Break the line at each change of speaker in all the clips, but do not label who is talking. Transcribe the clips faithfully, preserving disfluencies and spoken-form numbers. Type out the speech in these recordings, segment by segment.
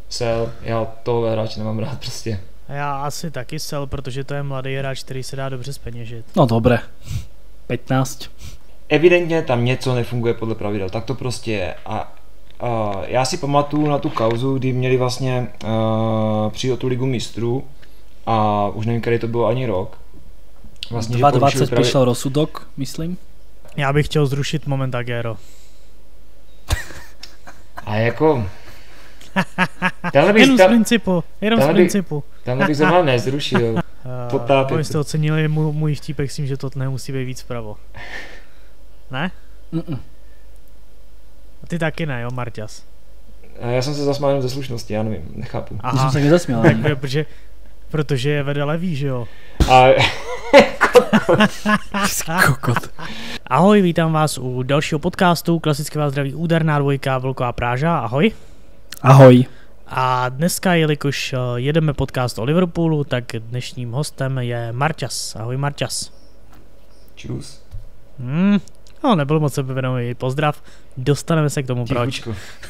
sel, já tohle hráče nemám rád prostě.
Já asi taky sel, protože to je mladý hráč, který se dá dobře zpeněžit.
No dobré, pätnásť.
Evidentně tam něco nefunguje podle pravidel, tak to prostě je. A, a já si pamatuju na tu kauzu, kdy měli vlastně uh, přijít tu ligu mistrů a už nevím, který to bylo ani rok.
Vlastně, dva dvacet pravi... přišel rozsudok, myslím.
Já bych chtěl zrušit moment Agero.
A jako...
Jenom z principu, jenom z principu.
Tenhle bych zrovna nezrušil.
Potápět. Jste ocenili můj, můj vtípek s tím, že to nemusí být víc vpravo. Ne?
Mm-mm.
A ty taky ne, jo, Marťas?
Já jsem se zasmál jenom ze slušnosti, já nevím, nechápu.
Aha. Já jsem se nezasměl.
Tak, protože, protože je vede levý, že jo?
A...
Kokot.
Ahoj, vítám vás u dalšího podcastu, klasicky vás zdraví Úderná dvojka, Vlková Práža, ahoj.
Ahoj.
A dneska, jelikož jedeme podcast o Liverpoolu, tak dnešním hostem je Marťas. Ahoj Marťas.
Čus.
Hmm, no, nebyl moc sebevědomý, pozdrav, dostaneme se k tomu, proč.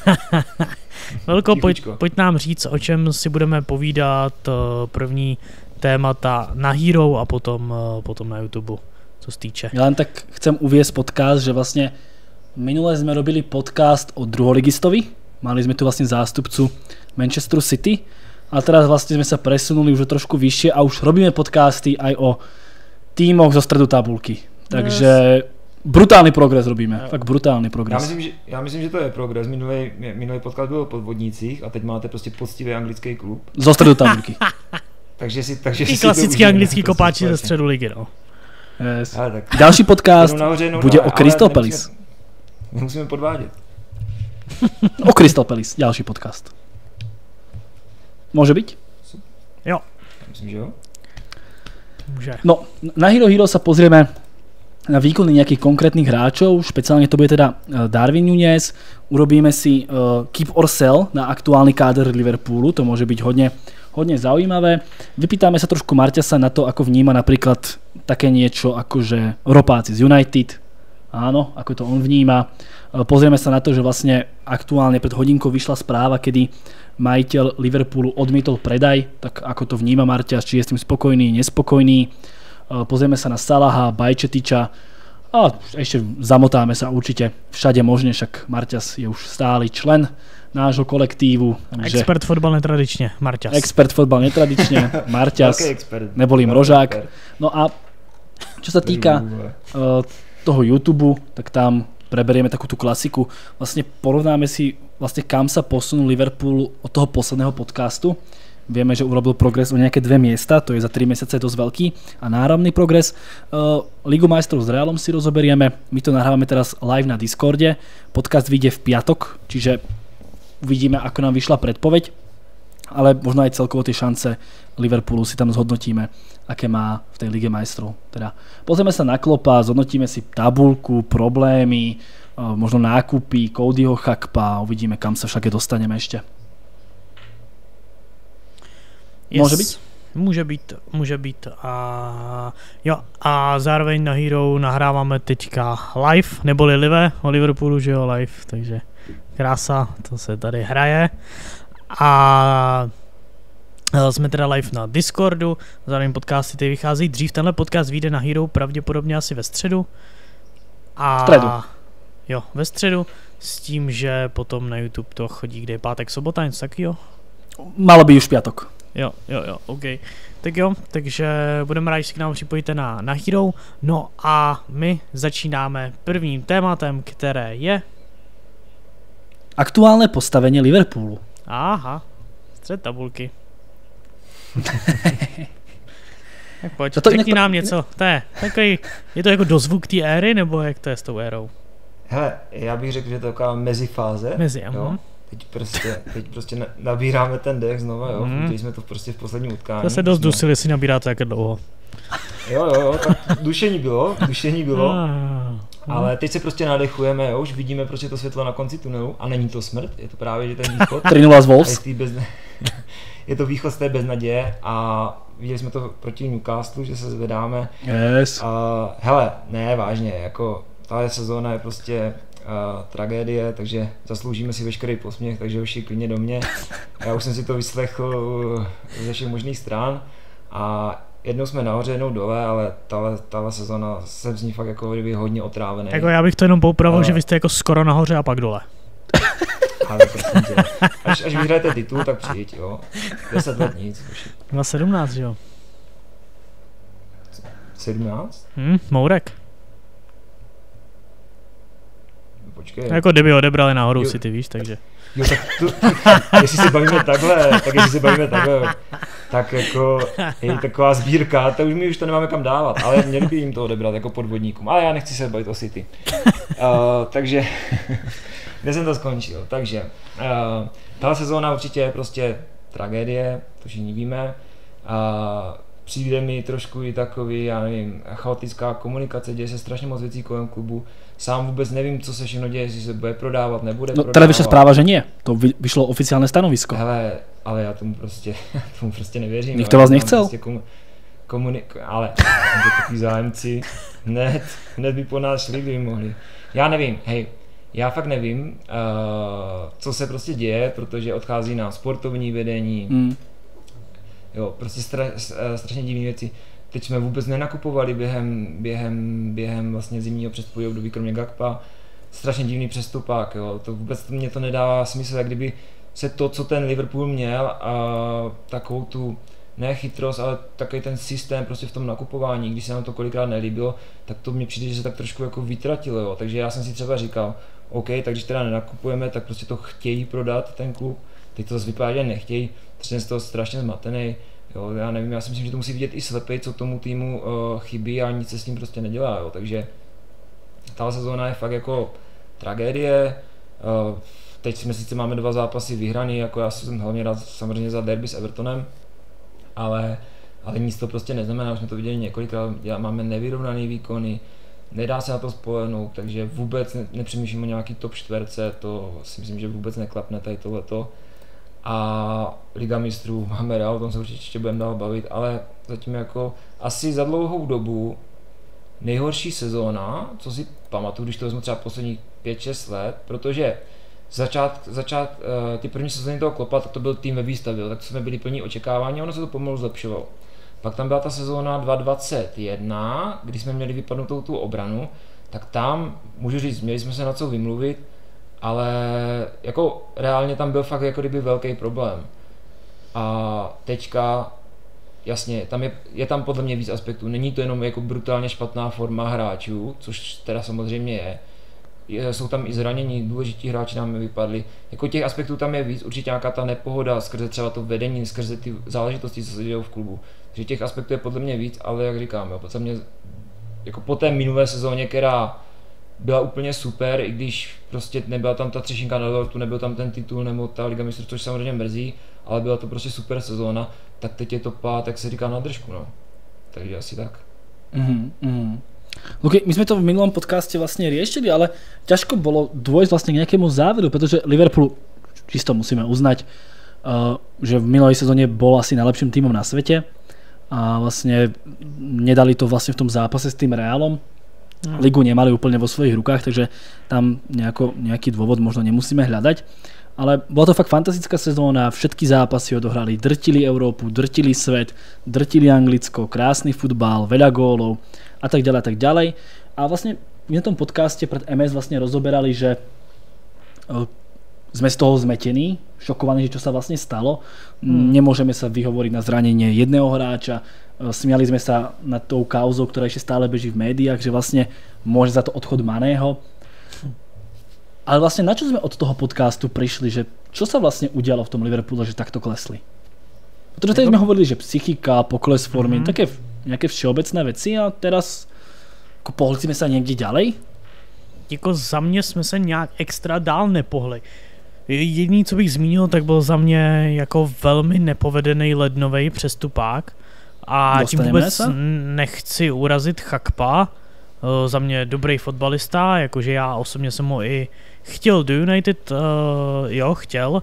Velko, pojď, pojď nám říct, o čem si budeme povídat, první témata na Hero a potom, potom na YouTube, co se týče.
Ja len tak chcem uviesť podcast, že vlastne minule sme robili podcast o druholigistovi, mali sme tu vlastne zástupcu Manchesteru City a teraz vlastne sme sa presunuli už trošku vyššie a už robíme podcasty aj o tímoch zo stredu tabulky. Takže yes. Brutálny progres robíme, no. Fakt brutálny progres.
Já myslím, že, já myslím, že to je progres. Minulý, minulý podcast byl o podvodnících a teď máte prostě poctivý anglický klub.
Zo stredu tabulky.
takže si, takže
I klasický anglický kopáči ze středu ligy, no.
Yes. Tak ďalší podcast nahoře, no, bude no, o Crystal Palace.
My musíme podvádět.
O Crystal Palace, ďalší podcast. Môže byť?
Jo.
Myslím, že jo.
Môže.
No, na Hero Hero sa pozrieme na výkony nejakých konkrétnych hráčov, špeciálne to bude teda Darwin Núñez. Urobíme si uh, keep or sell na aktuálny káder Liverpoolu, to môže byť hodne, hodne zaujímavé. Vypýtame sa trošku Marťasa na to, ako vníma napríklad také niečo ako že ropáci z United. Áno, ako to on vníma. Pozrieme sa na to, že vlastne aktuálne pred hodinkou vyšla správa, kedy majiteľ Liverpoolu odmietol predaj, tak ako to vníma Marťas, či je s tým spokojný, nespokojný. Pozrieme sa na Salaha, Bajčetiča a ešte zamotáme sa určite všade možne, však Marťas je už stály člen nášho kolektívu.
Expert fotbal netradične, Marťas.
Expert fotbal netradične, Marťas, neboli Mrožák. No a čo sa týka uh, toho YouTube, tak tam preberieme takú tú klasiku. Vlastne porovnáme si, vlastne kam sa posunul Liverpool od toho posledného podcastu. Vieme, že urobil progres o nejaké dve miesta, to je za tri mesiace dosť veľký a náramný progres. Uh, Ligu majstrov s Realom si rozoberieme, my to nahrávame teraz live na Discorde, podcast vyjde v piatok, čiže uvidíme, ako nám vyšla predpoveď, ale možno aj celkovo tie šance Liverpoolu si tam zhodnotíme, aké má v tej Lige majstrov. Teda pozrieme sa na Kloppa, zhodnotíme si tabuľku, problémy, uh, možno nákupy, Codyho Gakpa, uvidíme, kam sa však dostaneme ešte.
Yes.
Může být?
Může být, může být. A, jo, a zároveň na Hero nahráváme teďka live, neboli live, o Liverpoolu, že jo, live, takže krása, to se tady hraje. A jsme teda live na Discordu, zároveň podcasty tady vycházejí dřív, tenhle podcast vyjde na Hero pravděpodobně asi ve středu. A,
středu.
Jo, ve středu, s tím, že potom na YouTube to chodí, kde je pátek, sobota, něco takového.
Malo by už piatok.
Jo, jo, jo, OK. Tak jo, takže budeme rádi, že si k nám připojíte na, na Hero. No a my začínáme prvním tématem, které je...
Aktuálne postavenie Liverpoolu.
Aha, střed tabulky. Tak pojď,
to
řekni
to...
nám něco. To je, takový, je to jako dozvuk té éry, nebo jak to je s tou érou?
Hele, já bych řekl, že to je taková mezifáze.
Mezi,
jo. Teď prostě, teď prostě nabíráme ten dech znova, jo, mm. Když jsme to prostě v posledním utkání.
To se dost dusili, jestli nabíráte jak dlouho.
Jo, jo, jo, tak dušení bylo, dušení bylo, ale teď se prostě nadechujeme, jo, už vidíme prostě to světlo na konci tunelu a není to smrt, je to právě, že ten východ.
tři nula z Wolves.
Bezna... je to východ z té beznaděje a viděli jsme to proti Newcastlu, že se zvedáme.
Yes.
A hele, ne, vážně, jako tahle sezóna je prostě uh, tragédie, takže zasloužíme si veškerý posměch, takže hoši klidně do mě. Já už jsem si to vyslechl ze všech možných stran a jednou jsme nahoře, jednou dole, ale tahle, tahle sezona jsem z ní fakt jako kdyby hodně otrávený.
Jako já bych to jenom poupravil, uh, že vy jste jako skoro nahoře a pak dole.
Ale prosím tě, až, až vyhrajete titul, tak přijď, jo. Deset let nic.
dva sedmnáct, jo.
sedmnáct?
Hm, Mourek.
Počkej.
Jako kdyby odebrali náhodou si ty, víš, takže.
Jo, tak to, jestli se bavíme takhle, tak jestli se bavíme takhle, tak jako je taková sbírka, tak už my už to nemáme kam dávat, ale měli by jim to odebrat jako podvodníkům, ale já nechci se bavit o City. Uh, takže, kde jsem to skončil, takže uh, tahle sezóna určitě je prostě tragédie, to všichni víme. Uh, přijde mi trošku i takový, já nevím, chaotická komunikace, děje se strašně moc věcí kolem klubu. Sám vůbec nevím, co se všechno děje, jestli se bude prodávat, nebude
no,
prodávat.
Teda vyšla zpráva, že nie. To vyšlo oficiálne stanovisko.
Hele, ale já tomu prostě, tomu prostě nevěřím.
Nikto vás nechcel?
Prostě komu, komunik, ale takový zájemci hned, hned by po nás šli, kdyby mohli. Já nevím, hej, já fakt nevím, uh, co se prostě děje, protože odchází na sportovní vedení. Mm. Jo, prostě stra, strašně divné věci. Teď jsme vůbec nenakupovali během, během, během vlastně zimního přestupový období, kromě Gakpa. Strašně divný přestupák, jo. To vůbec mě to nedává smysl, jak kdyby se to, co ten Liverpool měl, a takovou tu, ne chytrost, ale takový ten systém prostě v tom nakupování, když se nám to kolikrát nelíbilo, tak to mně přijde, že se tak trošku jako vytratilo, jo. Takže já jsem si třeba říkal, OK, takže teda nenakupujeme, tak prostě to chtějí prodat ten klub. Teď to zase vypadá, že nechtějí, takže jsem z toho strašně zmatený. Jo, já nevím, já si myslím, že to musí vidět i slepej, co tomu týmu uh, chybí a nic se s tím prostě nedělá, jo. Takže ta sezóna je fakt jako tragédie. Uh, teď jsme sice máme dva zápasy vyhraný, jako já jsem hlavně rád samozřejmě za derby s Evertonem, ale, ale nic to prostě neznamená, už jsme to viděli několikrát, máme nevyrovnaný výkony, nedá se na to spolehnout, takže vůbec ne, nepřemýšlím o nějaký top čtverce, to si myslím, že vůbec neklapne tady tohleto. A Liga mistrů máme Real, o tom se určitě budeme dál bavit, ale zatím jako asi za dlouhou dobu nejhorší sezóna, co si pamatuju, když to vezmu třeba posledních pět šest let, protože začát, začát ty první sezóny toho Kloppa, tak to byl tým ve výstavě, tak jsme byli plní očekávání a ono se to pomalu zlepšovalo. Pak tam byla ta sezóna dva dvacet jedna, kdy jsme měli vypadnutou tu obranu, tak tam, můžu říct, měli jsme se na co vymluvit, ale jako reálně tam byl fakt jako kdyby velký problém. A teďka, jasně, tam je, je tam podle mě víc aspektů. Není to jenom jako brutálně špatná forma hráčů, což teda samozřejmě je. je jsou tam i zranění, důležití hráči nám vypadli. Jako těch aspektů tam je víc, určitě nějaká ta nepohoda skrze třeba to vedení, skrze ty záležitosti, co se dějou v klubu. Takže těch aspektů je podle mě víc, ale jak říkám, jo, podle mě, jako po té minulé sezóně, která byla úplně super, i když prostě nebyla tam ta třešinka na dortu, nebyl tam ten titul nebo ta Liga mistrů, což samozřejmě mrzí, ale byla to prostě super sezóna, tak teď je to pád, jak se říká, na držku, no. Takže asi tak.
Mm, mm. Luky, my sme to v minulom podcaste vlastne riešili, ale ťažko bolo dôjsť vlastne k nejakému záveru, pretože Liverpool, čisto musíme uznať, uh, že v minulej sezóne bol asi najlepším tímom na svete a vlastne nedali to vlastne v tom zápase s tým Realom. Ligu nemali úplne vo svojich rukách, takže tam nejako, nejaký dôvod možno nemusíme hľadať. Ale bola to fakt fantastická sezóna, všetky zápasy odohrali, drtili Európu, drtili svet, drtili Anglicko, krásny futbal, veľa gólov a tak ďalej a tak ďalej. A vlastne v tom podcaste pred em es vlastne rozoberali, že sme z toho zmetení, šokovaní, že čo sa vlastne stalo. Hmm. Nemôžeme sa vyhovoriť na zranenie jedného hráča. Smiali sme sa nad tou kauzou, ktorá ešte stále beží v médiách, že vlastne môže za to odchod Maného. Ale vlastne na čo sme od toho podcastu prišli, že čo sa vlastne udialo v tom Liverpoole, že takto klesli? Protože tady sme hovorili, že psychika, pokles formy, mm-hmm. také nejaké všeobecné veci a teraz jako pohli sme sa niekde ďalej?
Jako za mě jsme se nějak extra dál nepohli. Jediný, co bych zmínil, tak byl za mě jako velmi nepovedený lednový přestupák. A tím vůbec se? nechci urazit Chakpa, za mě dobrý fotbalista, jakože já osobně jsem ho i chtěl do United, uh, jo, chtěl.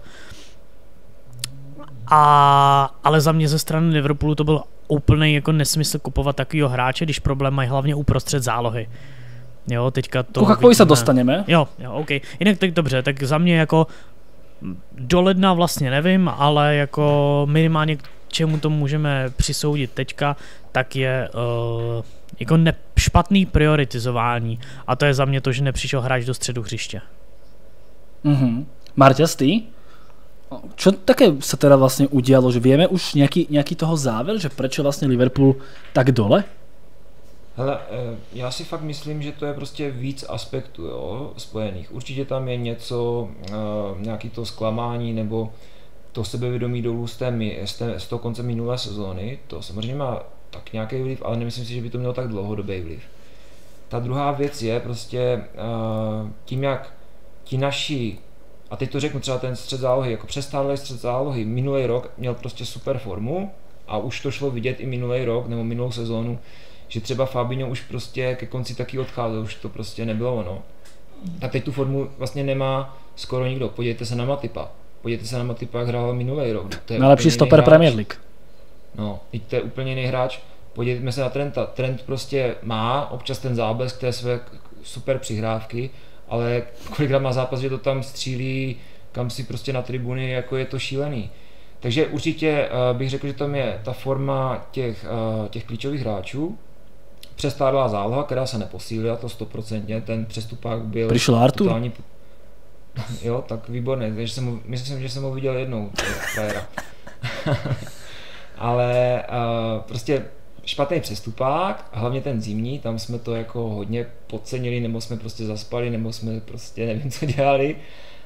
A, ale za mě ze strany Liverpoolu to byl úplný jako nesmysl kupovat takovýho hráče, když problém mají hlavně uprostřed zálohy. Jo, teďka to
Ku Kakvovi se dostaneme.
Jo, jo, OK. Jinak tak dobře, tak za mě jako do ledna vlastně nevím, ale jako minimálně čemu to můžeme přisoudit teďka, tak je uh, jako ne, špatný prioritizování. A to je za mě to, že nepřišel hráč do středu hřiště.
Mhm. Marťas, ty? Čo také sa teda vlastne udialo, že vieme už nejaký, nejaký toho záver, že prečo vlastne Liverpool tak dole?
Hele, já si fakt myslím, že to je prostě víc aspektů, jo, spojených. Určitě tam je něco, nějaký to zklamání nebo to sebevědomí dolů z, té, z, té, z toho konce minulé sezóny. To samozřejmě má tak nějaký vliv, ale nemyslím si, že by to mělo tak dlouhodobý vliv. Ta druhá věc je prostě tím, jak ti naši, a teď to řeknu třeba ten střed zálohy, jako přestálý střed zálohy, minulý rok měl prostě super formu a už to šlo vidět i minulý rok nebo minulou sezónu, že třeba Fabinho už prostě ke konci taky odcházel, už to prostě nebylo ono. A teď tu formu vlastně nemá skoro nikdo. Podívejte se na Matipa. Podívejte se na Matipa, jak hrál minulý rok.
Najlepší stoper Premier League.
No, teď to je úplně jiný hráč. Podívejme se na Trenta. Trent prostě má občas ten záblesk té své super přihrávky, ale kolikrát má zápas, že to tam střílí kam si prostě na tribuny, jako je to šílený. Takže určitě uh, bych řekl, že tam je ta forma těch, uh, těch klíčových hráčů. Přestárlá záloha, která se neposílila, to stoprocentně, ten přestupák byl...
Přišel Artur?
Totální... Jo, tak výborný, takže jsem ho, myslím, že jsem ho viděl jednou, frajera. Ale uh, prostě špatný přestupák, hlavně ten zimní, tam jsme to jako hodně podcenili, nebo jsme prostě zaspali, nebo jsme prostě nevím, co dělali.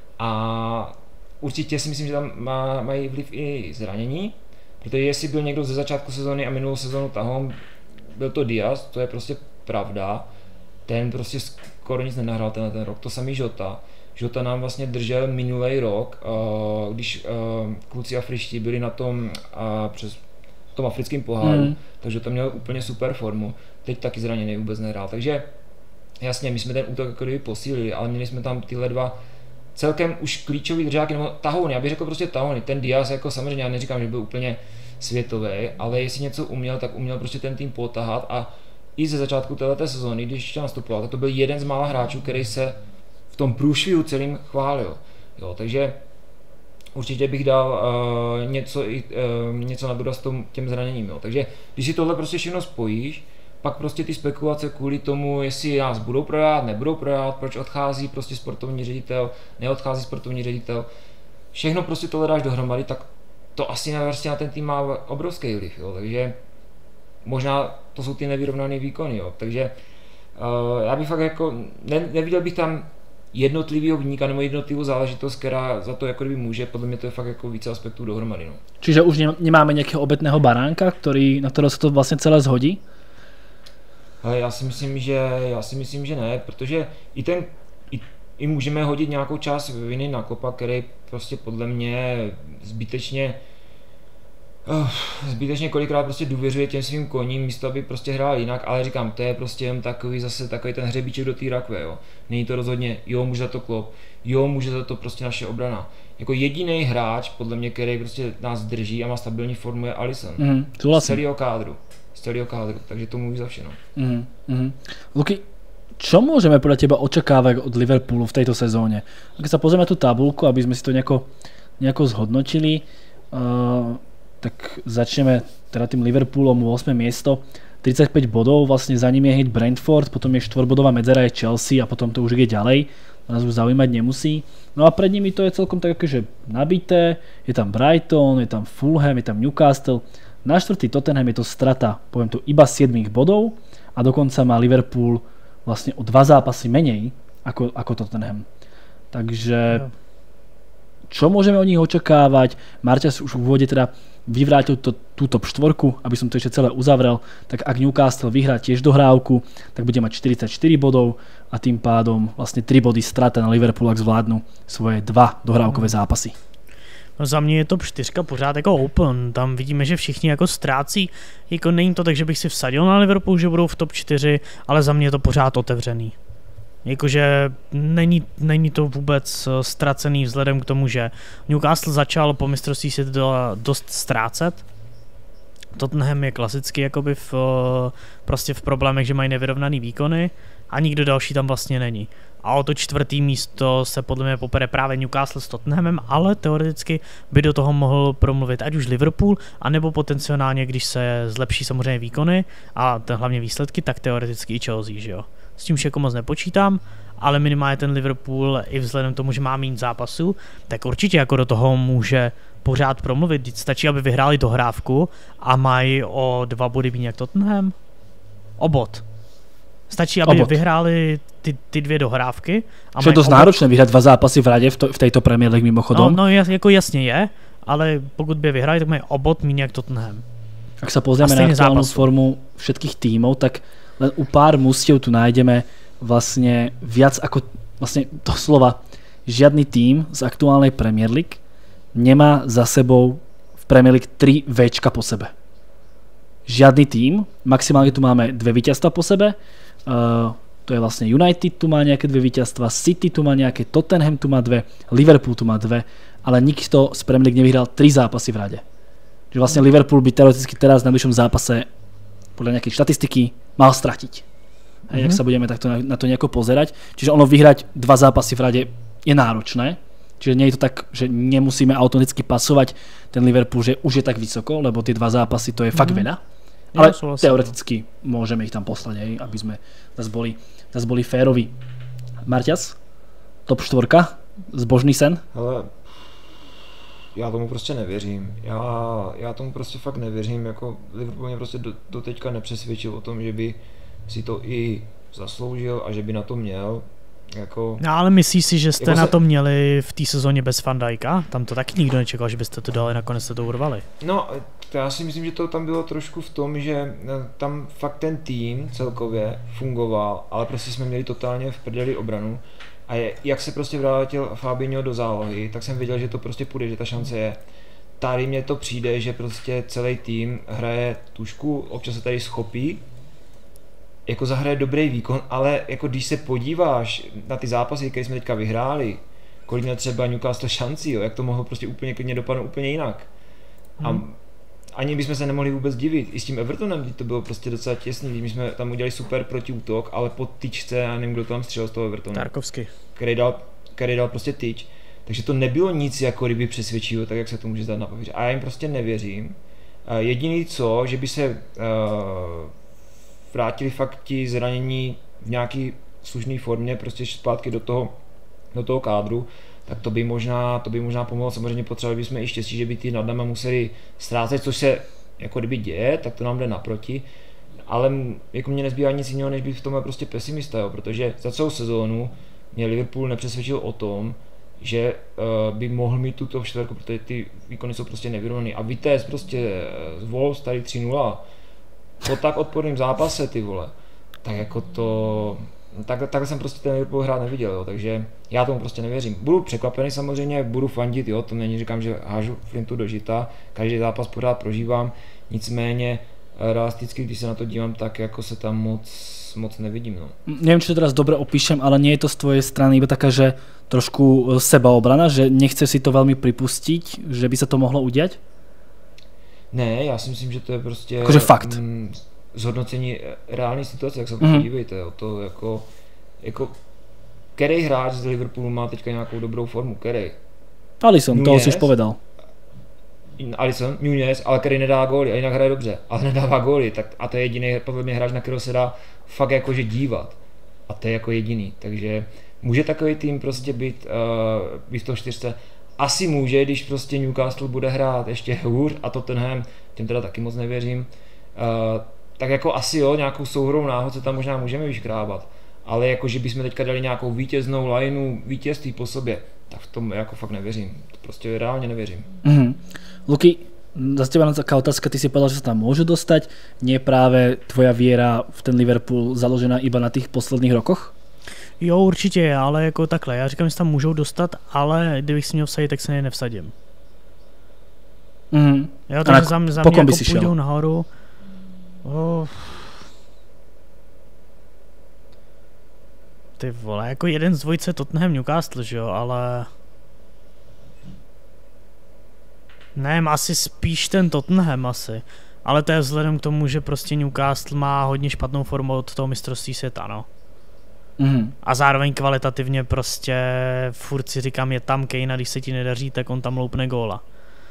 A určitě si myslím, že tam má, mají vliv i zranění, protože jestli byl někdo ze začátku sezóny a minulou sezónu tahom, byl to Diaz, to je prostě pravda, ten prostě skoro nic nenahrál ten, ten rok, to samý Jota. Jota nám vlastně držel minulý rok, uh, když uh, kluci afričtí byli na tom uh, přes tom africkém poháru, mm. takže tam měl úplně super formu, teď taky zraněný vůbec nehrál, takže jasně, my jsme ten útok jako kdyby posílili, ale měli jsme tam tyhle dva celkem už klíčový držáky, nebo tahouny, já bych řekl prostě tahouny, ten Diaz jako samozřejmě, já neříkám, že byl úplně světový, ale jestli něco uměl, tak uměl prostě ten tým potahat a i ze začátku této sezóny, když ještě nastupoval, tak to byl jeden z mála hráčů, který se v tom průšvihu celým chválil. Jo, takže určitě bych dal uh, něco, uh, něco na důraz těm zraněním. Jo. Takže když si tohle prostě všechno spojíš, pak prostě ty spekulace kvůli tomu, jestli nás budou prodávat, nebudou prodávat, proč odchází prostě sportovní ředitel, neodchází sportovní ředitel, všechno prostě tohle dáš dohromady, tak to asi na, vlastně na ten tým má obrovský vliv, jo. Takže možná to jsou ty nevyrovnané výkony, jo. Takže uh, já bych fakt jako, ne, neviděl bych tam jednotlivýho vníka nebo jednotlivou záležitost, která za to jako kdyby může, podle mě to je fakt jako více aspektů dohromady. No.
Čiže už nemáme nějakého obetného baránka, který, na kterého se to vlastně celé zhodí?
Ale já si myslím, že já si myslím, že ne, protože i ten i, i můžeme hodit nějakou část viny na Kloppa, který prostě podle mě zbytečně uh, zbytečně kolikrát prostě důvěřuje těm svým koním, místo aby prostě hrál jinak, ale říkám, to je prostě jen takový zase takový ten hřebíček do té rakve, jo. Není to rozhodně, jo, může za to Klopp, jo, může za to prostě naše obrana. Jako jediný hráč, podle mě, který prostě nás drží a má stabilní formu, je Alisson.
Mm,
z celého kádru. Z celého kádru, takže to mluví za všechno.
Mm, mm. Luky, čo môžeme podľa teba očakávať od Liverpoolu v tejto sezóne? Keď sa pozrieme na tú tabuľku, aby sme si to nejako, nejako zhodnotili, uh, tak začneme teda tým Liverpoolom ôsme miesto, tridsaťpäť bodov, vlastne za ním je hneď Brentford, potom je štvorbodová medzera je Chelsea a potom to už ide ďalej, nás už zaujímať nemusí. No a pred nimi to je celkom tak akože nabité, je tam Brighton, je tam Fulham, je tam Newcastle, na štvrtý Tottenham je to strata, poviem tu, iba siedmich bodov a dokonca má Liverpool vlastne o dva zápasy menej ako, ako Tottenham. Takže čo môžeme od nich očakávať? Marťas už v úvode teda vyvrátil to, tú top štvorku, aby som to ešte celé uzavrel, tak ak Newcastle vyhrá tiež dohrávku, tak bude mať štyridsaťštyri bodov a tým pádom vlastne tri body strata na Liverpool, ak zvládnu svoje dva dohrávkové zápasy.
No za mě je top čtyřka pořád jako open, tam vidíme, že všichni jako ztrácí, jako není to tak, že bych si vsadil na Liverpool, že budou v top čtyři, ale za mě je to pořád otevřený. Jakože není, není to vůbec ztracený vzhledem k tomu, že Newcastle začal po mistrovství světa do, dost ztrácet. Tottenham je klasicky jakoby v, prostě v problémech, že mají nevyrovnaný výkony. a nikdo další tam vlastně není. A o to čtvrtý místo se podle mě popere právě Newcastle s Tottenhamem, ale teoreticky by do toho mohl promluvit ať už Liverpool, anebo potenciálně, když se zlepší samozřejmě výkony a hlavně výsledky, tak teoreticky i Chelsea, že jo. S tím však moc nepočítám, ale minimálně ten Liverpool i vzhledem k tomu, že má méně zápasů, tak určitě jako do toho může pořád promluvit. Stačí, aby vyhráli dohrávku a mají o dva body méně jak Tottenham. O bod. Stačí, aby vyhráli ty, ty dvě dohrávky.
A je dost náročné vyhrát dva zápasy v radě v, to, v této Premier League mimochodom.
No, no jako jasně je, ale pokud by vyhráli, tak mají o bod méně jak Tottenham.
Ak sa pozrieme na aktuálnu formu všetkých tímov, tak len u pár mužstiev tu nájdeme vlastne viac ako vlastne doslova žiadny tím z aktuálnej Premier League nemá za sebou v Premier League tri véčka po sebe. Žiadny tím, maximálne tu máme dve víťazstva po sebe, uh, to je vlastne United tu má nejaké dve víťazstva, City tu má nejaké, Tottenham tu má dve, Liverpool tu má dve, ale nikto z Premier League nevyhral tri zápasy v rade. Že vlastne Liverpool by teoreticky teraz v najbližšom zápase podľa nejakej štatistiky mal stratiť. A mm-hmm. ak sa budeme takto na, na to nejako pozerať. Čiže ono vyhrať dva zápasy v rade je náročné. Čiže nie je to tak, že nemusíme automaticky pasovať ten Liverpool, že už je tak vysoko, lebo tie dva zápasy to je mm-hmm. fakt veľa. Ale ja, teoreticky môžeme ich tam poslať, aj, aby sme zase boli, zase boli féroví. Marťas, top štvorka, zbožný sen?
Ale já tomu prostě nevěřím. Já, já tomu prostě fakt nevěřím. Jako Liverpool mě prostě do, do teďka nepřesvědčil o tom, že by si to i zasloužil a že by na to měl. Jako,
no, ale myslíš si, že jste
jako
na
se...
to měli v té sezóně bez Van Dijka? Tam to taky nikdo nečekal, že byste to dali, nakonec jste to urvali.
No, já si myslím, že to tam bylo trošku v tom, že tam fakt ten tým celkově fungoval, ale prostě jsme měli totálně v prdeli obranu. A je, jak se prostě vrátil Fabinho do zálohy, tak jsem věděl, že to prostě půjde, že ta šance je. Tady mně to přijde, že prostě celý tým hraje tušku, občas se tady schopí, jako zahraje dobrý výkon, ale jako když se podíváš na ty zápasy, které jsme teďka vyhráli, kolik měl třeba Newcastle šancí, jo, jak to mohlo prostě úplně klidně dopadnout úplně jinak. Hmm. A ani bychom se nemohli vůbec divit. I s tím Evertonem to bylo prostě docela těsný, my jsme tam udělali super protiútok, ale po tyčce, já nevím, kdo to tam střelil z toho Evertonu.
Tarkovsky.
Který dal, který dal prostě tyč. Takže to nebylo nic jako kdyby přesvědčilo, tak jak se to může zdát na papíře. A já jim prostě nevěřím. Jediný co, že by se uh, vrátili fakt ti zranění v nějaký slušné formě, prostě zpátky do toho, do toho kádru, tak to by možná, to by možná pomohlo. Samozřejmě potřebovali bychom i štěstí, že by ty nad náma museli ztrácet, což se jako kdyby děje, tak to nám jde naproti. Ale jako mě nezbývá nic jiného, než být v tomhle prostě pesimista, jo, protože za celou sezónu mě Liverpool nepřesvědčil o tom, že uh, by mohl mít tuto čtverku, protože ty výkony jsou prostě nevyrovnaný. A Vitesse prostě z Wolves tady tři nula, po tak odporným zápase, ty vole, tak jako to... Tak, takhle jsem prostě ten Liverpool hrát neviděl, jo, takže já tomu prostě nevěřím. Budu překvapený samozřejmě, budu fandit, jo, to není, říkám, že hážu flintu do žita, každý zápas pořád prožívám, nicméně realisticky, když se na to dívám, tak jako se tam moc, moc nevidím. No.
Neviem, či to teraz dobre opíšem, ale nie je to z tvojej strany iba taká, že trošku sebaobrana, že nechce si to veľmi pripustiť, že by sa to mohlo udiať?
Ne, já si myslím, že to je prostě...
Akože fakt.
Mm, zhodnocení reální situace, jak se
mm-hmm.
podívejte, jo, to jako... jako který hráč z Liverpoolu má teďka nějakou dobrou formu, který?
Alisson, toho si už povedal.
Alisson, Nunez, ale který nedá góly a jinak hraje dobře, ale nedává góly, tak a to je jediný podle mě hráč, na kterého se dá fakt jakože dívat. A to je jako jediný, takže může takový tým prostě být, uh, být v toho čtyřce. Asi může, když prostě Newcastle bude hrát ještě hůř a Tottenham, těm teda taky moc nevěřím, uh, tak jako asi jo, nějakou souhrou náhod se tam možná můžeme vyškrábat. Ale jako, že bychom teďka dali nějakou vítěznou lineu, vítězství po sobě, tak v tom jako fakt nevěřím. To prostě reálně nevěřím.
Mm-hmm. Luky, zase teba taká otázka, ty si povedal, že sa tam môžu dostať. Nie je práve tvoja viera v ten Liverpool založená iba na tých posledných rokoch?
Jo, určitě je, ale jako takhle. Já říkám, že se tam můžou dostat, ale kdybych si měl vsadit, tak se je nevsadím.
Mm-hmm.
Jo, takže za, za mě jako půjdou nahoru. Oh. Ty vole, jako jeden z dvojice Tottenham Newcastle, že jo, ale... Ne, asi spíš ten Tottenham asi. Ale to je vzhledem k tomu, že prostě Newcastle má hodně špatnou formu od toho mistrovství světa, no. Mm. A zároveň kvalitativně prostě furt si říkám, je tam Kane a když se ti nedaří, tak on tam loupne góla.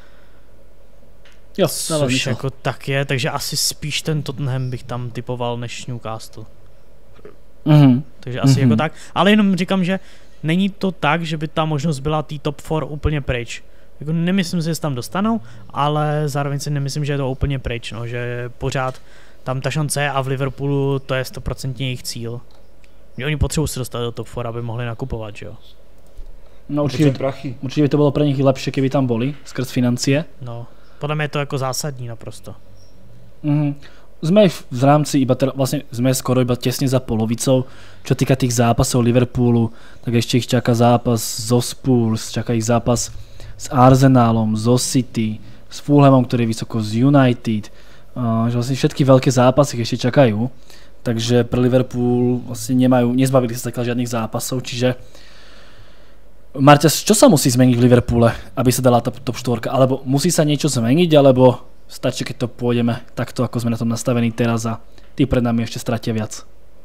Jo,
což jako tak je, takže asi spíš ten Tottenham bych tam typoval než Newcastle.
Mm.
Takže asi
mm-hmm.
jako tak. Ale jenom říkám, že není to tak, že by ta možnost byla tý top čtyři úplně pryč. Jako nemyslím si, že se tam dostanou, ale zároveň si nemyslím, že je to úplně pryč, no, že pořád tam ta šance je a v Liverpoolu to je sto procent jejich cíl. Že oni potřebují se dostat do top čtyři, aby mohli nakupovat, že jo.
No určitě, určitě by to bylo pro nich lepšie, keby tam boli, skrz financie.
No, podle mě je to jako zásadní naprosto.
Mm. Sme v rámci iba teda, vlastne sme skoro iba tesne za polovicou. Čo týka tých zápasov Liverpoolu, tak ešte ich čaká zápas zo Spurs, čaká ich zápas s Arsenálom, zo City, s Fulhamom, ktorý je vysoko, z United. Uh, že vlastne všetky veľké zápasy ešte čakajú. Takže pre Liverpool vlastne nemajú, nezbavili sa takých žiadnych zápasov, čiže Marťas, čo sa musí zmeniť v Liverpoole, aby sa dala tá top štyri? Alebo musí sa niečo zmeniť, alebo stačí, keď to pôjdeme takto, ako sme na tom nastavení teraz a tí pred nami ešte stratia viac?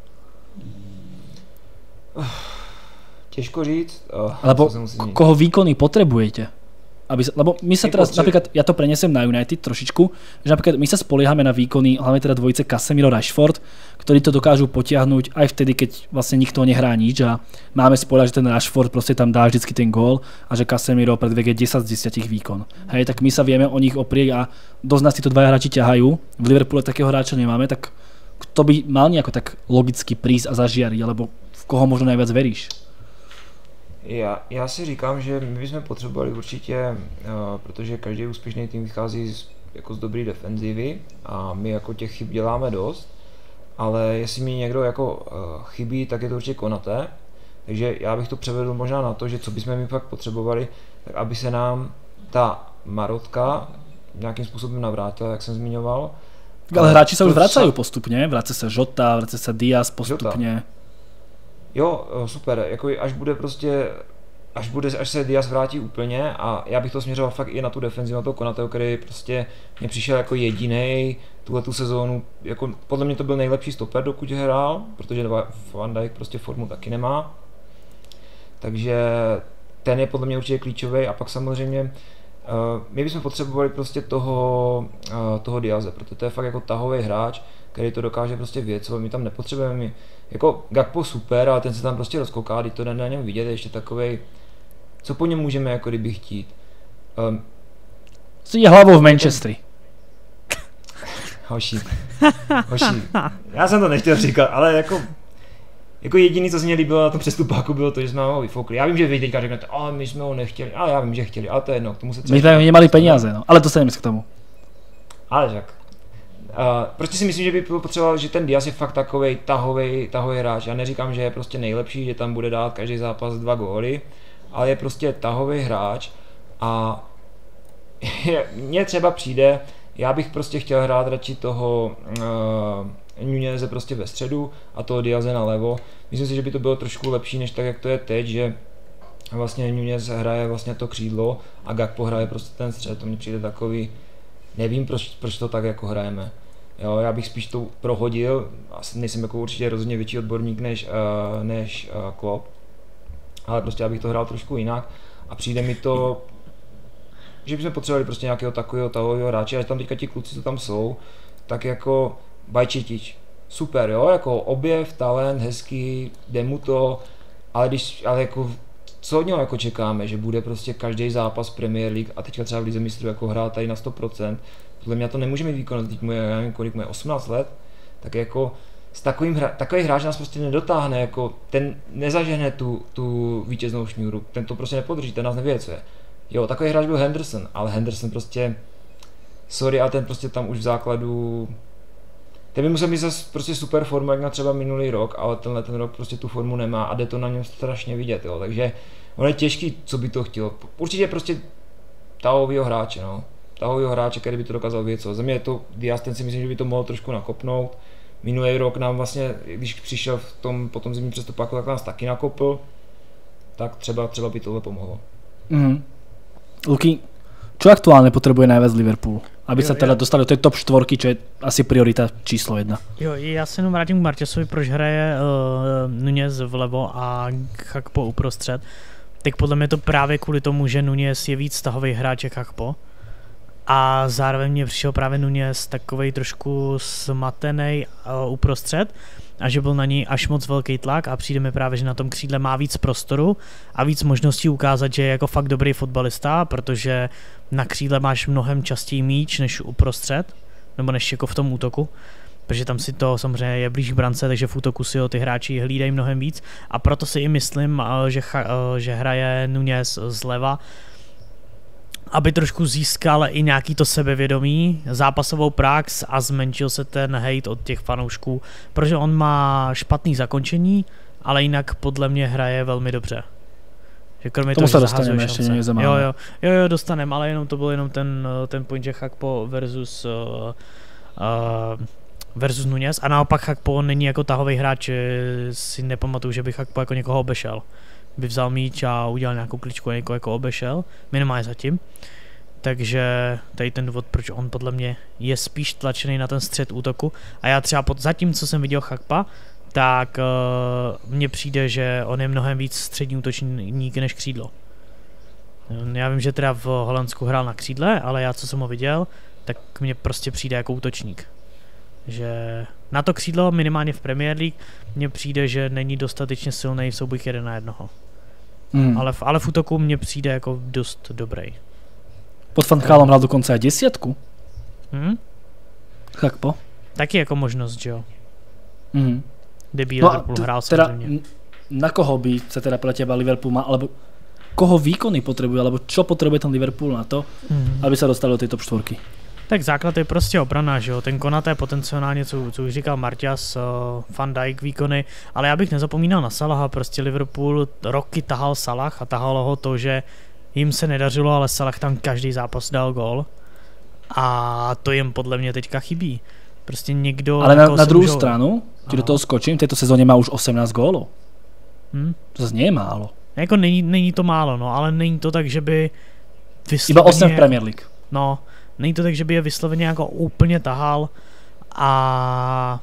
Těžko říct. Oh,
Lebo koho výkony potrebujete? Aby sa, lebo my sa teraz, potře- napríklad, ja to prenesem na United trošičku, že napríklad my sa spoliehame na výkony, hlavne teda dvojice Casemiro Rashford, ktorí to dokážu potiahnuť aj vtedy, keď vlastne nikto nehrá nič a máme spoľahovať, že ten Rashford proste tam dá vždycky ten gól a že Casemiro predvede desať z desať výkon. Hej, tak my sa vieme o nich oprieť a dosť nás títo dvaja hráči ťahajú. V Liverpoole takého hráča nemáme, tak kto by mal nejako tak logicky prísť a zažiariť, alebo v koho možno najviac veríš?
Já, já si říkám, že my bychom potřebovali určitě, uh, protože každý úspěšný tým vychází z, jako z dobré defenzivy a my jako těch chyb děláme dost, ale jestli mi někdo jako uh, chybí, tak je to určitě Konaté, takže já bych to převedl možná na to, že co bychom my fakt potřebovali, tak aby se nám ta marotka nějakým způsobem navrátila, jak jsem zmiňoval.
Ale hráči sa už vracajú postupne, vracia sa Jota, vracia sa Diaz postupne. Jota.
Jo, super, jako až bude prostě, až, bude, až se Diaz vrátí úplně a já bych to směřoval fakt i na tu defenzivu, na toho Konateho, který prostě mě přišel jako jedinej tuhletu sezónu, jako podle mě to byl nejlepší stoper, dokud hrál, protože Van Dijk prostě formu taky nemá, takže ten je podle mě určitě klíčový a pak samozřejmě uh, my bychom potřebovali prostě toho, uh, toho Diaze, protože to je fakt jako tahový hráč, který to dokáže prostě věcovat, my tam nepotřebujeme, my, jako Gakpo super, ale ten se tam prostě rozkouká, když to jde na něm vidět, ještě takovej, co po něm můžeme jako kdyby chtít. Um,
Sedí hlavou v Manchesteri.
Hoši, hoši, já jsem to nechtěl říkat, ale jako, jako jediný, co se mě líbilo na tom přestupáku, bylo to, že jsme ho vyfoukli. Já vím, že vy teďka řeknete, ale my jsme ho nechtěli, ale já vím, že chtěli, ale to je jedno, k tomu se třeba...
My jsme nemali peníze, no, ale dostaneme se k tomu.
Ale tak. Uh, prostě si myslím, že by potřeboval, že ten Diaz je fakt takovej tahovej, tahovej hráč. Já neříkám, že je prostě nejlepší, že tam bude dát každý zápas dva góly, ale je prostě tahovej hráč a mně třeba přijde, já bych prostě chtěl hrát radši toho uh, Nuneze prostě ve středu a toho Diaze na levo. Myslím si, že by to bylo trošku lepší, než tak, jak to je teď, že vlastně Nunez hraje vlastně to křídlo a Gakpo hraje prostě ten střed. To mně přijde takový, nevím, proč, proč to tak jako hrajeme. Jo, já bych spíš to prohodil, asi nejsem jako určitě rozhodně větší odborník než, uh, než uh, Klopp, ale prostě já bych to hrál trošku jinak a přijde mi to, že bychom potřebovali prostě nějakého takového tahového hráče, a tam teďka ti kluci, co tam jsou, tak jako Bajčetič, super, jo, jako objev, talent, hezký, jde mu to, ale když, ale jako co od něho jako čekáme, že bude prostě každý zápas Premier League a teďka třeba v Lize mistrů jako hrát tady na sto procent, podle mě to nemůžeme vykonat, teď mu je, já nevím kolik mu je, osmnáct let, tak jako s takovým hra, takový hráč nás prostě nedotáhne, jako ten nezažehne tu, tu vítěznou šňůru, ten to prostě nepodrží, ten nás nevěcuje. Jo, takový hráč byl Henderson, ale Henderson prostě, sorry, ale ten prostě tam už v základu, ten by musel mít zase prostě super formu, jak na třeba minulý rok, ale tenhle ten rok prostě tu formu nemá a jde to na něm strašně vidět, jo, takže on je těžký, co by to chtělo. Určitě prostě tahovýho hráče, no. Tahovýho hráče, který by to dokázal vědět, co. Za mě je to Diaz, ten si myslím, že by to mohl trošku nakopnout. Minulý rok nám vlastně, když přišel v tom, po tom zimním přestupáku, tak nás taky nakopl, tak třeba, třeba by tohle pomohlo.
Mm. Luky, čo aktuálne potrebuje najviac Liverpool? aby jo, sa teda jo. dostali do tej top štvorky, čo je asi priorita číslo jedna.
Jo, já se jenom vrátím k Marťasovi, proč hraje uh, Nunes vlevo a Gakpo uprostřed. Tak podle mě to právě kvůli tomu, že Nunes je víc tahový hráč jak Gakpo. A zároveň mě přišel právě Nunes takovej trošku smatený uh, uprostřed a že byl na něj až moc velký tlak a přijde mi právě, že na tom křídle má víc prostoru a víc možností ukázat, že je jako fakt dobrý fotbalista, protože na křídle máš mnohem častěji míč než uprostřed, nebo než jako v tom útoku, protože tam si to samozřejmě je blíž k brance, takže v útoku si ho ty hráči hlídají mnohem víc a proto si i myslím, uh, že, uh, že hraje Nunes zleva, aby trošku získal i nějaký to sebevědomí, zápasovou prax a zmenšil se ten hejt od těch fanoušků, protože on má špatný zakončení, ale jinak podle mě hraje velmi dobře. Že kromě
tomu
toho,
se dostaneme, ještě není za málo.
Jo, jo, jo, jo, dostaneme, ale jenom to byl jenom ten, ten point, že Gakpo versus, uh, uh, versus Nunes a naopak Gakpo není jako tahový hráč, si nepamatuju, že by Gakpo jako někoho obešel. By vzal míč a udělal nějakou kličku a někoho jako obešel, minimálně zatím. Takže tady ten důvod, proč on podle mě je spíš tlačený na ten střed útoku. A já třeba pod, zatím, co jsem viděl Gakpa, tak uh, mně přijde, že on je mnohem víc střední útočník než křídlo. Já vím, že teda v Holandsku hrál na křídle, ale já, co jsem ho viděl, tak mně prostě přijde jako útočník. Že na to křídlo, minimálně v Premier League, mně přijde, že není dostatečně silný v soubojích jeden na jednoho. Mm. Ale, v, ale v útoku mně přijde jako dost dobrý.
Pod Van Gaalem hrál dokonce aj desiatku.
Hmm?
Gakpo.
Taky jako možnost, že jo.
Mm.
Kdyby
no
Liverpool hrál
teda,
samozřejmě.
Na koho by sa teda pre teba Liverpool má, alebo koho výkony potrebuje, alebo čo potrebuje ten Liverpool na to, mm. aby sa dostal do tej top štvorky?
Tak základ je prostě obrana, že jo. Ten Konaté potenciálně, co, co už říkal Marťas, uh, Van Dijk výkony, ale já bych nezapomínal na Salaha, prostě Liverpool roky tahal Salah a tahalo ho to, že jim se nedařilo, ale Salah tam každý zápas dal gól a to jim podle mě teďka chybí. Prostě někdo...
Ale na, na druhou můžou... stranu, ti do toho skočím, v této sezóně má už osmnáct gólů. Hmm? To zase nie je málo.
Jako není, není to málo, no, ale není to tak, že by...
Iba osm v Premier League.
No, není to tak, že by je vysloveně jako úplně tahal a...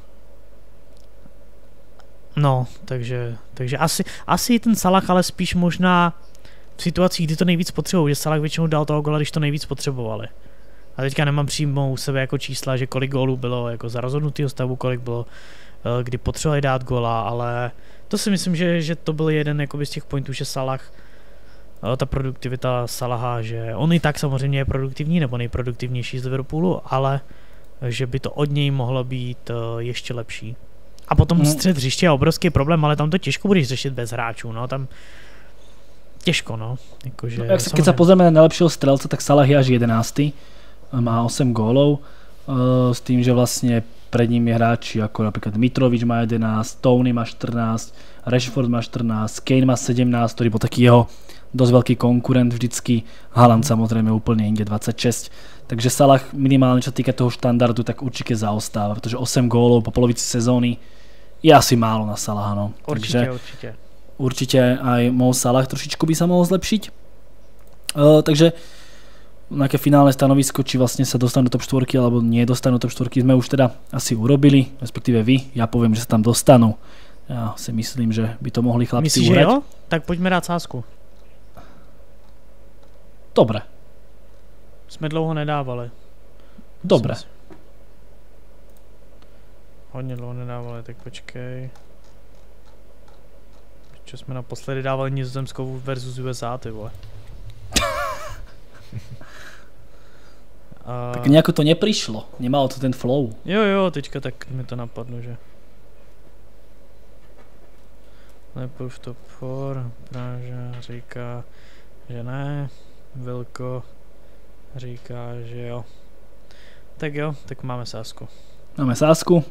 No, takže, takže asi, asi ten Salah, ale spíš možná v situacích, kdy to nejvíc potřebují, že Salah většinou dal toho gola, když to nejvíc potřebovali. A teďka nemám přímo u sebe jako čísla, že kolik gólů bylo jako za rozhodnutýho stavu, kolik bylo, kdy potřebovali dát góla, ale to si myslím, že, že to byl jeden z těch pointů, že Salah, ta produktivita Salaha, že on i tak samozřejmě je produktivní, nebo nejproduktivnější z Liverpoolu, ale že by to od něj mohlo být ještě lepší. A potom střed hřiště je obrovský problém, ale tam to těžko budeš řešit bez hráčů, no, tam těžko, no. Jakože,
no jak, keď sa pozrieme na najlepšieho strelca, tak Salah je až jedenásty, má osem gólov, uh, s tým, že vlastne pred ním je hráči ako napríklad Mitrovič má jedenásť, Tony má štrnásť, Rashford má štrnásť, Kane má sedemnásť, ktorý bol taký jeho dosť veľký konkurent vždycky, Haaland samozrejme úplne inde dvadsaťšesť, takže Salah minimálne čo týka toho štandardu, tak určite zaostáva, pretože osem gólov po polovici sezóny je asi málo na Salaha, no.
Určite, takže určite.
Určite aj Mo Salah trošičku by sa mohol zlepšiť. Uh, takže nejaké finálne stanovisko, či vlastne sa dostanú do top štvorky alebo nie dostanú do top štvorky, sme už teda asi urobili, respektíve vy. Ja poviem, že sa tam dostanú. Ja si myslím, že by to mohli chlapci
Myslíš,
uhrať.
Myslíš, že jo? Tak poďme dát sázku.
Dobre.
Jsme dlouho nedávali.
Dobre.
Hodně dlouho nedávali, tak počkej. Čo jsme naposledy dávali Nizozemskou versus U S A, ty vole.
A... Tak nejako to neprišlo, nemalo to ten flow.
Jo, jo, teďka tak mi to napadlo, že... Liverpool v top čtyři, Praža říká, že ne, Vilko říká, že jo. Tak jo, tak máme sázku.
Máme sázku.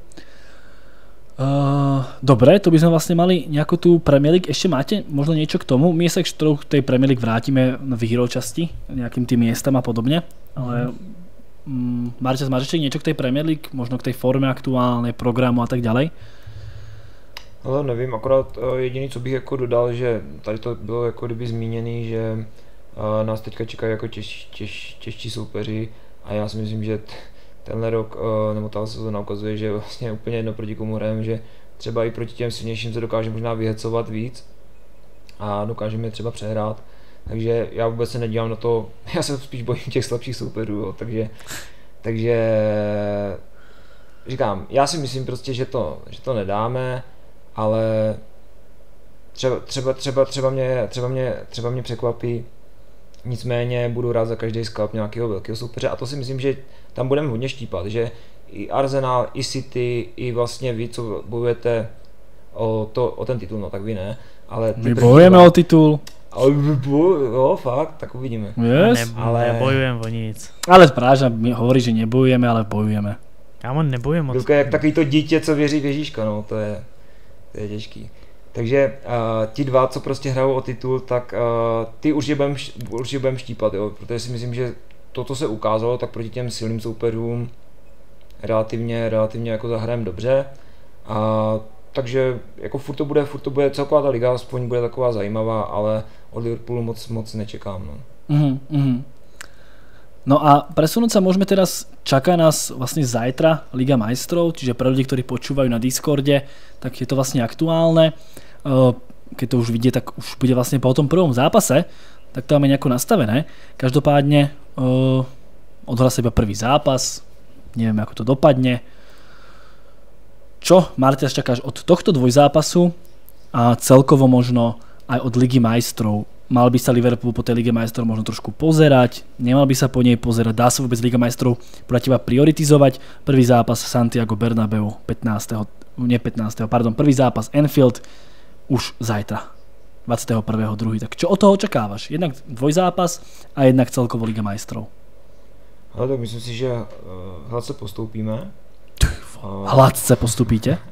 Uh, dobre, to by sme vlastne mali nejakú tú Premier League. Ešte máte možno niečo k tomu? My sa k tej Premier League vrátime v hero časti, nejakým tým miestam a podobne. Ale um, Marťas, máš ešte niečo k tej Premier League? Možno k tej forme aktuálnej, programu a tak ďalej?
Ale nevím, akorát jediný, co bych jako dodal, že tady to bylo jako kdyby zmíněný, že uh, nás teďka čekají jako těž, těž, těžší soupeři a já si myslím, že t- tenhle rok, uh, nebo ta sezóna ukazuje, že vlastně úplně jedno proti komu hrajeme, že třeba i proti těm silnějším se dokáže možná vyhecovat víc a dokážeme je třeba přehrát. Takže já vůbec se nedívám na to, já se spíš bojím těch slabších soupeřů, jo, takže, takže říkám, já si myslím prostě, že to, že to nedáme, ale třeba, třeba, třeba, třeba, mě, třeba, mě, třeba mě překvapí, nicméně budu rád za každý sklap nějakého velkého soupeře a to si myslím, že tam budeme hodně štípat, že i Arsenal, i City, i vlastně vy, co bojujete o, to, o ten titul, no tak vy ne, ale
my bojujeme dva, o titul.
Ale jo, fakt, tak uvidíme.
Yes.
Ne, ale... Nebojujeme o nic.
Ale Práža mi hovorí, že nebojujeme, ale bojujeme.
Já nebojujeme moc.
Vilka, jak takový to dítě, co věří v Ježíška, no, to je, to je těžký. Takže uh, ti dva, co prostě hrajou o titul, tak uh, ty určitě budem, určitě budem štípat, jo, protože si myslím, že to, co se ukázalo, tak proti těm silným soupeřům relativně, relativně jako zahrajeme dobře. A takže jako furt to bude, furt to bude celková ta liga, aspoň bude taková zajímavá, ale od Liverpoolu moc, moc nečekám. No.
Mm, mm. No a presunúť sa môžeme teraz, čaká nás vlastne zajtra Liga majstrov, čiže pre ľudí, ktorí počúvajú na Discorde, tak je to vlastne aktuálne. Keď to už vidie, tak už bude vlastne po tom prvom zápase, tak to máme nejako nastavené. Každopádne odhrá sa iba prvý zápas, neviem ako to dopadne. Čo, Martias, čakáš od tohto dvojzápasu a celkovo možno aj od Ligy majstrov? Mal by sa Liverpool po tej Lige majstrov možno trošku pozerať, nemal by sa po nej pozerať, dá sa vôbec Liga majstrov podľa teba prioritizovať? Prvý zápas Santiago Bernabeu pätnásteho nie pätnásteho pardon, prvý zápas Anfield už zajtra, dvadsiateho prvého druhého Tak čo od toho očakávaš? Jednak dvojzápas a jednak celkovo Liga majstrov.
Ale tak myslím si, že uh, hladce postoupíme.
Uh, hladce postupíte?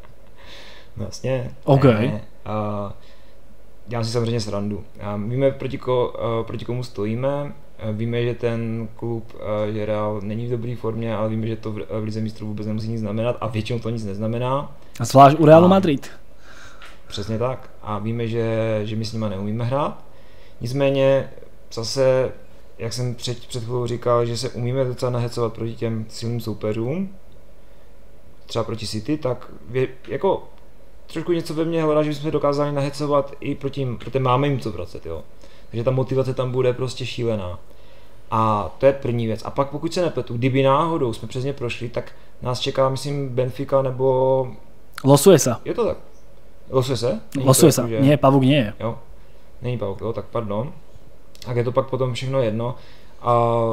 Vlastně.
OK.
Ne, uh, dělám si samozřejmě srandu. Víme, proti, ko, proti komu stojíme, víme, že ten klub, že Real není v dobré formě, ale víme, že to v Lize mistrů vůbec nemusí nic znamenat a většinou to nic neznamená.
A zvlášť u Realu a, Madrid.
Přesně tak. A víme, že, že my s nima neumíme hrát. Nicméně zase, jak jsem před, před chvílou říkal, že se umíme docela nahecovat proti těm silným soupeřům, třeba proti City, tak vě, jako trošku něco ve mně hledá, že jsme dokázali nahecovat i proti, protože máme jim co vracet, jo. Takže ta motivace tam bude prostě šílená. A to je první věc. A pak pokud se nepletu, kdyby náhodou jsme přes ně prošli, tak nás čeká, myslím, Benfica nebo...
Losuje se.
Je to tak? Losuje se?
Není Losuje se. Že... Nie, Pavuk nie je.
Jo. Není Pavuk, jo, tak pardon. Tak je to pak potom všechno jedno. A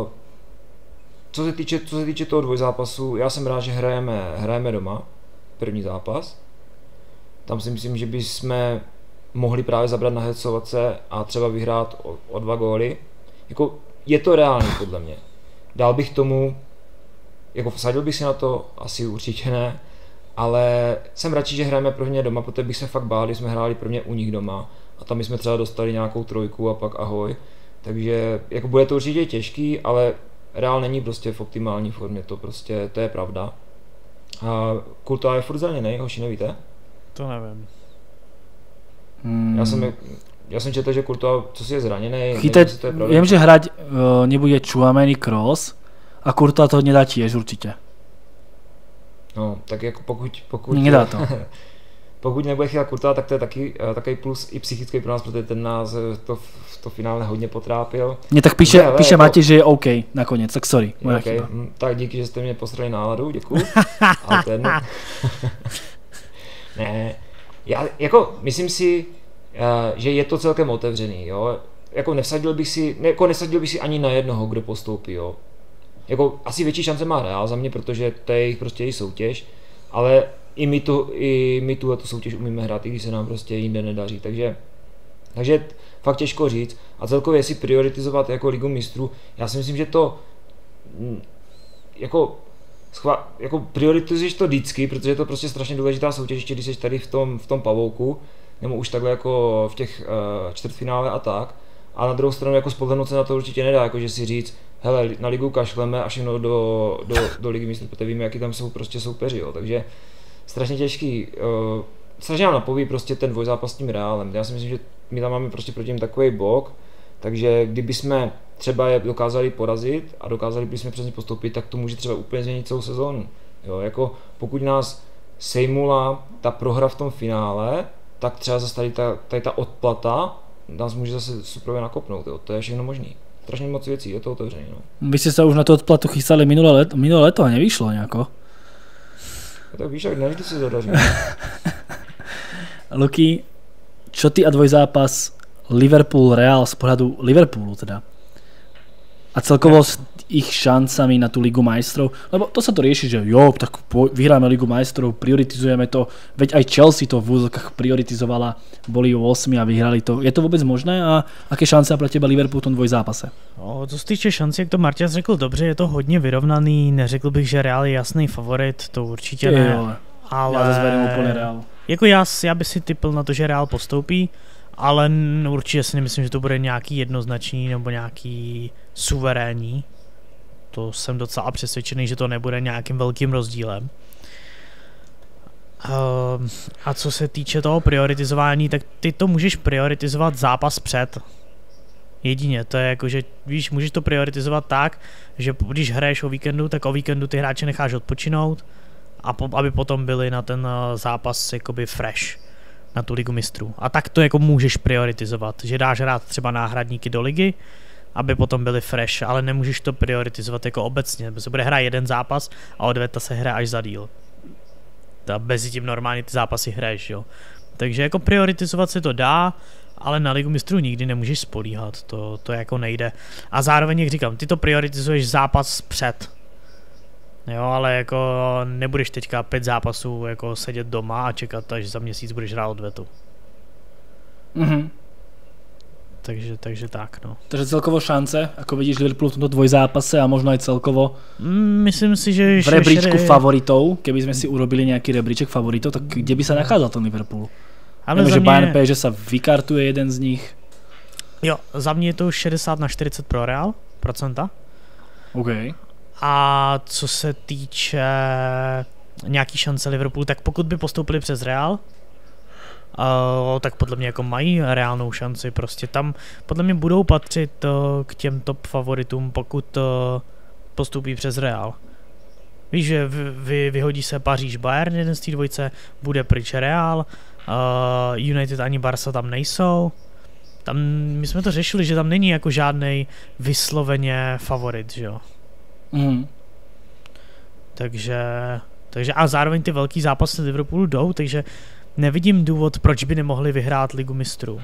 co se týče, co se týče toho dvojzápasu, já jsem rád, že hrajeme, hrajeme doma, první zápas. Tam si myslím, že bychom mohli právě zabrat na hecovace a třeba vyhrát o, o dva góly. Jako, je to reálný podle mě. Dal bych tomu, jako vsadil bych si na to, asi určitě ne, ale jsem radši, že hrajeme prvně doma, protože bych se fakt bál, když jsme hráli prvně u nich doma a tam jsme třeba dostali nějakou trojku a pak ahoj. Takže jako bude to určitě těžký, ale Real není prostě v optimální formě, to prostě, to je pravda. A Courtois je furt zraněnej, hoši, nevíte?
To nevím.
Hmm.
Já jsem, já jsem četl, že Courtois, co si je zraněnej,
Chytať, nevím, to je pravda. Viem, že hrať uh, nebude Tchouaméni, Kroos a Courtois to nedá tiež určitě.
No, tak jako pokud... pokud
nedá to.
Pokud nebude chytat Courtois, tak to je taky uh, takový plus i psychický pro nás, protože ten nás to, to finále hodně potrápil.
Mně tak píše, ale, píše jako... Matěj, že je OK nakonec, tak sorry, moja
okay. chyba. Tak díky, že jste mě postrali náladu, děkuju. Ale to je jedno. Ne, já jako myslím si, uh, že je to celkem otevřený, jo. Jako nevsadil bych si, ne, jako nesadil bych si ani na jednoho, kdo postoupí, jo. Jako asi větší šance má Real za mě, protože to je jich prostě jejich soutěž, ale i my tu, i my tu soutěž umíme hrát, i když se nám prostě jinde nedaří, takže, takže fakt těžko říct. A celkově si prioritizovat jako Ligu mistrů, já si myslím, že to jako Schva- jako prioritizuješ to vždycky, protože je to prostě strašně důležitá soutěž, ještě když jsi tady v tom, v tom pavouku, nebo už takhle jako v těch uh, čtvrtfinále a tak. A na druhou stranu jako spolehnout se na to určitě nedá, jako že si říct, hele, na ligu kašleme a všechno do, do, do Ligy mistrů, protože víme, jaký tam jsou prostě soupeři, jo. Takže strašně těžký, uh, strašně nám napoví prostě ten dvojzápas s tím Realem. Já si myslím, že my tam máme prostě proti ním takový bok, Takže kdyby jsme třeba je dokázali porazit a dokázali bychom přes ně postoupit, tak to může třeba úplně změnit celou sezónu. Jo, jako pokud nás sejmula ta prohra v tom finále, tak třeba zase tady ta, tady ta odplata nás může zase super nakopnout, jo. To je všechno možný. Strašně moc věcí, je to otevřený. No.
Vy ste sa už na tú odplatu chystali minulé leto, minulé leto a nevyšlo nejako.
Ja tak víš, ak nevždy si zadaří.
Luky, čo ty a dvojzápas Liverpool-Real z pohľadu Liverpoolu teda? A celkovo s ich šancami na tú Ligu majstrov, lebo to sa to rieši, že jo, tak vyhráme Ligu majstrov, prioritizujeme to, veď aj Chelsea to v úzokách prioritizovala, boli u osmi a vyhrali to. Je to vôbec možné a aké šance pre teba Liverpool v tom dvojzápase?
No, co se týče šanci, jak to Marťas řekl dobře, je to hodně vyrovnaný, neřekl bych, že Real je jasný favorit, to určitě ne.
Jo,
ale
já zase verím úplně Real.
Jako já, já bych si typl na to, že Real postoupí, ale určitě si nemyslím, že to bude nějaký jednoznačný nebo nějaký suverénní. To jsem docela přesvědčený, že to nebude nějakým velkým rozdílem. Uh, a co se týče toho prioritizování, tak ty to můžeš prioritizovat zápas před. Jedině, to je jako, že víš, můžeš to prioritizovat tak, že když hraješ o víkendu, tak o víkendu ty hráče necháš odpočinout, a po, aby potom byli na ten uh, zápas jakoby fresh, na tu Ligu mistrů. A tak to jako můžeš prioritizovat, že dáš hrát třeba náhradníky do ligy, aby potom byli fresh, ale nemůžeš to prioritizovat jako obecně, protože se bude hrát jeden zápas a odveta se hraje až za díl. A mezi tím normálně ty zápasy hraješ, jo. Takže jako prioritizovat se to dá, ale na Ligu mistrů nikdy nemůžeš spolíhat, to, to jako nejde. A zároveň, jak říkám, ty to prioritizuješ zápas před. Jo, ale jako nebudeš teďka pět zápasů jako sedět doma a čekat, až za měsíc budeš hrát odvetu.
Mhm.
Takže, takže tak, no.
Takže celkovo šance, ako vidíš Liverpool v tomto dvojzápase a možno aj celkovo
myslím si, že
v rebríčku šere... favoritov, keby sme si urobili nejaký rebríček favoritov, tak kde by sa nachádzal ten Liverpool? Ale Viem, že mě... Bayern pé, že sa vykartuje jeden z nich.
Jo, za mě je to šedesát na čtyřicet pro Real, procenta.
OK.
A co se týče nějaký šance Liverpoolu, tak pokud by postoupili přes Real, Uh, tak podle mě jako mají reálnou šanci, prostě tam podle mě budou patřit uh, k těm top favoritům, pokud uh, postupí přes Real. Víš, že vy, vy, vyhodí se Paříž Bayern jeden z té dvojce, bude pryč Real, uh, United ani Barca tam nejsou. Tam, my jsme to řešili, že tam není jako žádnej vysloveně favorit, že jo.
Mm.
Takže, takže a zároveň ty velký zápasy Liverpoolu jdou, takže nevidím důvod, proč by nemohli vyhrát Ligu mistrů.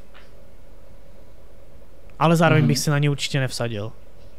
Ale zároveň mm. bych si na ně určitě nevsadil.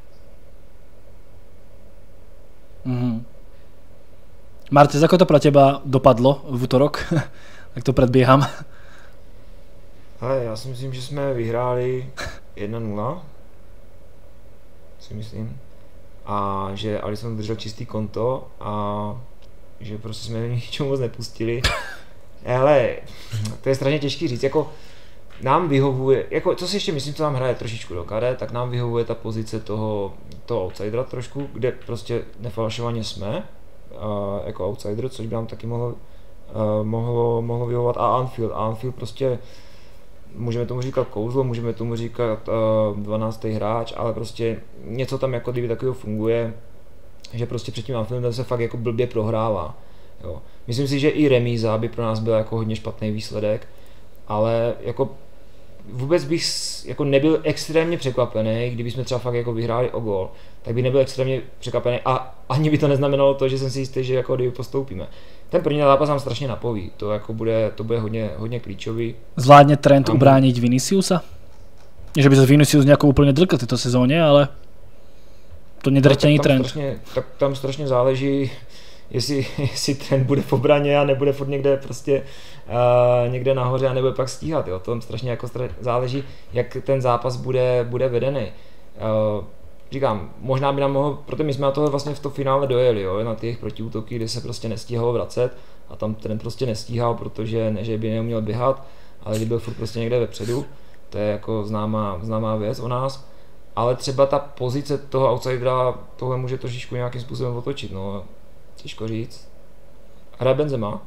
Mm. Martes, ako to pro teba dopadlo v útorok? Tak to predbieham.
Hele, já si myslím, že jsme vyhráli jedna nula. Si myslím. A že Alisson držel čistý konto a že prostě jsme ničemu moc nepustili. Hele, to je strašně těžký říct, jako nám vyhovuje, jako co si ještě myslím, co nám hraje trošičku do karet, tak nám vyhovuje ta pozice toho, toho outsidera trošku, kde prostě nefalšovaně jsme, uh, jako outsider, což by nám taky mohlo, uh, mohlo, mohlo vyhovovat a Anfield, a Anfield prostě, můžeme tomu říkat kouzlo, můžeme tomu říkat uh, dvanáctý hráč, ale prostě něco tam jako kdyby takového funguje, že prostě před tím Anfieldem se fakt jako blbě prohrává. Jo. Myslím si, že i remíza by pro nás byl jako hodně špatný výsledek, ale jako vůbec bych jako nebyl extrémně překvapený, kdyby jsme třeba fakt jako vyhráli o gól, tak by nebyl extrémně překvapený a ani by to neznamenalo to, že jsem si jistý, že jako kdyby postoupíme. Ten první zápas nám strašně napoví, to jako bude, to bude hodně, hodně klíčový.
Zvládne Trent a ubrániť Viniciusa? Nie, že by sa Vinicius nejako úplne drkl v tejto sezóne, ale to nedrťa ani Trent.
Strašně, tak tam strašně záleží, jestli, jestli Trent bude v obraně a nebude furt někde prostě uh, někde nahoře a nebude pak stíhat, jo. To tam strašně jako stra- záleží, jak ten zápas bude, bude vedený. Uh, říkám, možná by nám mohl, protože my jsme na tohle vlastně v to finále dojeli, jo, na těch protiútoky, kde se prostě nestíhalo vracet a tam Trent prostě nestíhal, protože ne, že by neuměl běhat, ale by byl furt prostě někde vepředu, to je jako známá, známá věc o nás. Ale třeba ta pozice toho outsidera tohle může trošičku nějakým způsobem otočit, no. Těžko říct. Hraje Benzema?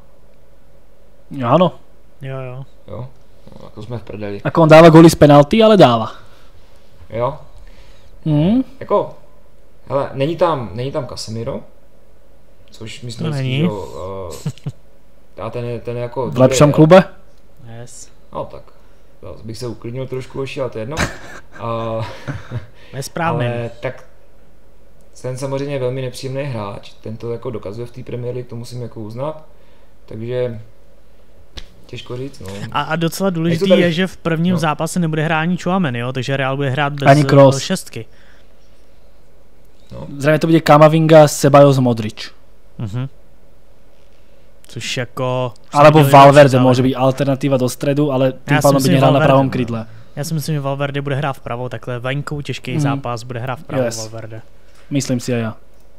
Áno.
Jo, jo.
Jo, no, ako sme v prdeli.
Ako on dáva góly z penalty, ale dáva.
Jo?
Mm.
Jako, hele, není tam, není tam Casemiro, což myslím,
to
že
není.
uh, a ten je, ten je jako...
V lepšom klube?
Yes.
No tak, bych se uklidnil trošku oši, ale to je jedno. Uh,
Nesprávný.
Ale tak ten samozřejmě je velmi nepříjemný hráč, ten to jako dokazuje v té Premier League, to musím jako uznat, takže těžko říct, no.
A, a docela důležitý
tady...
je, že v prvním
no.
zápase nebude hrát ani Chouameni, jo, takže Real bude hrát bez
ani Kroos.
šestky.
No.
Zřejmě to bude Kamavinga, Ceballos, Modrič.
Mhm. Což jako...
Alebo Valverde může být alternativa do středu, ale tím pádem by nehrál na pravom krydle.
Já si myslím, že Valverde bude hrát vpravo, takhle venkou těžký mm. zápas, bude hrát vpravo yes. Valverde.
Myslím si aj ja.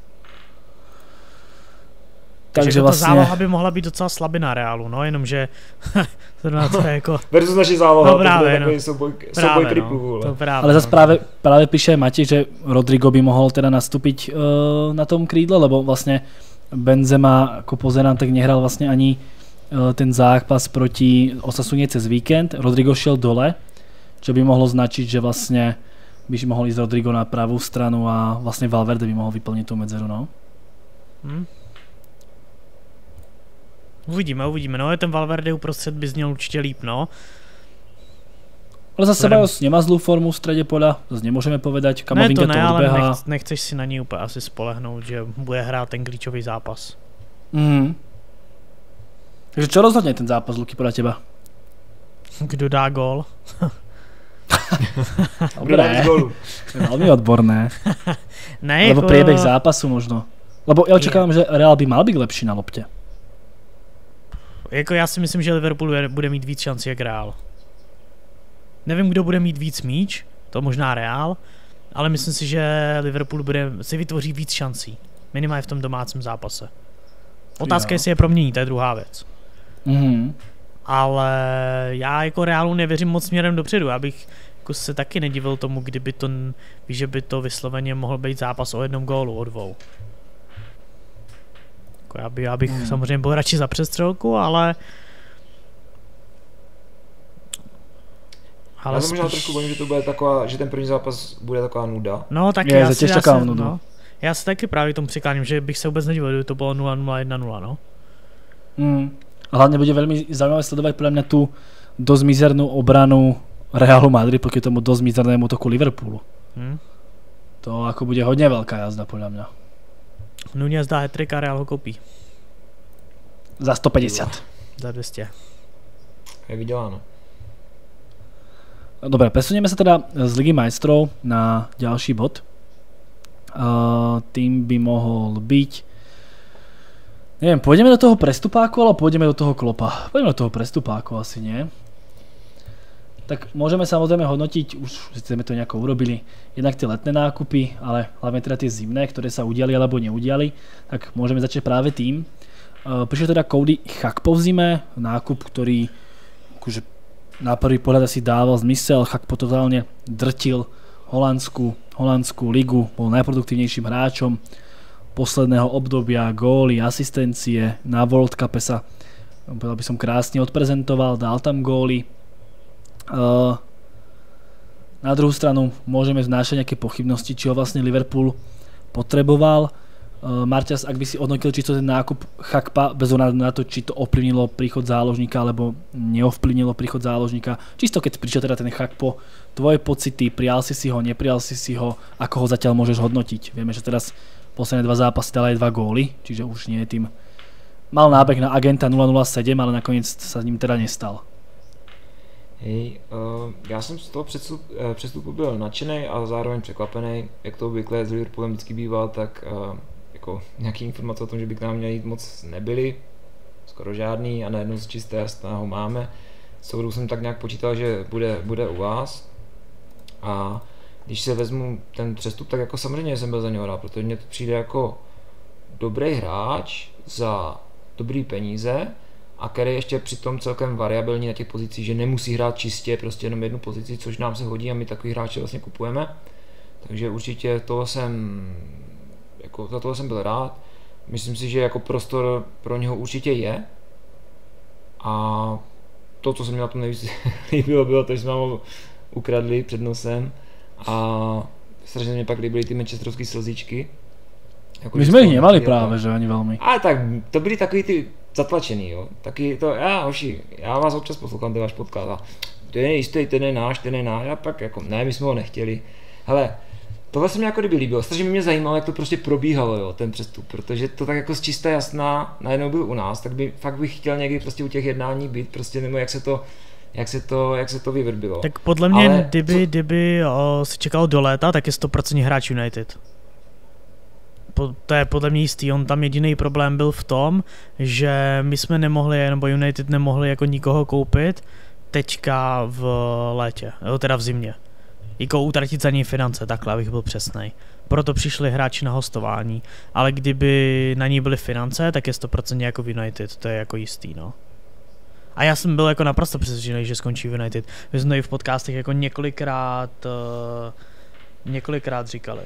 Takže, Takže vlastně... ta záloha by mohla být docela slabina Reálu, no, jenomže to je jako...
Versus naši záloha,
no, právě,
to je
no.
takový souboj, souboj kripů.
No, právě,
ale zase
no.
práve, práve píše Mati, že Rodrigo by mohol teda nastúpiť uh, na tom krídle, lebo vlastne Benzema, ako pozerám, tak nehral vlastne ani uh, ten zápas proti Osasune cez víkend. Rodrigo šiel dole, čo by mohlo značiť, že vlastne by mohol ísť Rodrigo na pravú stranu a vlastne Valverde by mohol vyplniť tú medzeru, no.
Hmm. Uvidíme, uvidíme, no, ten Valverde uprostřed by zněl určitě líp, no.
Ale zase Ceballos nemá zlú formu v strede poľa, zase nemôžeme povedať, Kamavinga
ne, to,
to
ne,
odbehá.
Ale nech, nechceš si na ní úplně asi spolehnout, že bude hrát ten klíčový zápas.
Mm. Takže čo rozhodne ten zápas, Luky, podľa teba?
Kdo dá gól?
Dobré, veľmi odborné.
Ne,
Lebo
jako...
priebeh zápasu možno. Lebo ja očakávam, že Real by mal byť lepší na lopte.
Jako já si myslím, že Liverpool bude mít víc šancí jak Real. Nevím, kdo bude mít víc míč, to možná Real, ale myslím si, že Liverpool bude, si vytvoří víc šancí. Minimálně v tom domácím zápase. Otázka, jestli je promění, to je druhá věc.
Mm-hmm.
Ale já jako Realu nevěřím moc směrem dopředu. Já bych jako se taky nedivil tomu, kdyby to, že by to vysloveně mohl být zápas o jednom gólu, o dvou. Jako já, by, já bych mm. samozřejmě byl radši za přestřelku, ale...
ale já to možná spíš... trošku bojím, že to bude taková, že ten první zápas bude taková nuda.
No tak
je,
já, si, já, si,
no.
já si taky právě tomu přikláním, že bych se vůbec nedivil, kdyby to bylo nula nula jedna nula, no.
Mm. Hlavne bude veľmi zaujímavé sledovať podľa mňa tú dosť mizernú obranu Realu Madrid proti tomu dosť mizernému toku Liverpoolu. Hmm. To ako bude hodne veľká jazda podľa mňa.
Núñez dá hat-trick a Real ho koupí.
Za sto päťdesiat.
Za dvě stě.
Je vyděláno.
Dobre, presunieme sa teda z Ligy majstrov na ďalší bod. Uh, tým by mohol byť... Neviem, pôjdeme do toho prestupáku, alebo pôjdeme do toho Klopa? Pôjdeme do toho prestupáku, asi nie. Tak môžeme samozrejme hodnotiť, už sme to nejako urobili, jednak tie letné nákupy, ale hlavne teda tie zimné, ktoré sa udiali alebo neudiali, tak môžeme začať práve tým. Uh, prišiel teda Cody Gakpo v zime, nákup, ktorý akože na prvý pohľad asi dával zmysel. Gakpo totálne drtil holandskú, holandskú ligu, bol najproduktívnejším hráčom posledného obdobia, góly, asistencie, na World Cupe sa, by som krásne odprezentoval, dal tam góly. Uh, na druhú stranu môžeme vznášať nejaké pochybnosti, či ho vlastne Liverpool potreboval. Uh, Marťas, ak by si hodnotil čisto ten nákup Gakpa, bez ohľadu na to, či to ovplyvnilo príchod záložníka, alebo neovplyvnilo príchod záložníka, čisto keď prišiel teda ten Gakpo, tvoje pocity, prijal si si ho, neprijal si si ho, ako ho zatiaľ môžeš hodnotiť? Vieme, že teraz posledné dva zápasy dal aj dva góly, čiže už nie je tým... Mal nábeh na agenta nula nula sedm, ale nakoniec sa ním teda nestal.
Hej, uh, já jsem z toho přestup, uh, přestupu byl nadšený a zároveň překvapený, jak to obvykle s Liverpoolem vždycky bývá, tak uh, jako nějaký informace o tom, že by k nám měli jít moc nebyly, skoro žádný a najednou z čisté jasná ho máme. S tou jsem tak nějak počítal, že bude, bude u vás a když se vezmu ten přestup, tak jako samozřejmě jsem byl za něho rád, protože mně to přijde jako dobrý hráč za dobrý peníze a který ještě přitom celkem variabilní na těch pozicích, že nemusí hrát čistě prostě jenom jednu pozici, což nám se hodí a my takový hráče vlastně kupujeme. Takže určitě toho jsem, jako za toho jsem byl rád. Myslím si, že jako prostor pro něho určitě je. A to, co se mi na tom nejvíc líbilo, bylo to, že jsme ho ukradli před nosem. a strašně mě pak líbily ty manchesterovské slzičky.
Jako, my jsme jich nemali právě, že ani velmi.
Ale tak to byly takový ty zatlačený, jo. Taky to, já hoši, já vás občas poslouchám, ten váš podcast a to je jistý, ten je náš, ten je náš a pak jako, ne, my jsme ho nechtěli. Hele, tohle se mi jako kdyby líbilo, strašně mě zajímalo, jak to prostě probíhalo, jo, ten přestup, protože to tak jako z čisté jasná najednou byl u nás, tak by fakt bych chtěl někdy prostě u těch jednání být, prostě nebo jak se to, jak se to, jak se to vyvrbilo.
Tak podle mě,
ale
kdyby, co... kdyby o, si čekal do léta, tak je sto procent hráč United. Po, to je podle mě jistý, on tam jediný problém byl v tom, že my jsme nemohli, nebo United nemohli jako nikoho koupit teďka v létě, jo, teda v zimě. Jako utratit za něj finance, takhle, abych byl přesnej. Proto přišli hráči na hostování, ale kdyby na ní byly finance, tak je sto procent jako v United, to je jako jistý, no. A já jsem byl jako naprosto přesvědčený, že skončí v United. My jsme to i v podcastech jako několikrát, uh, několikrát říkali.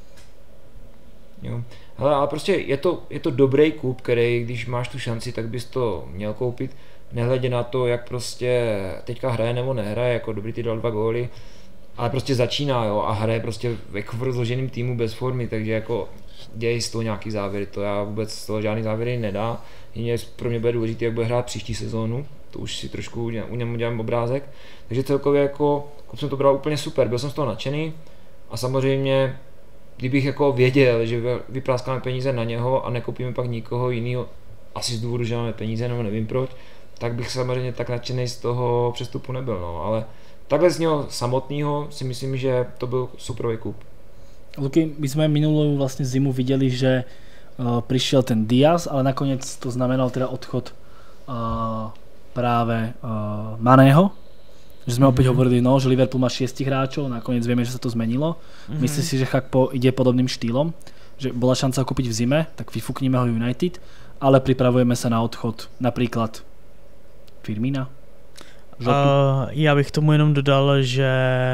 Jo. Hele, ale prostě je to, je to dobrý kup, který, když máš tu šanci, tak bys to měl koupit. Nehledě na to, jak prostě teďka hraje nebo nehraje, jako dobrý ty dal dva góly, ale prostě začíná, jo, a hraje prostě jako v rozloženém týmu bez formy, takže jako děj z toho nějaký závěry, to já vůbec z toho žádný závěry nedá. Jině pro mě bude důležité, jak bude hrát příští sezónu, to už si trošku u něm udělám obrázek, takže celkově jako, jako jsem to bral úplně super, byl jsem z toho nadšený a samozřejmě kdybych jako věděl, že vypráskáme peníze na něho a nekoupíme pak nikoho jiného, asi z důvodu, že máme peníze, nebo nevím proč, tak bych samozřejmě tak nadšený z toho přestupu nebyl, no, ale takhle z něho samotného si myslím, že to byl superový kup.
Luky, my jsme minulou vlastně zimu viděli, že uh, přišel ten Diaz, ale nakonec to znamenalo teda odchod uh, práve uh, Maného. Že jsme mm-hmm. opäť hovorili, no, že Liverpool má šiestich hráčov, nakoniec vieme, že sa to zmenilo. Mm-hmm. Myslíš si, že Chakpo ide podobným štýlom? Že bola šanca ho kúpiť v zime, tak vyfúknime ho United, ale pripravujeme sa na odchod napríklad Firmina?
Uh, já bych tomu jenom dodal, že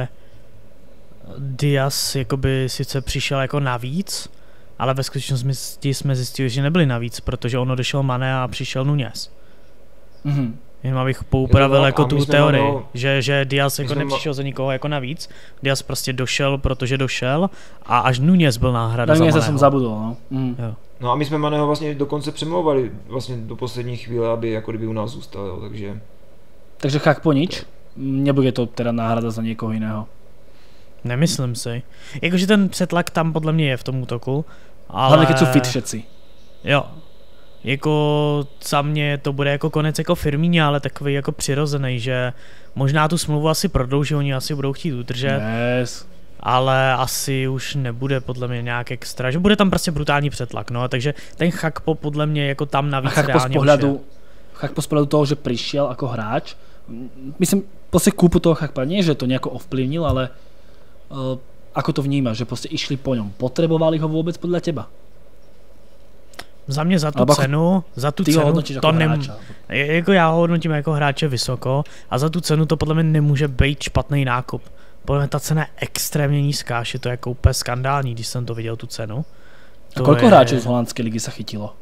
Diaz jakoby sice přišel jako navíc, ale ve skutečnosti jsme zjistili, že nebyli navíc, protože on odešel Mané a přišel Nunez.
Mm-hmm.
Jenom abych poupravil jako tu teorii,
mano,
že, že Diaz jako nepřišel
ma...
za nikoho jako navíc. Diaz prostě došel, protože došel a až Nunez byl náhrada za Maného.
jsem zabudol, no. Mm.
Jo.
No a my jsme Maného vlastně dokonce přemlouvali vlastně do poslední chvíle, aby jako kdyby u nás zůstal, jo, takže...
Takže Chakpo nič? Nebude to teda náhrada za někoho jiného?
Nemyslím si. Jakože ten přetlak tam podle mě je v tom útoku, ale...
Hlavně keď jsou fit všetci.
Jo. Jako za mě to bude jako konec jako Firmíně, ale takový jako přirozený, že možná tu smlouvu asi prodlouží, oni asi budou chtít udržet.
Yes.
Ale asi už nebude podle mě nějak extra, že bude tam prostě brutální přetlak, no, takže ten Chakpo podle mě jako tam navíc
a Chakpo
reálně
z pohľadu, Chakpo z pohľadu toho, že prišiel ako hráč, myslím, prostě kúpu toho Chakpa, nie, že to nejako ovplyvnil, ale uh, ako to vnímaš, že prostě išli po ňom, potrebovali ho vôbec podľa teba?
Za mě za tu Albo cenu, za tu cenu, to nem, jako já ho hodnotím jako hráče vysoko a za tu cenu to podle mě nemůže být špatný nákup. Podle mě ta cena je extrémně nízká, je to jako úplně skandální, když jsem to viděl tu cenu. To
a koľko
je...
hráčů z holandské ligy se chytilo?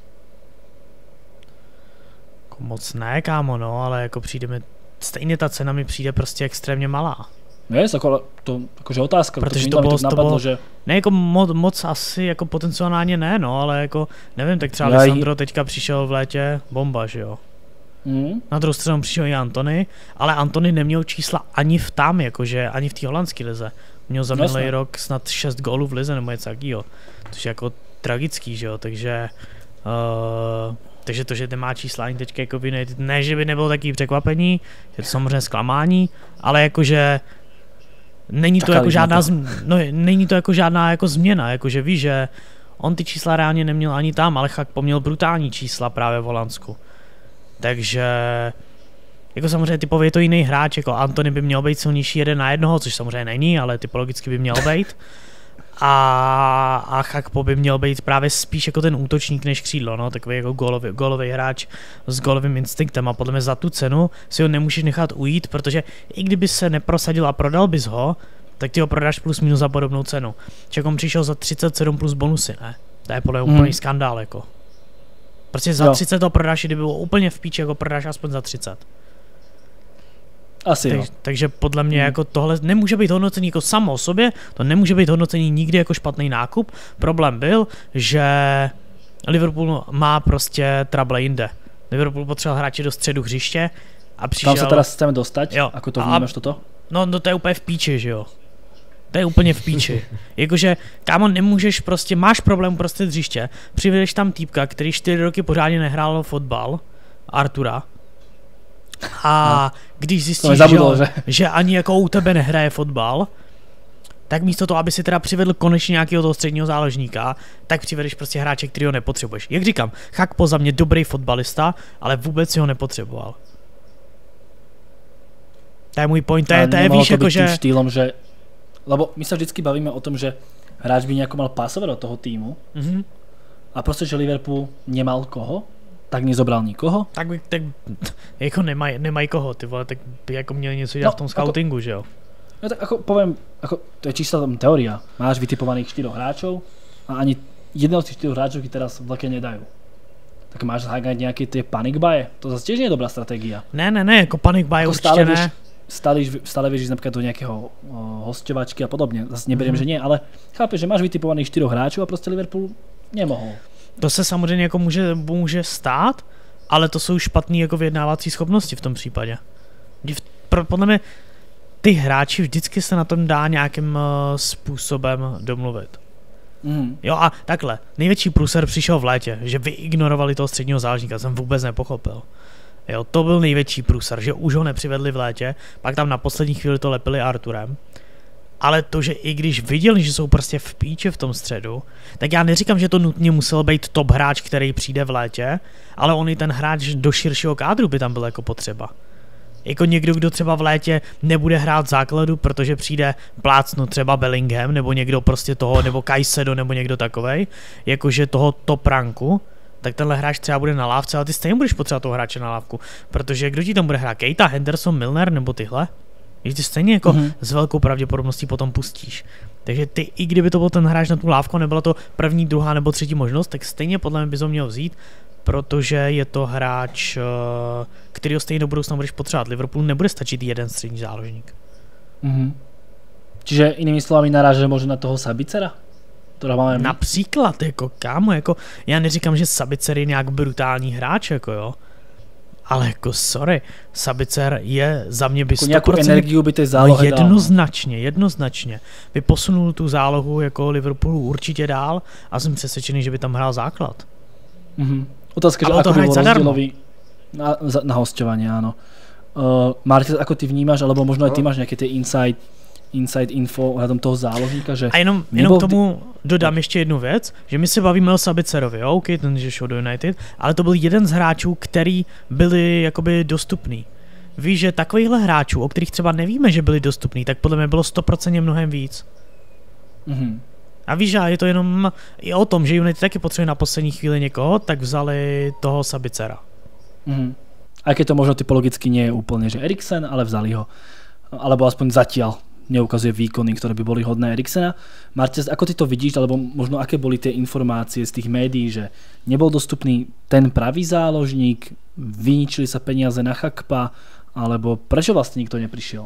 Jako moc ne, kámo, no, ale jako přijde mi, stejně ta cena mi přijde prostě extrémně malá.
Ne, jako to jakože otázka,
protože to bylo, napadlo, to bylo, že... Ne, jako moc, moc asi jako potenciálně ne, no, ale jako, nevím, tak třeba Alessandro teďka přišel v létě, bomba, že jo.
Mm.
Na druhou stranu přišel i Antony, ale Antony neměl čísla ani v tam, jakože ani v té holandské lize. Měl za minulý no, rok snad šest gólů v lize nebo něco takýho, což je jako tragický, že jo, takže... Uh, takže to, že nemá čísla ani teďka jako by ne, ne, že by nebylo takový překvapení, je to samozřejmě zklamání, ale jakože není to jako žádná to. No, není to jako žádná jako změna, jakože víš, že on ty čísla reálně neměl ani tam, ale Chakpo měl brutální čísla právě v Holandsku. Takže jako samozřejmě typově je to jiný hráč, jako Antony by měl být silnější jeden na jednoho, což samozřejmě není, ale typologicky by měl být. A, a Chakpo by měl být právě spíš jako ten útočník než křídlo, no, takový jako gólový, gólový hráč s gólovým instinktem a podle mě za tu cenu si ho nemůžeš nechat ujít, protože i kdyby se neprosadil a prodal bys ho, tak ty ho prodáš plus minus za podobnou cenu. Čak on přišel za třicet sedm plus bonusy, ne? To je podle mě úplný hmm. skandál, jako. Prostě za jo. třicet to prodáš, kdyby bylo úplně v píči, jako prodáš aspoň za třicet.
Asi
tak,
jo.
Takže podle mě hmm. jako tohle nemůže být hodnocení jako samo o sobě, to nemůže být hodnocení nikdy jako špatný nákup. Problém byl, že Liverpool má prostě trouble jinde. Liverpool potřeboval hráče do středu hřiště a přišel...
Tam se teda chceme dostať?
Jo.
Ako to vnímáš toto?
No, no to je úplně v píči, že jo. To je úplně v píči. Jakože, kámo, nemůžeš prostě, máš problém prostě hřiště, přivedeš tam týpka, který čtyři roky pořádně nehrál fotbal, Artura, a no. když zjistíš,
zabudol,
že,
že?
že ani jako u tebe nehraje fotbal, tak místo toho, aby si teda přivedl konečně nějakého toho středního záložníka, tak přivedeš prostě hráče, který ho nepotřebuješ. Jak říkám, Chakpo za mě dobrý fotbalista, ale vůbec si ho nepotřeboval. To je můj point, to je, to je víš, jako že...
štýlom, že... Lebo my sa vždycky bavíme o tom, že hráč by nejako mal pásovať do toho týmu mm-hmm. a prostě, že Liverpool nemal koho, tak nezobral nikoho.
Tak by, tak jako nemají, nemají koho, ty vole, tak by jako měli něco dělat no, v tom scoutingu, ako, že jo?
No tak ako poviem, ako, to je čistá tam teória. Máš vytipovaných štyroch hráčov a ani jedného z tých štyroch hráčov ti teraz v leke nedajú. Tak máš zháňať nejaké tie panic buy? To zase tiež nie je dobrá stratégia.
Ne, ne, ne, jako panic buy jako určitě ne. Vieš,
stále, stále vieš ísť napríklad do nejakého o, hosťovačky a podobne. Zase neberiem, mm-hmm. že nie, ale chápeš, že máš vytipovaných štyroch hráčov a prostě Liverpool nemohol.
To se samozřejmě jako může, může stát, ale to jsou špatný jako vyjednávací schopnosti v tom případě. Podle mě ty hráči vždycky se na tom dá nějakým uh, způsobem domluvit. Mm. Jo a takhle, největší průser přišel v létě, že vyignorovali toho středního záložníka, jsem vůbec nepochopil. Jo, to byl největší průser, že už ho nepřivedli v létě, pak tam na poslední chvíli to lepili Arturem. Ale to, že i když viděli, že jsou prostě v píči v tom středu, tak já neříkám, že to nutně musel být top hráč, který přijde v létě, ale on i ten hráč do širšího kádru by tam byl jako potřeba. Jako někdo, kdo třeba v létě nebude hrát základu, protože přijde plácnu třeba Bellingham, nebo někdo prostě toho, nebo Caicedo, nebo někdo takovej, jakože toho top ranku, tak tenhle hráč třeba bude na lávce, ale ty stejně budeš potřebovat toho hráče na lávku, protože kdo ti tam bude hrát? Keita, Henderson, Milner nebo tyhle? Víš, ty stejně jako mm-hmm. s velkou pravděpodobností potom pustíš. Takže ty, i kdyby to byl ten hráč na tu lávku, nebyla to první, druhá nebo třetí možnost, tak stejně podle mě bys ho měl vzít, protože je to hráč, kterýho stejně do budoucna budeš potřebovat. Liverpool nebude stačit jeden střední záložník.
Mm-hmm. Čiže jinými slovami naráže možná na toho Sabicera?
Například, jako kámo, jako já neříkám, že Sabicer je nějak brutální hráč, jako jo. Ale jako sorry, Sabicer je za mě by sto procent
energiu by tej zálohy
jednoznačně, dal. jednoznačně by posunul tu zálohu jako Liverpoolu určitě dál a jsem přesvědčený, že by tam hrál základ.
Mm-hmm. Otázka, že ako by bol rozdielový na, na hosťovanie, áno. Uh, Martin, ako ty vnímaš, alebo možno aj ty máš nejaké tie inside inside info ohledom toho záložníka, že...
A jenom, jenom k tomu dodám ještě jednu věc, že my se bavíme o Sabicerovi, jo, OK, ten že šel do United, ale to byl jeden z hráčů, který byli jakoby dostupný. Víš, že takovýchhle hráčů, o kterých třeba nevíme, že byli dostupný, tak podle mě bylo sto procent mnohem víc. Mm-hmm. A víš, že je to jenom i o tom, že United taky potřebuje na poslední chvíli někoho, tak vzali toho Sabicera.
Mm-hmm. A keď to možno typologicky nie je úplne, že Eriksen, ale vzali ho. Alebo aspoň zatiaľ neukazuje výkony, ktoré by boli hodné Eriksena. Martes, ako ty to vidíš, alebo možno aké boli tie informácie z tých médií, že nebol dostupný ten pravý záložník, vyničili sa peniaze na Chakpa, alebo prečo vlastne nikto neprišiel?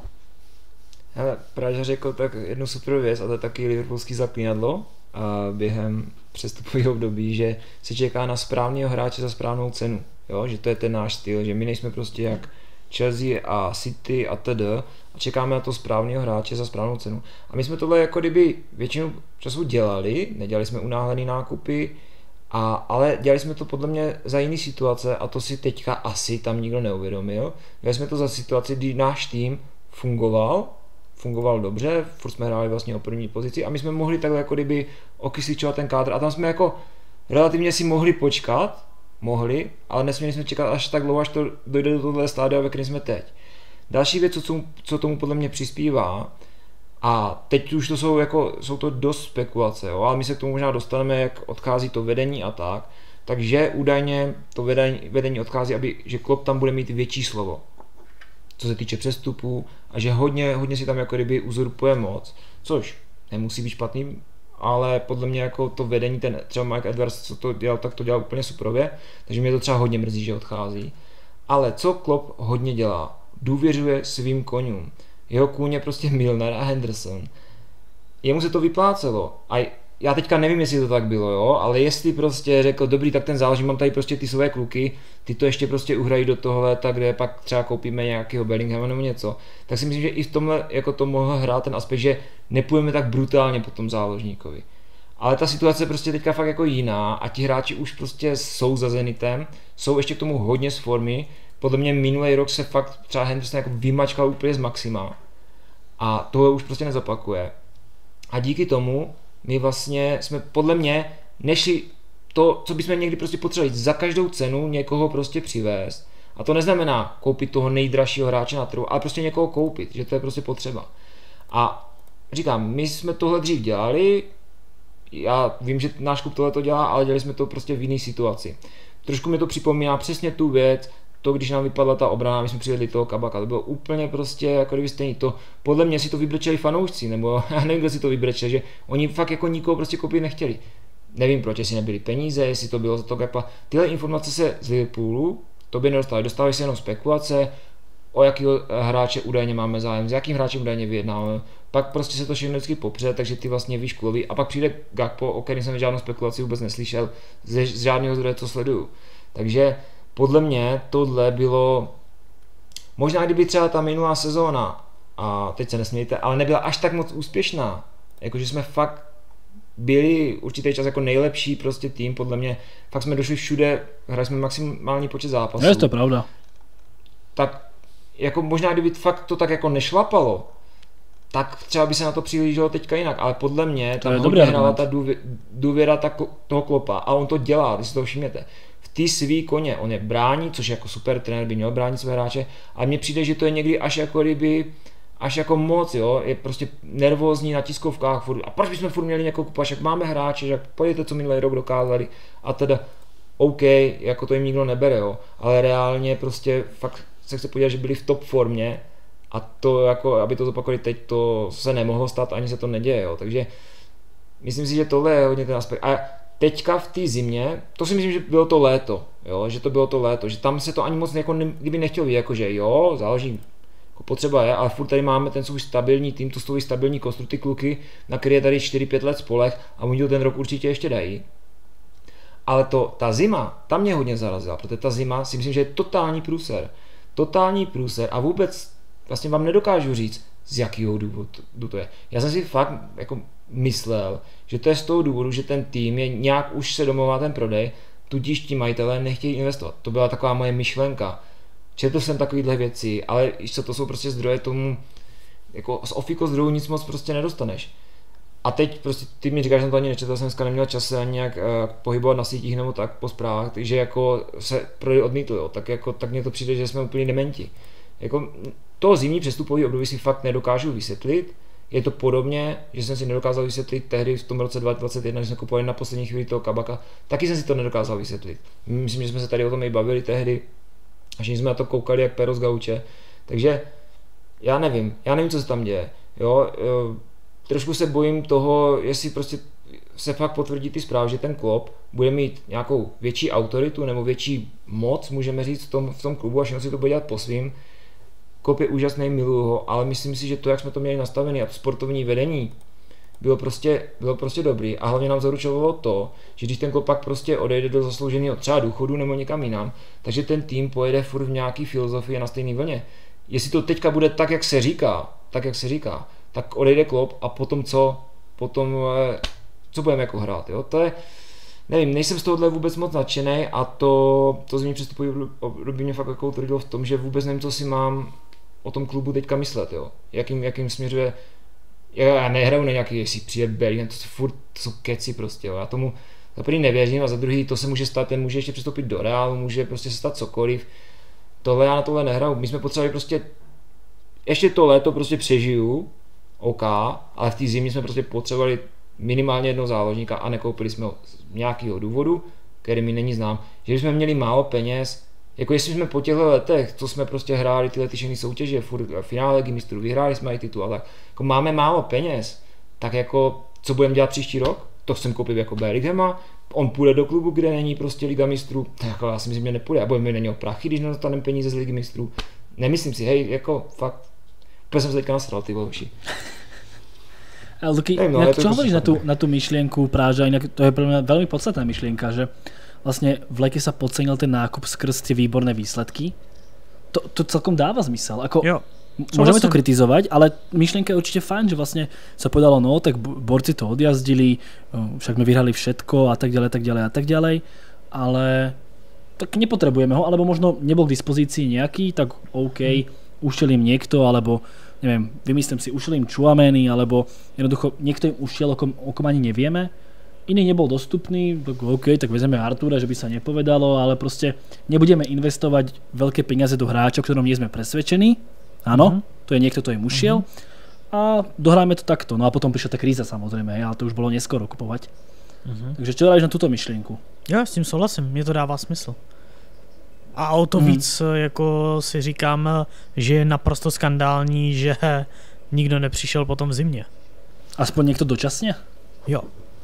Hele, Praža řekl tak jednu super věc, a to je taky liverpoolský zaklínadlo a během přestupového období, že se čeká na správného hráče za správnou cenu. Jo? Že to je ten náš styl, že my nejsme prostě jak Chelsea a City a td. A čekáme na to správného hráče za správnou cenu. A my jsme tohle jako kdyby většinu času dělali, nedělali jsme unáhlený nákupy, a, ale dělali jsme to podle mě za jiný situace a to si teďka asi tam nikdo neuvědomil. Dělali jsme to za situaci, kdy náš tým fungoval, fungoval dobře, furt jsme hráli vlastně o první pozici a my jsme mohli takhle jako kdyby okysličovat ten kádr a tam jsme jako relativně si mohli počkat, mohli, ale nesměli jsme čekat až tak dlouho, až to dojde do tohle stádia, ve kterém jsme teď. Další věc, co, co tomu podle mě přispívá, a teď už to jsou jako, jsou to dost spekulace, jo, ale my se k tomu možná dostaneme, jak odchází to vedení a tak, takže údajně to vedení, vedení odchází, aby, že Klopp tam bude mít větší slovo, co se týče přestupů a že hodně, hodně si tam jako kdyby uzurpuje moc, což nemusí být špatný, ale podle mě jako to vedení, ten třeba Mike Edwards, co to dělal, tak to dělal úplně superově, takže mě to třeba hodně mrzí, že odchází. Ale co Klopp hodně dělá, důvěřuje svým koňům. Jeho kůň je prostě Milner a Henderson. Jemu se to vyplácelo. A já teďka nevím, jestli to tak bylo, jo, ale jestli prostě řekl, dobrý, tak ten záleží, mám tady prostě ty své kluky, ty to ještě prostě uhrají do toho léta, kde pak třeba koupíme nějakého Bellinghama nebo něco, tak si myslím, že i v tomhle jako to mohl hrát ten aspekt, že nepůjdeme tak brutálně po tom záložníkovi. Ale ta situace je prostě teďka fakt jako jiná a ti hráči už prostě jsou za Zenitem, jsou ještě k tomu hodně z formy, podle mě minulý rok se fakt třeba Henderson jako vymačkal úplně z maxima a tohle už prostě nezapakuje. A díky tomu my vlastně jsme podle mě nešli to, co bychom někdy prostě potřebovali, za každou cenu někoho prostě přivést. A to neznamená koupit toho nejdražšího hráče na trhu, ale prostě někoho koupit, že to je prostě potřeba. A říkám, my jsme tohle dřív dělali, já vím, že náš klub tohle to dělá, ale dělali jsme to prostě v jiné situaci. Trošku mi to připomíná přesně tu věc, to, když nám vypadla ta obrana, my jsme přivedli toho Kabaka, to bylo úplně prostě jako kdyby stejný to, podle mě si to vybrečeli fanoušci, nebo já nevím, kdo si to vybrečel, že oni fakt jako nikoho prostě koupit nechtěli. Nevím, proč, jestli nebyly peníze, jestli to bylo za to Gakpa. Tyhle informace se z Liverpoolu, to by nedostali, dostávají se jenom spekulace, o jakého hráče údajně máme zájem, s jakým hráčem údajně vyjednáváme. Pak prostě se to všechno vždycky popře, takže ty vlastně víš kulový. A pak přijde Gakpo, o kterém jsem žádnou spekulaci vůbec neslyšel, z, z žádného zdroje, co sleduju. Takže podle mě tohle bylo, možná kdyby třeba ta minulá sezóna, a teď se nesmějte, ale nebyla až tak moc úspěšná, jakože jsme fakt byli určitý čas jako nejlepší prostě tým, podle mě, fakt jsme došli všude, hráli jsme maximální počet zápasů.
Je to pravda.
Tak jako možná kdyby fakt to tak jako nešlapalo, tak třeba by se na to přihlíželo teďka jinak, ale podle mě tam hodně hrála ta důvěra, důvěra ta, toho Kloppa a on to dělá, když si to všimněte. V ty svý koně, on je brání, což jako super trenér by měl bránit své hráče, a mně přijde, že to je někdy až jako kdyby, až jako moc, jo, je prostě nervózní na tiskovkách, furt, a proč bychom furt měli někoho kupovat, jak máme hráče, že pojďte, co minulý rok dokázali, a teda OK, jako to jim nikdo nebere, jo, ale reálně prostě fakt se chce podívat, že byli v top formě, a to jako, aby to zopakovali teď, to se nemohlo stát, ani se to neděje, jo, takže myslím si, že tohle je hodně ten aspekt. A teďka v té zimě, to si myslím, že bylo to léto, jo, že to bylo to léto, že tam se to ani moc jako ne, kdyby nechtěl vidět, jako že jo, záleží, jako potřeba je, ale furt tady máme ten svůj stabilní tým, tu svůj stabilní kostru, ty kluky, na který je tady čtyři pět let spolech a oni to ten rok určitě ještě dají. Ale to, ta zima, ta mě hodně zarazila, protože ta zima si myslím, že je totální průser. Totální průser a vůbec vlastně vám nedokážu říct, z jakého důvodu to je. Já jsem si fakt jako myslel, že to je z toho důvodu, že ten tým je nějak už se domlouvá ten prodej, tudíž ti majitelé nechtějí investovat. To byla taková moje myšlenka. Četl jsem takovýhle věci, ale co to jsou prostě zdroje tomu, jako z ofiko zdrojů nic moc prostě nedostaneš. A teď prostě ty mi říkáš, že jsem to ani nečetl, jsem dneska neměl čas se ani nějak uh, pohybovat na sítích nebo tak po zprávách, takže jako se prodej odmítl, jo. Tak jako tak mně to přijde, že jsme úplně dementi. Jako to zimní přestupový období si fakt nedokážu vysvětlit. Je to podobně, že jsem si nedokázal vysvětlit tehdy v tom roce dva tisíce dvacet jedna, když jsme kupovali na poslední chvíli toho Kabaka, taky jsem si to nedokázal vysvětlit. Myslím, že jsme se tady o tom i bavili tehdy, a že jsme na to koukali jak pero z gauče. Takže já nevím, já nevím, co se tam děje. Jo, trošku se bojím toho, jestli prostě se fakt potvrdí ty zprávy, že ten Klopp bude mít nějakou větší autoritu nebo větší moc, můžeme říct, v tom, v tom klubu, a všechno si to bude dělat po svým. Klopp je úžasný, miluju ho, ale myslím si, že to, jak jsme to měli nastavené a to sportovní vedení, bylo prostě, bylo prostě dobrý a hlavně nám zaručovalo to, že když ten Klopp pak prostě odejde do zaslouženého třeba důchodu nebo někam jinam, takže ten tým pojede furt v nějaký filozofii na stejné vlně. Jestli to teďka bude tak, jak se říká, tak, jak se říká, tak odejde Klopp a potom co? Potom, co budeme jako hrát, jo? To je, nevím, nejsem z tohohle vůbec moc nadšený a to, to z mě přestupují období mě fakt jako utvrdilo v tom, že vůbec nevím, co si mám o tom klubu teďka myslet, jo? Jakým, jakým směřuje. Já nehraju na nějaký, jestli přijde Bellingham, to jsou furt, to jsou keci prostě, jo. Já tomu za první nevěřím a za druhý to se může stát, ten může ještě přestoupit do Realu, může prostě se stát cokoliv. Tohle já na tohle nehraju, my jsme potřebovali prostě, ještě to léto prostě přežiju, OK, ale v té zimě jsme prostě potřebovali minimálně jednoho záložníka a nekoupili jsme ho z nějakého důvodu, který mi není znám, že jsme měli málo peněz, jako jestli jsme po těchto letech, co jsme prostě hráli tyhle tyčený soutěže, furt finále Ligy mistrů, vyhráli jsme i titul a tak, jako máme málo peněz, tak jako co budeme dělat příští rok? To chcem koupit jako Bellinghama, on půjde do klubu, kde není prostě Liga mistrů, tak jako já si myslím, že nepůjde, a budeme na něho prachy, když nedostaneme peníze z Ligy mistrů, Nemyslím si, hej, jako fakt, úplně jsem se teďka nasral, ty vole.
Ale Luky, no, inak, čo hovoríš na tú, na tú myšlienku Práža, inak to je pre mňa veľmi podstatná myšlienka, že vlastne v lete sa podcenil ten nákup skrz tie výborné výsledky. To, to celkom dáva zmysel. Ako,
jo.
Môžeme to kritizovať, ale myšlienka je určite fajn, že vlastne sa povedalo, no tak borci to odjazdili, však my vyhrali všetko a tak ďalej, tak ďalej a tak ďalej, ale tak nepotrebujeme ho, alebo možno nebol k dispozícii nejaký, tak OK, hmm. ušiel im niekto, alebo neviem, vymyslím si, ušiel im Tchouaméni, alebo jednoducho niekto im ušiel, o kom, o kom ani nevieme. Iný nebol dostupný, tak OK, tak vezmeme Artura, že by sa nepovedalo, ale proste nebudeme investovať veľké peniaze do hráča, o ktorom nie sme presvedčení. Áno, mm-hmm. to je niekto, kto im ušiel. Mm-hmm. A dohráme to takto. No a potom prišla tá kríza samozrejme, ale to už bolo neskoro kupovať. Mm-hmm. Takže čo dáš na túto myšlienku?
Já s tím souhlasím, mně to dává smysl. A o to hmm. víc jako si říkám, že je naprosto skandální, že nikdo nepřišel potom v zimě.
Aspoň někdo dočasně?
Jo.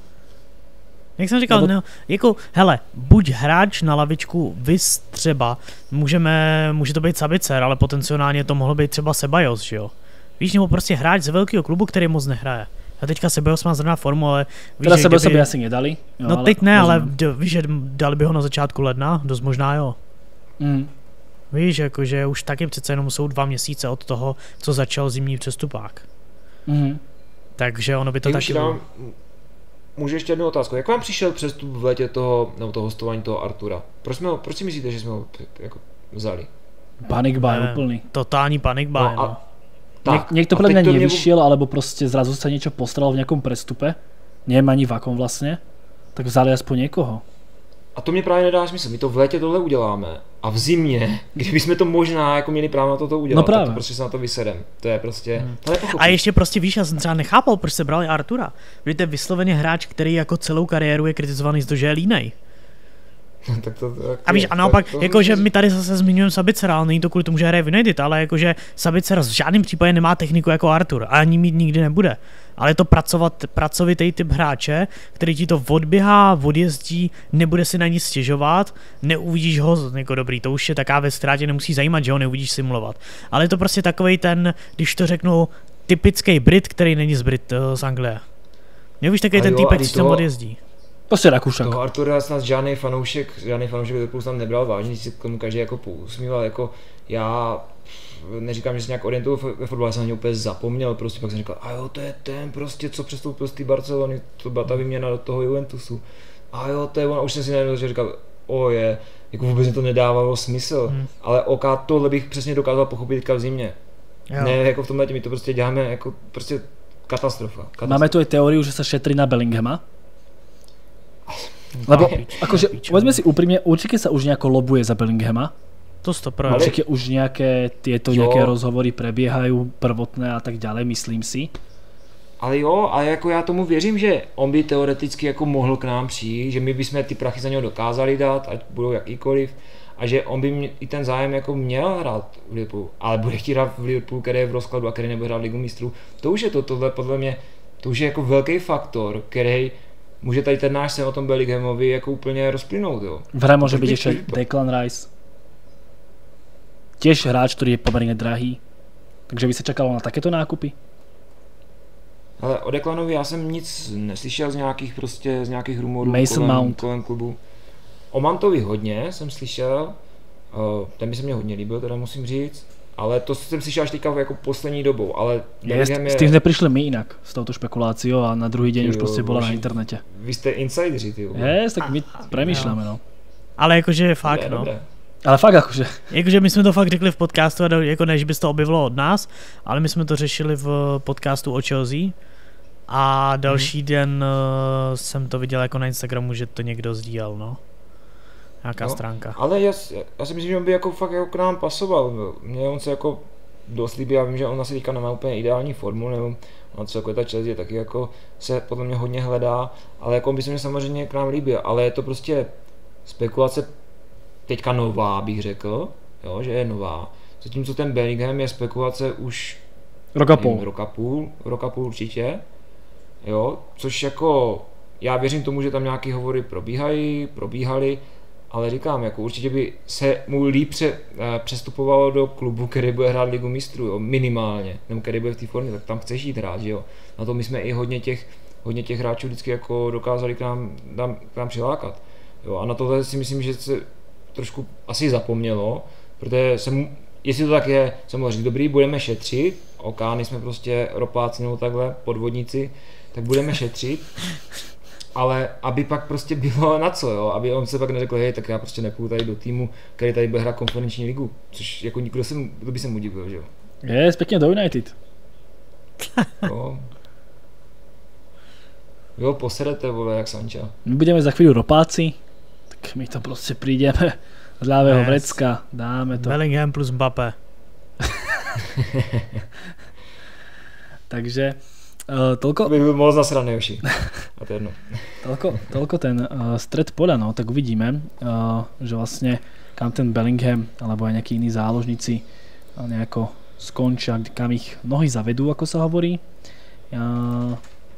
Jak jsem říkal, Nebo... no, jako, hele, buď hráč na lavičku, vys třeba, můžeme, může to být Sabitzer, ale potenciálně to mohlo být třeba Ceballos, že jo. Víš, nebo prostě hráč z velkého klubu, který moc nehraje. A teďka Ceballos má zrovna formu, ale víš,
teda Ceballos kdyby... by asi nedali.
Jo, no ale teď ne, ale d- víš, že dali by ho na začátku ledna, dost možná jo. Mm. Víš, jakože už taky přece jenom jsou dva měsíce od toho, co začal zimní přestupák. Mm. Takže ono by to
Ty
taky
bylo. Můžu ještě jednu otázku. Jak vám přišel přestup v létě toho, nebo toho hostování toho Artura? Proč, jsme ho, proč si myslíte, že jsme ho jako vzali?
Panic buy úplný.
Totální panic buy, no.
no. Tak, niekto pre mňa nevyšiel, nebo... alebo proste zrazu sa niečo postralo v nejakom prestupe, neviem ani v akom vlastne, tak vzali aspoň niekoho.
A to mě právě nedá smysl, my to v létě tohle uděláme a v zimě, kdybychom to možná jako měli právo na toto udělat, no tak to prostě se na to vysedem. To je prostě, hmm. to je
A ještě prostě víš, já jsem třeba nechápal, proč se brali Artura. Víte, vysloveně hráč, který jako celou kariéru je kritizovaný z toho, že je línej.
tak to, tak
a víš, a naopak, jakože my tady zase zmiňujeme Sabicera, ale není to kvůli tomu, že hraje v United, ale jakože Sabicer v žádném případě nemá techniku jako Artur a ani mít nikdy nebude. Ale je to pracovat, pracovitý typ hráče, který ti to odběhá, odjezdí, nebude si na ní stěžovat, neuvidíš ho jako dobrý, to už je taká věc, která tě nemusí zajímat, že ho neuvidíš simulovat. Ale je to prostě takovej ten, když to řeknu, typický Brit, který není z Brit, z Anglie. Nevíš, takový ten týpek, co tam odjezdí.
Prostě Rakušak.
Toho Artura snad žádný fanoušek, žádný fanoušek Liverpoolu tam nebral vážně, si k tomu každý jako pousmíval, jako já neříkám, že se nějak orientuju ve fotbale, jsem na něj úplně zapomněl, prostě pak jsem říkal, a jo, to je ten prostě, co přestoupil z té Barcelony, to byla ta výměna do toho Juventusu, a jo, to je on, a už jsem si najednou říkal, o je, jako vůbec mi to nedávalo smysl, hmm. ale OK, tohle bych přesně dokázal pochopit teďka v zimě, jo. Ne jako v tom letě, my to prostě děláme jako prostě katastrofa. katastrofa.
Máme tu aj teóriu, že sa šetrí na Bellinghama. Lebo akože, povedzme si úprimne, určite sa už nejako lobuje za Bellinghama.
To sto pro.
Určite už nejaké tieto jo. nejaké rozhovory prebiehajú prvotné a tak ďalej, myslím si.
Ale jo, ale jako já tomu věřím, že on by teoreticky jako mohl k nám přijít, že my bychom ty prachy za něho dokázali dát, ať budou jakýkoliv, a že on by mě, i ten zájem jako měl hrát v Liverpoolu, ale bude chtít hrát v Liverpoolu, který je v rozkladu a který nebude hrát Ligu mistrů. To už je to, tohle podle mě, to už je jako velký faktor, který může tady ten náš sen o tom Bellinghamovi jako úplně rozplynout, jo.
V hre môže byť ešte Declan Rice. Tiež hráč, ktorý je pomerne drahý. Takže by sa čakalo na takéto nákupy?
Ale o Declanovi já jsem nic neslyšel z nějakých prostě, z nějakých rumorů kolem, kolem klubu. O Mountovi hodně jsem slyšel, ten by se mě hodně líbil, teda musím říct. Ale to jsem slyšel až teďka jako poslední dobou, ale
je, s, je... s tým sme prišli my inak, s touto špekuláciou a na druhý deň jo, už proste bola na internete.
Vy ste insideri, ty.
Yes, tak my a, premýšľame, no.
Ale jakože je fakt, no.
Dobré.
Ale fakt jakože.
Jakože my jsme to fakt řekli v podcastu, jako ne, že by se to objevilo od nás, ale my jsme to řešili v podcastu o Chelsea a další hmm. den uh, jsem to viděl jako na Instagramu, že to někdo sdílel, no. Nějaká no, stránka.
Ale já, já si myslím, že on by jako fakt jako k nám pasoval. Mně on se jako dost líbí, já vím, že on asi teďka nemá úplně ideální formu, nebo on celkově ta Chelsea taky jako se podle mě hodně hledá, ale jako on by se mě samozřejmě k nám líbil, ale je to prostě spekulace teďka nová, bych řekl, jo, že je nová. Zatímco ten Bellingham je spekulace už
roka půl.
Roka půl, roka půl určitě, jo, což jako já věřím tomu, že tam nějaký hovory probíhají, probíhaly, ale říkám, jako určitě by se mu líp pře, přestupovalo do klubu, který bude hrát Ligu mistrů, jo, minimálně, nebo který bude v té formě, tak tam chceš jít hrát, že jo. Na to my jsme i hodně těch, hodně těch hráčů vždycky jako dokázali k nám, nám, k nám přilákat. Jo, a na tohle si myslím, že se trošku asi zapomnělo, protože jsem, jestli to tak je, jsem mohl říct, dobrý, budeme šetřit, ok, jsme prostě ropáci nebo takhle, podvodníci, tak budeme šetřit, ale aby pak prostě bylo na co, jo, aby on se pak neřekl, hej, tak já prostě nepůjdu tady do týmu, který tady bude hrát konferenční ligu, což jako nikdo se, kdo by se mu divil, že jo.
Je, pěkně do United.
Jo. Jo, posedete, vole, jak Sanča.
My budeme za chvíli ropáci, tak my to prostě přijdeme z ľavého vrecka, dáme to.
Bellingham plus Mbappé.
Takže uh, toľko...
To by byl moc nasraný, Joši. A to jedno.
toľko, toľko ten uh, stred poľa, no, tak uvidíme, uh, že vlastne kam ten Bellingham, alebo aj nejakí iní záložníci uh, nejako skončia, kam ich nohy zavedú, ako sa hovorí. Uh,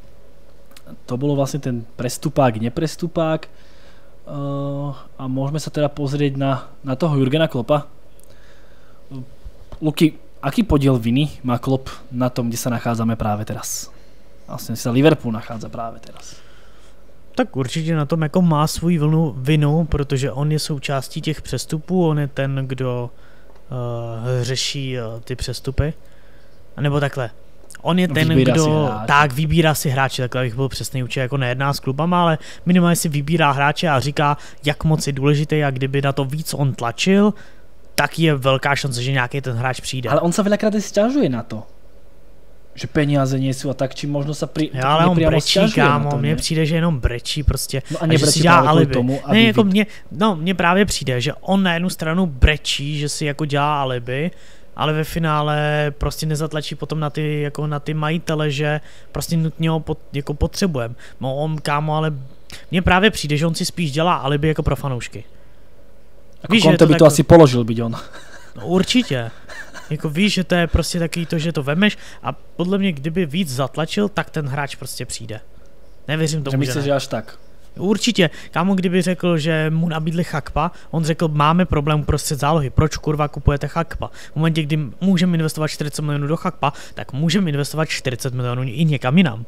to bolo vlastne ten prestupák, neprestupák. Uh, a môžeme sa teda pozrieť na, na toho Jurgena Kloppa. Uh, Luky, aký podiel viny má Klopp na tom, kde sa nachádzame práve teraz? Vlastne sa Liverpool nachádza práve teraz.
Tak určitě na tom jako má svou vlnu vinu, protože on je součástí těch přestupů, on je ten, kdo uh, řeší uh, ty přestupy. A nebo takhle. On je ten, vybírá kdo tak vybírá si hráče, takhle bych byl přesný, určitě jako nejedná s klubama, ale minimálně si vybírá hráče a říká, jak moc je důležitý a kdyby na to víc on tlačil, tak je velká šance, že nějaký ten hráč přijde.
Ale on sa veľakrát sťažuje na to, že peniaze nie sú a tak, či možno sa pri,
ja, ale on brečí, kámo, mně přijde, že jenom brečí prostě.
No a, a že si dělá alibi. Tomu,
ne, jako mně, no, mně právě přijde, že on na jednu stranu brečí, že si jako dělá alibi, ale ve finále prostě nezatlačí potom na ty, jako na ty majitele, že prostě nutně ho pot, jako potřebujeme. No on, kámo, ale mně právě přijde, že on si spíš dělá alibi jako pro fanoušky.
Jako víš, Conte by to tak... asi položil, byť on.
No určitě. Jako víš, že to je prostě takový to, že to vemeš a podle mě, kdyby víc zatlačil, tak ten hráč prostě přijde. Nevěřím tomu, že
myslíš, že až tak?
Určitě. Kámo, kdyby řekl, že mu nabídli Chakpa, on řekl, máme problém prostě zálohy, proč kurva kupujete Chakpa? V momentě, kdy můžeme investovat čtyřicet milionů do Chakpa, tak můžeme investovat čtyřicet milionů i někam jinam.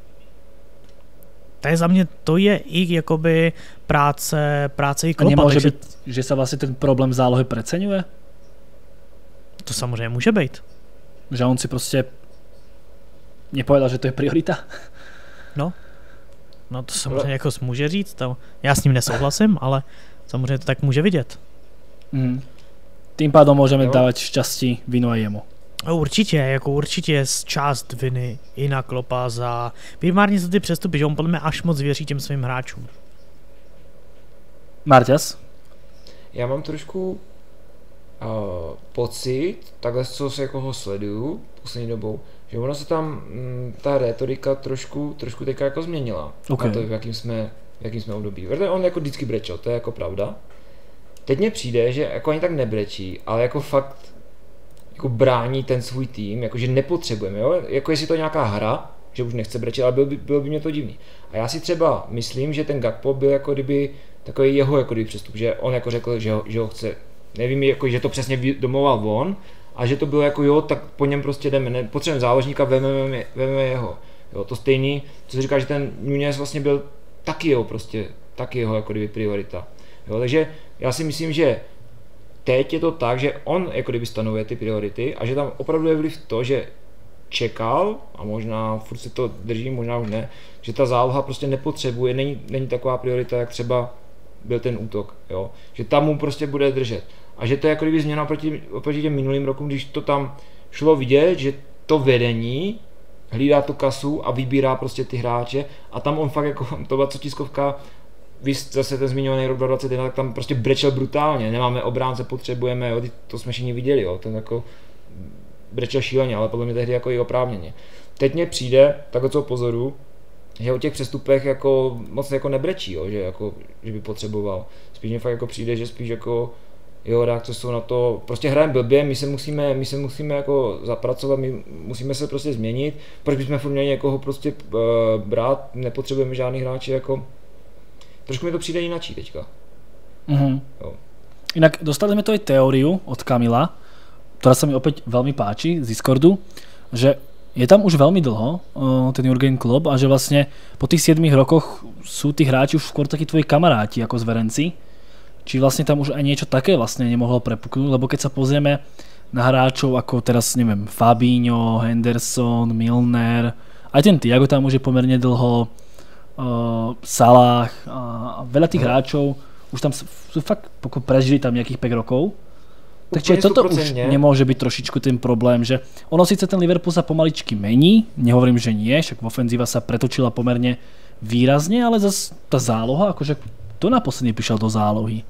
To je za mě, to je i jakoby práce, práce i Kloppa.
A nemôže
takže...
byť, že sa vlastne ten problém zálohy preceňuje?
To samozřejmě může být.
Že on si prostě nepovedal, že to je priorita?
No. No to samozřejmě jako může říct, to, já s ním nesouhlasím, ale samozřejmě to tak může vidět.
Mm. Tým pádom můžeme no. dávat šťastí vinu a jemu.
No, určitě, jako určitě je část viny i na Kloppa za primárně za ty přestupy, že on podle mě až moc věří těm svým hráčům.
Marťas?
Já mám trošku uh, pocit, takhle co se jako ho sleduju poslední dobou, že ono se tam m, ta retorika trošku, trošku teďka jako změnila. Okay. Na to, v jakým jsme, v jakým jsme období. Protože on jako vždycky brečel, to je jako pravda. Teď mně přijde, že jako ani tak nebrečí, ale jako fakt jako brání ten svůj tým, jakože nepotřebujeme, jo? Jako jestli to je nějaká hra, že už nechce brečet, ale bylo by, bylo by mě to divný. A já si třeba myslím, že ten Gakpo byl jako kdyby takový jeho jako kdyby přestup, že on jako řekl, že ho, že ho chce, nevím, jako, že to přesně domluval on, a že to bylo jako jo, tak po něm prostě jdeme, ne, potřebujeme záložníka, vememe, vememe jeho. Jo, to stejný, co se říká, že ten Núñez vlastně byl taky jeho prostě, taky jeho jako kdyby priorita. Jo, takže já si myslím, že teď je to tak, že on jako kdyby stanovuje ty priority a že tam opravdu je vliv to, že čekal a možná furt se to drží, možná už ne, že ta záloha prostě nepotřebuje, není, není taková priorita, jak třeba byl ten útok, jo, že tam mu prostě bude držet. A že to je jako kdyby změna oproti, oproti těm minulým rokům, když to tam šlo vidět, že to vedení hlídá tu kasu a vybírá prostě ty hráče a tam on fakt jako, to byla co tiskovka, víš, zase ten zmiňovaný rok dvacet jedna, tak tam prostě brečel brutálně, nemáme obránce, potřebujeme, jo, to jsme všichni viděli, jo, ten jako brečel šíleně, ale podle mě tehdy jako i oprávněně. Teď mně přijde, takhle co pozoru, že o těch přestupech jako moc jako nebrečí, jo, že, jako, že by potřeboval. Spíš mě fakt jako přijde, že spíš jako jeho reakce jsou na to, prostě hrajeme blbě, my se musíme, my se musíme jako zapracovat, my musíme se prostě změnit, proč bychom furt měli někoho prostě uh, brát, nepotřebujeme žádný hráče jako, trošku mi to přijde jinačí teďka.
Mm-hmm. Inak dostali sme to aj teóriu od Kamila, ktorá sa mi opäť veľmi páči z Discordu, že je tam už veľmi dlho ten Jurgen Klopp a že vlastne po tých siedmich rokoch sú tí hráči už skôr takí tvoji kamaráti ako zverenci. Či vlastne tam už aj niečo také vlastne nemohlo prepuknúť, lebo keď sa pozrieme na hráčov ako teraz, neviem, Fabinho, Henderson, Milner, aj ten Thiago tam už je pomerne dlho, uh, Salah a veľa tých hráčov už tam sú fakt, pokud prežili tam nejakých päť rokov. Takže toto už nemôže byť trošičku ten problém, že ono síce ten Liverpool sa pomaličky mení, nehovorím, že nie, však ofenzíva sa pretočila pomerne výrazne, ale zase tá záloha, akože to naposledne prišiel do zálohy.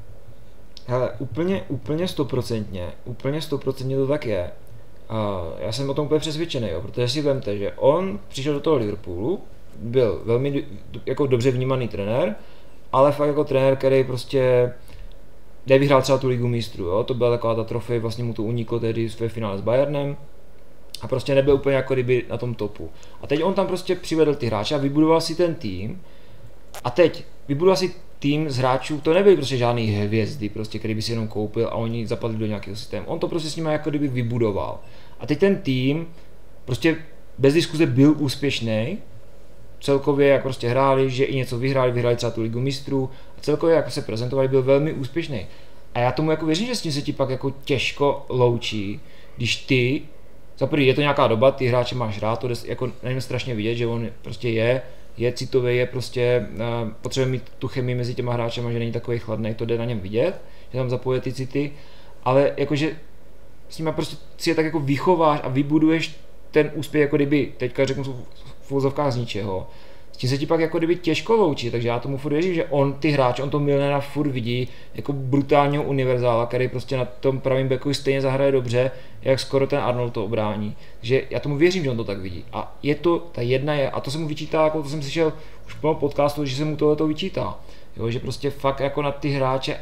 Hele, úplně, úplně stoprocentně, úplně stoprocentně to tak je. A já jsem o tom úplně přesvědčený, jo, protože si vemte, že on přišel do toho Liverpoolu, byl velmi jako dobře vnímaný trenér, ale fakt jako trenér, který prostě nevyhrál třeba tu ligu mistrů, jo, to byla taková ta trofej, vlastně mu to uniklo tehdy ve finále s Bayernem a prostě nebyl úplně jako kdyby na tom topu. A teď on tam prostě přivedl ty hráče a vybudoval si ten tým a teď vybudoval si tým z hráčů, to nebyly prostě žádný hvězdy, prostě, který by si jenom koupil a oni zapadli do nějakého systému. On to prostě s nimi jako kdyby vybudoval. A teď ten tým prostě bez diskuze byl úspěšný, celkově jak prostě hráli, že i něco vyhráli, vyhráli třeba tu ligu mistrů a celkově jak se prezentovali, byl velmi úspěšný. A já tomu jako věřím, že s tím se ti pak jako těžko loučí, když ty, za prvý je to nějaká doba, ty hráče máš rád, to jako nevím strašně vidět, že on prostě je, je citový, je prostě, uh, potřebuje mít tu chemii mezi těma hráčema, že není takový chladný, to jde na něm vidět, že tam zapoje ty city, ale jakože s nima prostě si je tak jako vychováš a vybuduješ ten úspěch jako kdyby, teďka řeknu v úvozovkách z ničeho, s tím se ti pak jako kdyby těžko loučí, takže já tomu furt věřím, že on ty hráče, on to Milnera furt vidí jako brutálního univerzála, který prostě na tom pravým backu stejně zahraje dobře, jak skoro ten Arnold to obrání. Takže já tomu věřím, že on to tak vidí. A je to, ta jedna je, a to se mu vyčítá, jako to jsem slyšel už po podcastu, že se mu tohleto vyčítá. Jo, že prostě fakt jako na ty hráče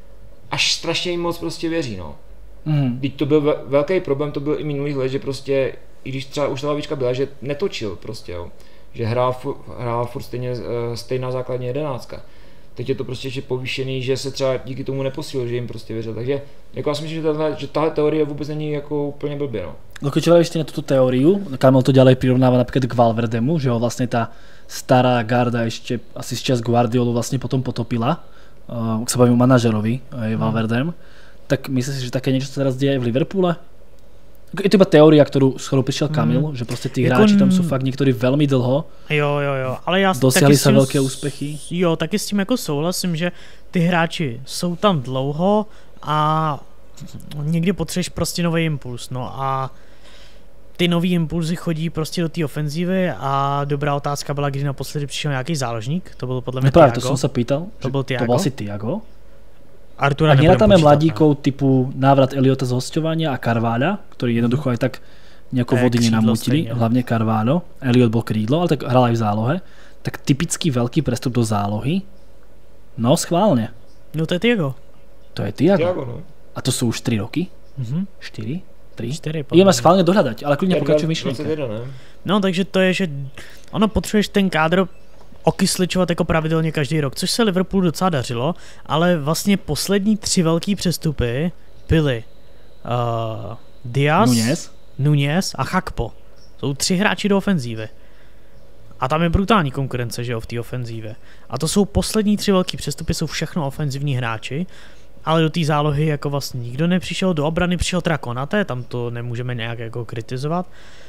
až strašně jim moc prostě věří, no. Mm. Teď to byl velký problém, to byl i minulých let, že prostě, i když třeba už ta lavička byla, že netočil prostě, jo. Že hrál, hrál furt stejně, stejná základní jedenáctka. Teď je to prostě ještě povýšený, že se třeba díky tomu neposílil, že jim prostě věřil. Takže jako já si myslím, že tahle, že tahle teorie vůbec není jako úplně blbě, no.
No keď ešte na túto teóriu, Kamil to ďalej prirovnáva napríklad k Valverdemu, že ho vlastne tá stará garda ešte asi z čas Guardiolu vlastne potom potopila, uh, ak sa bavím o manažerovi, aj Valverdem, tak myslíš si, že také niečo sa teraz deje aj v Liverpoole? Je to iba teória, ktorú, s ktorou prišiel Kamil, mm. že proste tí jako hráči tam sú fakt niektorí veľmi dlho.
Jo, jo, jo, ale já
dosiahli sa tím, veľké úspechy.
Jo, taky s tím jako souhlasím, že ty hráči jsou tam dlouho a někdy potřebuješ prostě nový impuls, no a ty nový impulzy chodí prostě do té ofenzívy a dobrá otázka byla, kdy naposledy přišel nějaký záložník, to byl podle mě
Thiago.
To
jsem se pýtal,
to byl Thiago.
To byl asi Thiago.
Artura
a nerátáme mladíkov typu návrat Eliota z hosťovania a Carvalha, ktorý jednoducho aj tak nejako vody nenamútili, hlavne Carvalho. Eliot bol krídlo, ale tak hral aj v zálohe. Tak typický veľký prestup do zálohy. No, schválne.
No to je Thiago.
To je Thiago.
Thiago no.
A to sú už tri roky?
Mhm.
štyri? tri?
čtyři.
Ideme schválne dohľadať, ale kľudne pokračuj myšlenka.
No, takže to je, že ono potřebuješ ten kádr okysličovat jako pravidelně každý rok, což se Liverpoolu docela dařilo, ale vlastně poslední tři velký přestupy byly uh, Diaz,
Núñez.
Núñez a Chakpo. Jsou tři hráči do ofenzívy. A tam je brutální konkurence, že jo, v té ofenzívě. A to jsou poslední tři velký přestupy, jsou všechno ofenzivní hráči, ale do té zálohy jako vlastně nikdo nepřišel, do obrany přišel teda Konaté, tam to nemůžeme nějak jako kritizovat.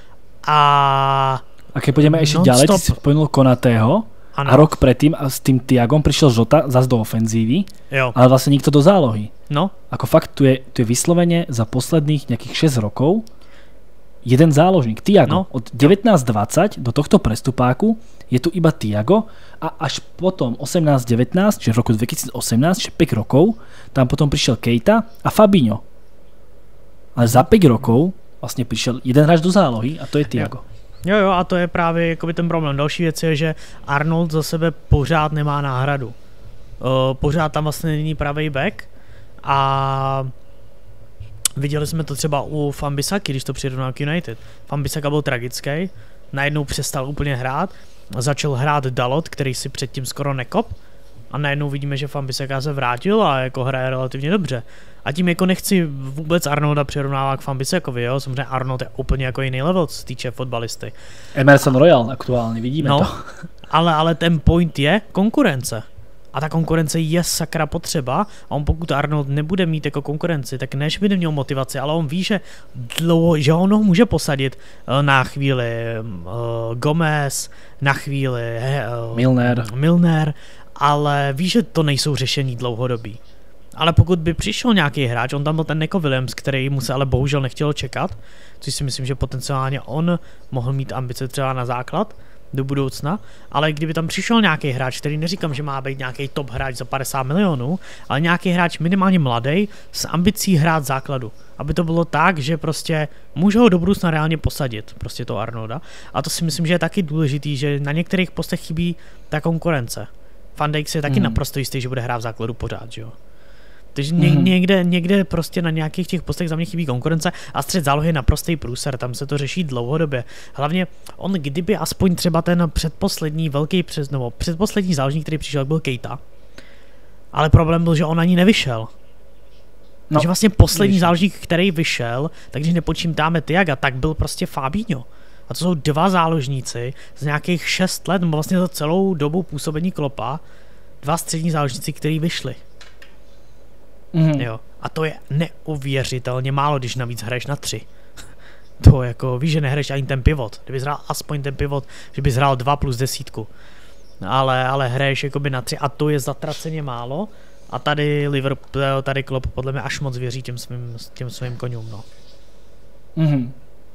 A...
A keď pôjdeme ešte ďalej, ty si spomenul Konatého, ano. A rok predtým a s tým Thiagom prišiel Žota zase do ofenzívy, jo. Ale vlastne nikto do zálohy.
No.
Ako fakt, tu je, tu je vyslovene za posledných nejakých šesť rokov jeden záložník, Thiago. No. Od devätnásť dvadsať do tohto prestupáku je tu iba Thiago a až potom osemnásť devätnásť, čiže v roku dvetisícosemnásť, čiže päť rokov, tam potom prišiel Keita a Fabinho. Ale za päť rokov vlastne prišiel jeden hráč do zálohy a to je Thiago.
Jo, jo, a to je právě jakoby ten problém. Další věc je, že Arnold za sebe pořád nemá náhradu. Uh, pořád tam vlastně není pravý back a viděli jsme to třeba u Wan-Bissaky, když to přirovnal k United. Wan-Bissaka byl tragický, najednou přestal úplně hrát, začal hrát Dalot, který si předtím skoro nekop A najednou vidíme, že Van Bissaka se vrátil a jako hraje relativně dobře. A tím jako nechci vůbec Arnolda přirovnávat k Van Bissakovi, jo? Samozřejmě Arnold je úplně jako jiný level, co se týče fotbalisty.
Emerson Royal aktuálně, vidíme
no,
to.
ale, ale ten point je konkurence. A ta konkurence je sakra potřeba a on pokud Arnold nebude mít jako konkurenci, tak než by neměl motivaci, ale on ví, že, dlouho, že on ho může posadit na chvíli uh, Gomez, na chvíli uh,
Milner.
Milner, ale ví, že to nejsou řešení dlouhodobí. Ale pokud by přišel nějaký hráč, on tam byl ten Nico Williams, který mu se ale bohužel nechtělo čekat, což si myslím, že potenciálně on mohl mít ambice třeba na základ do budoucna, ale kdyby tam přišel nějaký hráč, který neříkám, že má být nějaký top hráč za padesát milionů, ale nějaký hráč minimálně mladý s ambicí hrát základu. Aby to bylo tak, že prostě může ho do budoucna reálně posadit, prostě to Arnolda. A to si myslím, že je taky důležitý, že na některých postech chybí ta konkurence. Van Dijk si je taky mm. naprosto jistý, že bude hrát v základu pořád, že jo. Takže ně, mm. někde, někde prostě na nějakých těch postech za mě chybí konkurence a střed zálohy je naprostý průser, tam se to řeší dlouhodobě. Hlavně on kdyby aspoň třeba ten předposlední velký přes, nebo předposlední záložník, který přišel, byl Keita. Ale problém byl, že on ani nevyšel. No, takže vlastně poslední nevyšel. záložník, který vyšel, takže nepočítáme Thiaga, tak byl prostě Fabinho. A to jsou dva záložníci z nějakých šest let, nebo vlastně za celou dobu působení Kloppa, dva střední záložníci, kteří vyšli. Mm. Jo. A to je neuvěřitelně málo, když navíc hraješ na tři. To jako, víš, že nehraješ ani ten pivot. Kdybys hrál aspoň ten pivot, že bys hrál dva plus desítku. Ale, ale hraješ jakoby na tři a to je zatraceně málo. A tady Liverpool, tady Klopp podle mě až moc věří těm svým, těm svým koňům, no.
Mhm.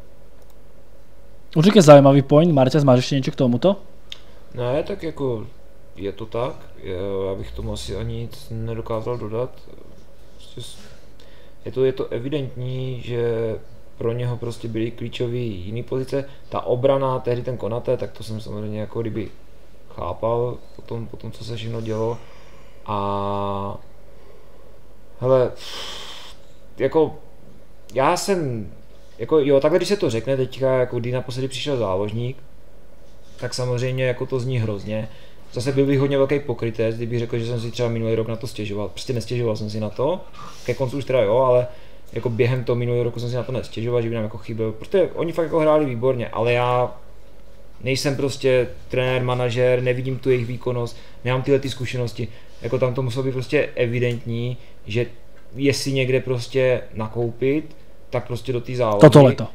Určitě zajímavý point. Marťas, máš ještě něco k tomuto?
Ne, tak jako je to tak. Já bych tomu asi ani nic nedokázal dodat. Je to, je to evidentní, že pro něho prostě byly klíčové jiné pozice. Ta obrana, tehdy ten Konaté, tak to jsem samozřejmě jako kdyby chápal po tom, po tom co se všechno dělo. A hele, jako já jsem, jako jo, takhle když se to řekne teďka, jako kdy naposledy přišel záložník, tak samozřejmě jako to zní hrozně. Zase byl bych hodně velký pokrytec, kdybych řekl, že jsem si třeba minulý rok na to stěžoval. Prostě nestěžoval jsem si na to, ke konci už teda jo, ale jako během toho minulého roku jsem si na to nestěžoval, že by nám jako chyběl, protože oni fakt jako hráli výborně, ale já nejsem prostě trenér, manažer, nevidím tu jejich výkonnost, nemám tyhle ty zkušenosti, jako tam to muselo být prostě evidentní, že jestli někde prostě nakoupit, tak prostě do té zálohy.
Toto leto.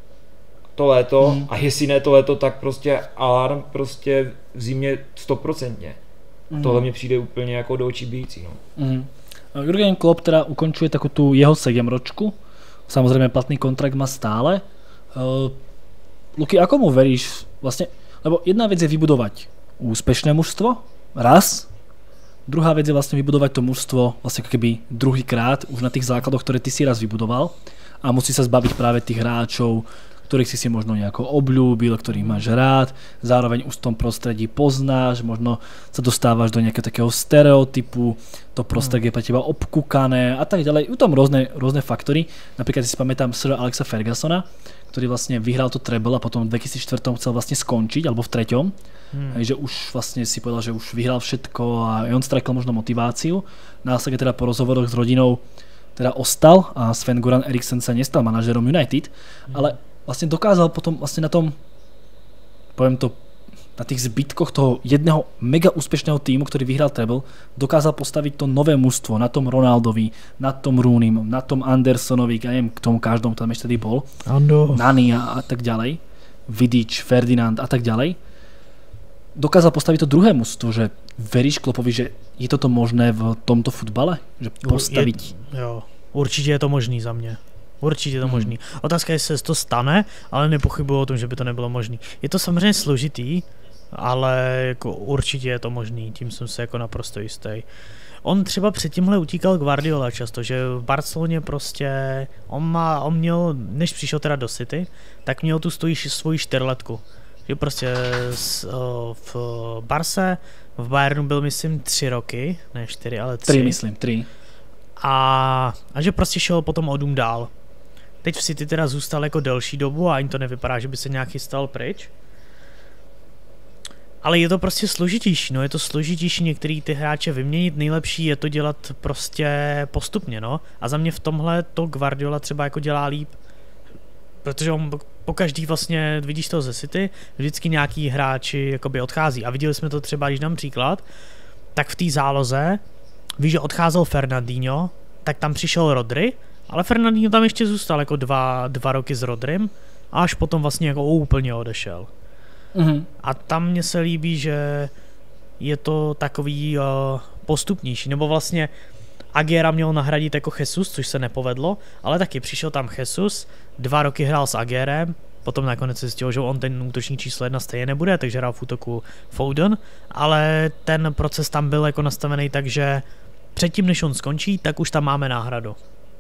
To léto mm. a jestli ne to léto, tak prostě alarm prostě v zimě stoprocentně. Mm. Tohle mě přijde úplně jako do očí bijící. No.
Mm. Jurgen Klopp teda ukončuje takú tu jeho sedemročku, samozrejme platný kontrakt má stále. Uh, Luky, ako mu veríš vlastne, lebo jedna vec je vybudovať úspešné mužstvo, raz, druhá vec je vlastne vybudovať to mužstvo vlastne ako keby druhýkrát už na tých základoch, ktoré ty si raz vybudoval a musí sa zbaviť práve tých hráčov, ktorých si si možno nejako obľúbil, ktorých máš rád, zároveň už v tom prostredí poznáš, možno sa dostávaš do nejakého takého stereotypu, to prostredie je pre teba obkúkané a tak ďalej. Sú tam rôzne, rôzne faktory, napríklad si pamätám Sir Alexa Fergusona, ktorý vlastne vyhral to treble a potom v dvetisícštyri chcel vlastne skončiť, alebo v treťom, hmm. že už vlastne si povedal, že už vyhral všetko a on stratil možno motiváciu. Následne teda po rozhovoroch s rodinou teda ostal a Sven-Goran Eriksson sa nestal manažerom United, hmm. ale vlastne dokázal potom vlastne na tom, poviem to, na tých zbytkoch toho jedného mega úspešného týmu, ktorý vyhral treble, dokázal postaviť to nové mužstvo na tom Ronaldovi, na tom Rooneym, na tom Andersonovi, ja neviem, k tomu každému tam ešte tedy bol,
Ando.
Nani a, a tak ďalej, Vidic, Ferdinand a tak ďalej. Dokázal postaviť to druhé mužstvo, že veríš Kloppovi, že je toto možné v tomto futbale? Že postaviť?
Je, jo, určitě je to možný za mě. Určitě je to možný. Otázka je, jestli se to stane, ale nepochybuji o tom, že by to nebylo možný. Je to samozřejmě složitý, ale jako určitě je to možný, tím jsem se jako naprosto jistý. On třeba před tímhle utíkal Guardiola často, že v Barceloně prostě, on, má, on měl, než přišel teda do City, tak měl tu stojí svoji čtyřletku. Že prostě s, o, v Barce, v Bayernu byl myslím tři roky, ne čtyři, ale tři.
Tři myslím, tři.
A, a že prostě šel potom o dům dál. Teď v City teda zůstal jako delší dobu a ani to nevypadá, že by se nějak chystal pryč. Ale je to prostě složitější, no, je to složitější některý ty hráče vyměnit, nejlepší je to dělat prostě postupně, no. A za mě v tomhle to Guardiola třeba jako dělá líp, protože on po každý vlastně, vidíš to ze City, vždycky nějaký hráči jakoby odchází a viděli jsme to třeba, když dám příklad, tak v té záloze, víš, že odcházel Fernandinho, tak tam přišel Rodri, ale Fernandinho tam ještě zůstal jako dva, dva roky s Rodrym a až potom vlastně jako úplně odešel. Mm-hmm. A tam mně se líbí, že je to takový uh, postupnější, nebo vlastně Aguera měl nahradit jako Jesus, což se nepovedlo, ale taky přišel tam Jesus, dva roky hrál s Aguerem, potom nakonec se zjistil, že on ten útočník číslo jedna stejně nebude, takže hrál v útoku Foden, ale ten proces tam byl jako nastavený tak, že předtím, než on skončí, tak už tam máme náhradu.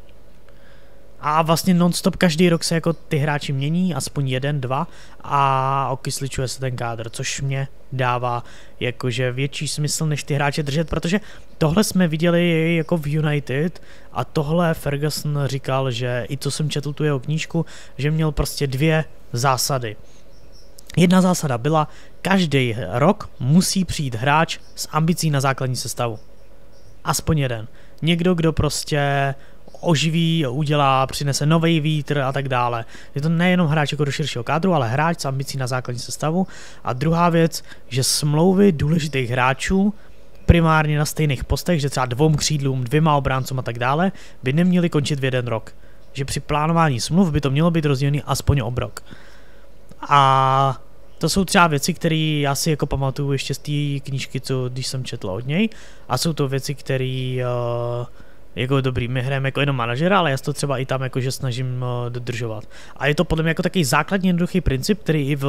A vlastně non-stop každý rok se jako ty hráči mění, aspoň jeden, dva a okysličuje se ten kádr, což mě dává jakože větší smysl, než ty hráče držet, protože tohle jsme viděli jako v United a tohle Ferguson říkal, že i co jsem četl tu jeho knížku, že měl prostě dvě zásady. Jedna zásada byla, každý rok musí přijít hráč s ambicí na základní sestavu. Aspoň jeden. Někdo, kdo prostě oživí, udělá, přinese nový vítr a tak dále. Je to nejenom hráč jako do širšího kádru, ale hráč s ambicí na základní sestavu. A druhá věc, že smlouvy důležitých hráčů primárně na stejných postech, že třeba dvou křídlům, dvěma obráncům a tak dále, by neměly končit v jeden rok. Že při plánování smluv by to mělo být rozdělený aspoň ob rok. A to jsou třeba věci, které já si jako pamatuju ještě z té knížky, co když jsem četl od něj. A jsou to věci, které uh, jako dobrý, my hrajeme jako jenom manažera, ale já to třeba i tam jakože snažím uh, dodržovat. A je to podle mě jako takový základní jednoduchý princip, který i v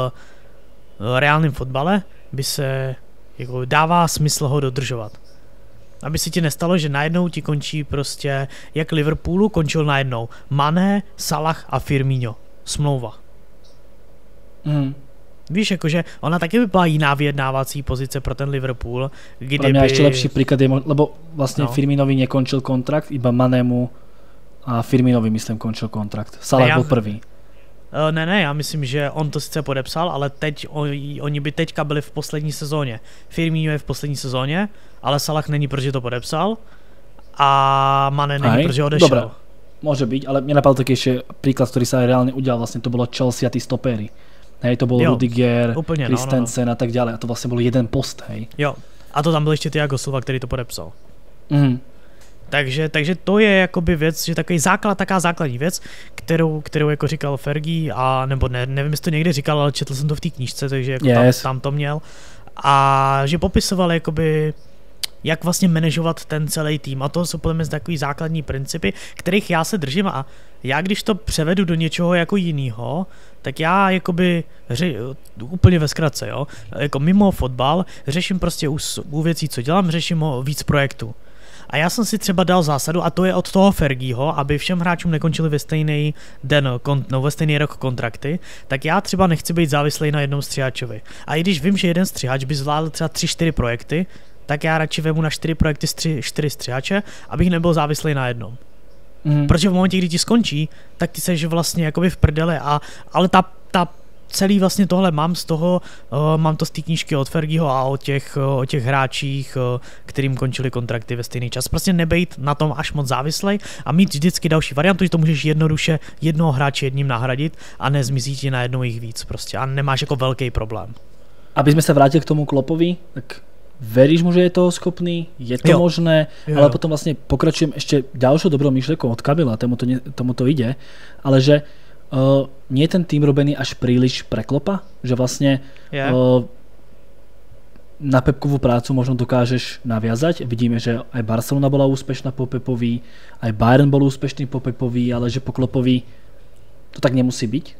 uh, reálném fotbale by se jako dává smysl ho dodržovat. Aby se ti nestalo, že najednou ti končí prostě, jak Liverpoolu končil najednou Mané, Salah a Firmino. Smlouva. Mm. Víš, jakože ona taky by byla jiná vyjednávací pozice pro ten Liverpool, kdyby... Pro
mňa ešte lepší príklad je, lebo vlastne no. Firminovi nekončil kontrakt, iba Manému a Firminovi, myslím, končil kontrakt. Salah ne, bol prvý.
Uh, ne, ne, já myslím, že on to sice podepsal, ale teď, oni, oni by teďka byli v poslední sezóně. Firmino je v poslední sezóně, ale Salah není, protože to podepsal a Mané není, Aj, protože odešel.
Dobre, môže byť, ale mne napadl taký ešte príklad, ktorý sa reálne udial, vlastne to bolo Chelsea a tí stopéry. Hej, to bol jo, Rudiger, úplně, Christensen no, no, no. a tak ďalej. A to vlastne bol jeden post, hej.
Jo, a to tam byl ještě Thiago Silva, který to podepsal.
Mm.
Takže, takže to je jakoby věc, že takový základ, taká základní věc, kterou, kterou jako říkal Fergie, a nebo ne, nevím, jestli to někde říkal, ale četl jsem to v té knížce, takže jako yes. tam, tam to měl. A že popisoval jakoby, jak vlastně manažovat ten celý tým. A to jsou podle mě takový základní principy, kterých já se držím a já když to převedu do něčeho jako jinýho, tak já jakoby ře, úplně ve zkratce, jo, jako mimo fotbal řeším prostě u, u věcí, co dělám, řeším o víc projektů. A já jsem si třeba dal zásadu, a to je od toho Fergieho, aby všem hráčům nekončili ve stejný den, kon, no, ve stejný rok kontrakty, tak já třeba nechci být závislý na jednom střihačovi. A i když vím, že jeden střihač by zvládl třeba tři čtyři projekty, tak já radši vemu na čtyři projekty stři, čtyři střihače, abych nebyl závislý na jednom. Mm. Protože v momentě, kdy ti skončí, tak ty seš vlastně jakoby v prdele, a, ale ta, ta celý vlastně tohle mám z toho, uh, mám to z té knížky od Fergieho a o těch, uh, o těch hráčích, uh, kterým končili kontrakty ve stejný čas. Prostě nebejt na tom až moc závislej a mít vždycky další variantu, že to můžeš jednoduše jednoho hráče jedním nahradit a nezmizí ti najednou jich víc prostě a nemáš jako velký problém.
Aby sme sa vrátili k tomu Kloppovi, tak veríš mu, že je toho schopný? Je to jo. možné? Jo. Ale potom vlastne pokračujem ešte ďalšou dobrou myšlenkou od Kabila, tomu to, tomu to ide, ale že uh, nie je ten tým robený až príliš pre Kloppa? Že vlastne yeah. uh, na Pepkovú prácu možno dokážeš naviazať. Vidíme, že aj Barcelona bola úspešná po Pepovi, aj Bayern bol úspešný po Pepovi, ale že po Kloppovi to tak nemusí byť?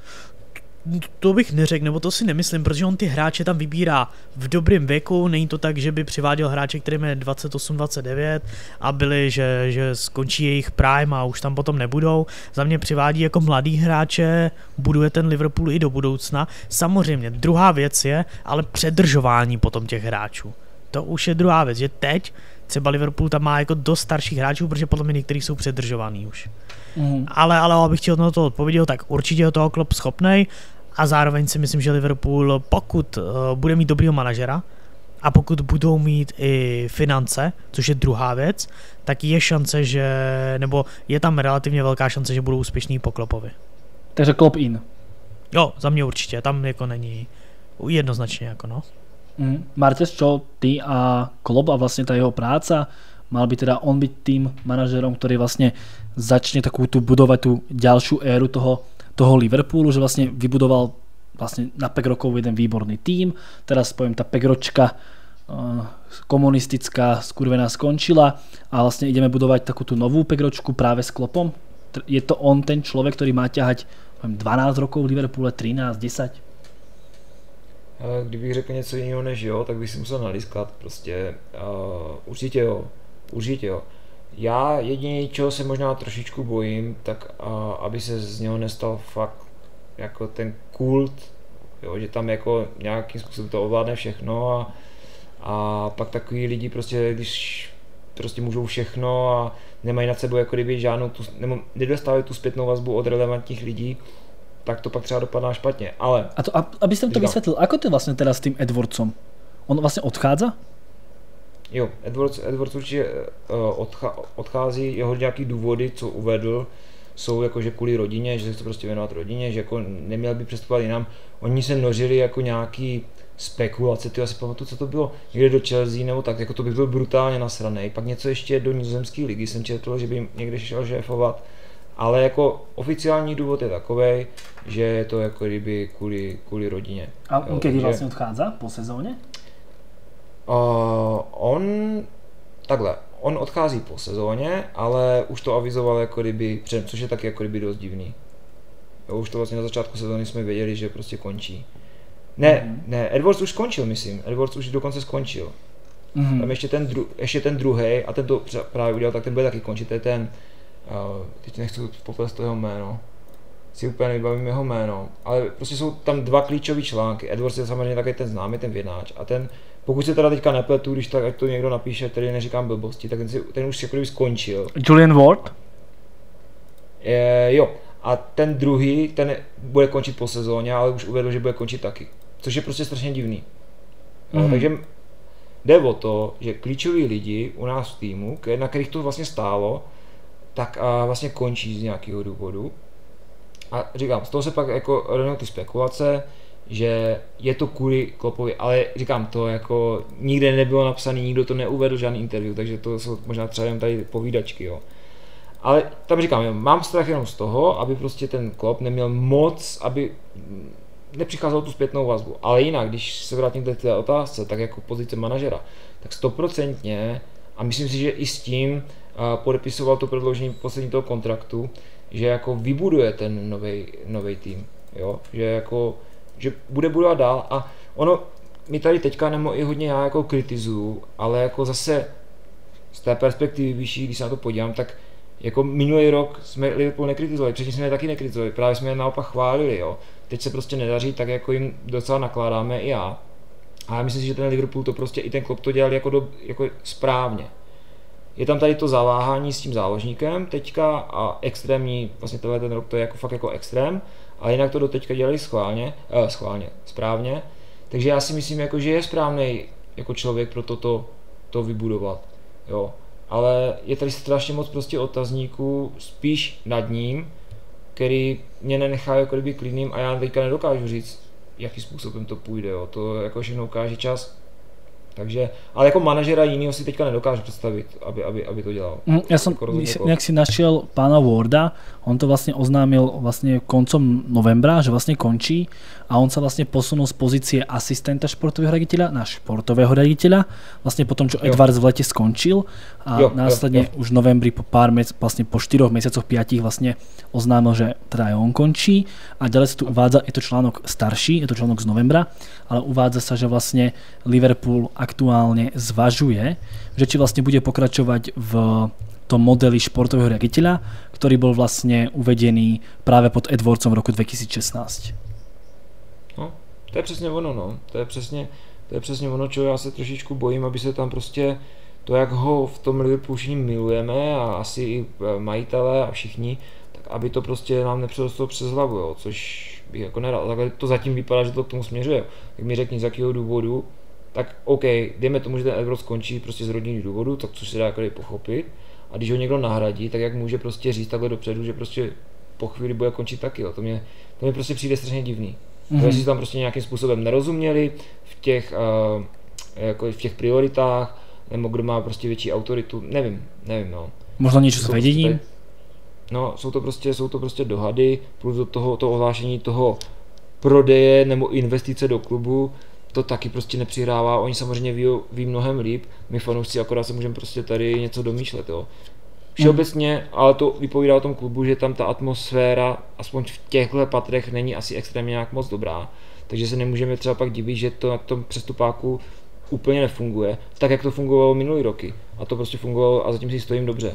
To bych neřekl, nebo to si nemyslím, protože on ty hráče tam vybírá v dobrém věku, není to tak, že by přiváděl hráče, kterým je dvacet osm dvacet devět a byli, že, že skončí jejich prime a už tam potom nebudou. Za mě přivádí jako mladý hráče, buduje ten Liverpool i do budoucna. Samozřejmě, druhá věc je, ale předržování potom těch hráčů. To už je druhá věc, že teď třeba Liverpool tam má jako dost starších hráčů, protože podle mě některý jsou předržovaný už. Mm. Ale, ale abych ti od toho odpověděl, tak určitě je toho Klopp schopnej a zároveň si myslím, že Liverpool, pokud uh, bude mít dobrýho manažera a pokud budou mít i finance, což je druhá věc, tak je šance, že, nebo je tam relativně velká šance, že budou úspěšní po Kloppovi.
Takže Klopp in.
Jo, za mě určitě, tam jako není jednoznačně jako no.
Mm. Martes, čo ty a Klopp a vlastne tá jeho práca, mal by teda on byť tým manažerom, ktorý vlastne začne takú tú budovať tú ďalšiu éru toho, toho Liverpoolu, že vlastne vybudoval vlastne na päť rokov jeden výborný tím, teraz poviem tá päťročka uh, komunistická skurvená skončila a vlastne ideme budovať takú tú novú päťročku práve s Kloppom. Je to on ten človek, ktorý má ťahať poviem, dvanásť rokov v Liverpoole, trinásť, desať?
Kdybych řekl něco jiného než jo, tak bych si musel nalískat prostě. Uh, určitě jo, určitě jo. Já jediný, čeho se možná trošičku bojím, tak uh, aby se z něho nestal fakt jako ten kult, jo, že tam jako nějakým způsobem to ovládne všechno a, a pak takový lidi prostě, když prostě můžou všechno a nemají nad sebou jako kdyby žádnou tu, nebo nedostávají tu zpětnou vazbu od relevantních lidí, tak to pak třeba dopadná špatně, ale...
A to, aby som to vysvetlil, ako to je vlastne teraz s tým Edwardsom? On vlastne odchádza?
Jo, Edwards, Edwards určitě uh, odcha, odchází, jeho nějaký důvody, co uvedl, jsou jako, že kvůli rodině, že se chce prostě věnovat rodině, že jako neměl by přestupovat jinam. Oni se množili jako nějaký spekulace, ty asi pamatuju, co to bylo, někde do Chelsea nebo tak, jako to by byl brutálně nasranej. Pak něco ještě do nizozemské ligy jsem četl, že by jim někde šel šéfovat. Ale jako oficiální důvod je takovej, že je to jako kdyby kvůli, kvůli rodině.
A on kedy vlastně odchádza po sezóně?
Uh, on, takhle, on odchází po sezóně, ale už to avizoval jako kdyby před, což je taky jako kdyby dost divný. Jo, už to vlastně na začátku sezóny jsme věděli, že prostě končí. Ne, mm-hmm. ne, Edwards už skončil, myslím, Edwards už dokonce skončil. Mm-hmm. Tam ještě ten, dru, ještě ten druhej, a ten to právě udělal, tak ten bude taky končit, to je ten, Uh, teď nechci poplést to jeho jméno, si úplně nevybavím jeho jméno, ale prostě jsou tam dva klíčové články. Edwards je samozřejmě taky ten známý, ten vědnáč a ten, pokud se teda teďka nepletu, když tak ať to někdo napíše, který neříkám blbosti, tak ten, si, ten už jako skončil.
Julian Ward?
Je, jo, a ten druhý, ten bude končit po sezóně, ale už uvedl, že bude končit taky, což je prostě strašně divný. Mm-hmm. No, takže jde o to, že klíčoví lidi u nás v týmu, na kterých to vlastně stálo, tak a vlastně končí z nějakého důvodu. A říkám, z toho se pak jako rodnou ty spekulace, že je to kvůli Kloppovi, ale říkám to jako nikde nebylo napsané, nikdo to neuvedl, žádný interview, takže to jsou možná třeba jen tady povídačky, jo. Ale tam říkám, jo, mám strach jenom z toho, aby prostě ten Klopp neměl moc, aby nepřicházel tu zpětnou vazbu. Ale jinak, když se vrátím k té otázce, tak jako pozice manažera, tak stoprocentně, a myslím si, že i s tím a podepisoval to prodloužení poslední toho kontraktu, že jako vybuduje ten nový tým, jo, že jako, že bude budovat dál a ono, mi tady teďka nemo i hodně já jako kritizuju, ale jako zase z té perspektivy vyšší, když se na to podívám, tak jako minulý rok jsme Liverpool nekritizovali, předtím jsme je taky nekritizovali, právě jsme je naopak chválili, jo, teď se prostě nedaří, tak jako jim docela nakládáme i já. A já myslím si, že ten Liverpool to prostě i ten Klopp to dělal jako, do, jako správně. Je tam tady to zaváhání s tím záložníkem teďka a extrémní, vlastně tenhle ten rok to je jako fakt jako extrém, ale jinak to do teďka dělali schválně, eh, schválně, správně. Takže já si myslím, jako, že je správný jako člověk pro toto to vybudovat, jo. Ale je tady strašně moc prostě otazníků spíš nad ním, který mě nenechá jako kdyby klidným a já teďka nedokážu říct, jakým způsobem to půjde, jo. To jako všechno ukáže čas. Takže, ale jako manažera jinýho si teďka nedokážu představit, aby, aby, aby to dělal.
Mm, ja som, jako nejak si našiel pána Warda, on to vlastne oznámil vlastne koncom novembra, že vlastne končí a on sa vlastne posunul z pozície asistenta športového riaditeľa na športového riaditeľa, vlastne potom, čo jo. Edwards v lete skončil a jo, následne jo, jo. už v novembri po pár mesiacoch, vlastne po štyroch mesiacoch, piatich vlastne oznámil, že teda aj on končí a ďalej sa tu uvádza, je to článok starší, je to článok z novembra, ale uvádza sa, že vlastne Liverpool aktuálne zvažuje, že či vlastne bude pokračovať v tom modeli športového riaditeľa, ktorý bol vlastne uvedený práve pod Edwardsom v roku dvetisícšestnásť.
No, to je přesně ono, no. To je přesně, to je přesně ono, čo já se trošičku bojím, aby se tam prostě to, jak ho v tom Liverpoolu všichni milujeme a asi i majitelé a všichni, tak aby to prostě nám nepředostalo přes hlavu, jo, což bych jako nedal. Takhle to zatím vypadá, že to k tomu směřuje. Tak mi řekni z jakého důvodu, tak OK, dejme tomu, že ten Edwards skončí prostě z rodinných důvodů, tak což se dá jako pochopit. A když ho někdo nahradí, tak jak může prostě říct takhle dopředu, že prostě po chvíli bude končit taky, jo. To mě, to mě prostě přijde strašně divný. Mm-hmm. Jestli si tam prostě nějakým způsobem nerozuměli v těch, uh, jako v těch prioritách, nebo kdo má prostě větší autoritu, nevím, nevím no.
Možná něco s vedením?
Prostě, no, jsou to prostě, jsou to prostě dohady, plus do toho, toho ohlášení toho prodeje nebo investice do klubu, to taky prostě nepřihrává, oni samozřejmě ví, ví mnohem líp, my fanoušci akorát se můžeme prostě tady něco domýšlet, jo. Všeobecně, ale to vypovídá o tom klubu, že tam ta atmosféra, aspoň v těchto patrech, není asi extrémně nějak moc dobrá, takže se nemůžeme třeba pak divit, že to na tom přestupáku úplně nefunguje, tak jak to fungovalo minulý roky. A to prostě fungovalo a zatím si stojím dobře.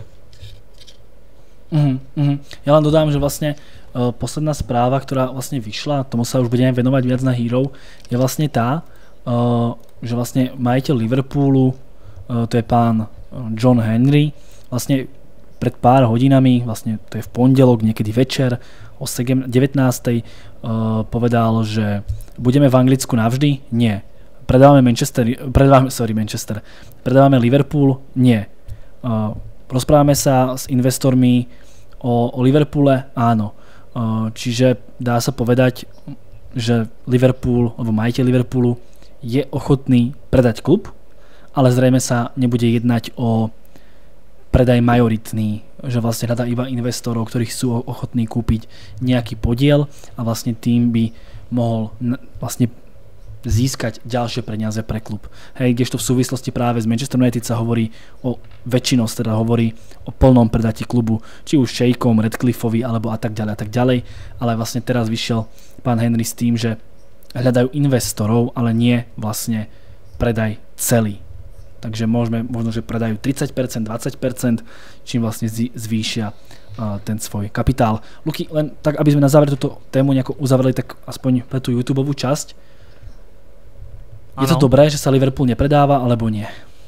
Mm, mm. Ja len dodám, že vlastne uh, posledná správa, ktorá vlastne vyšla, tomu sa už budeme venovať viac na Hero, je vlastne tá, uh, že vlastne majiteľ Liverpoolu, uh, to je pán John Henry, vlastne pred pár hodinami, vlastne to je v pondelok, niekedy večer o devätnástej uh, povedal, že budeme v Anglicku navždy? Nie. Predávame Manchester, predávame, sorry, Manchester, predávame Liverpool? Nie. Uh, rozprávame sa s investormi o, o Liverpoole? Áno. Uh, čiže dá sa povedať, že Liverpool, alebo majiteľ Liverpoolu je ochotný predať klub, ale zrejme sa nebude jednať o predaj majoritný, že vlastne hľadá iba investorov, ktorí sú ochotní kúpiť nejaký podiel a vlastne tým by mohol vlastne získať ďalšie peniaze pre klub. Hej, kdežto v súvislosti práve s Manchester United sa hovorí o väčšinou, teda hovorí o plnom predatí klubu, či už Šejkom, Radcliffeovi alebo a tak ďalej a tak ďalej, ale vlastne teraz vyšiel pán Henry s tým, že hľadajú investorov, ale nie vlastne predaj celý. Takže môžeme, možno, že predajú tridsať percent, dvadsať percent, čím vlastne zvýšia uh, ten svoj kapitál. Luky, len tak, aby sme na záver túto tému nejako uzavreli, tak aspoň pre tú YouTubeovú časť. Je ano. To dobré, že sa Liverpool nepredáva, alebo nie?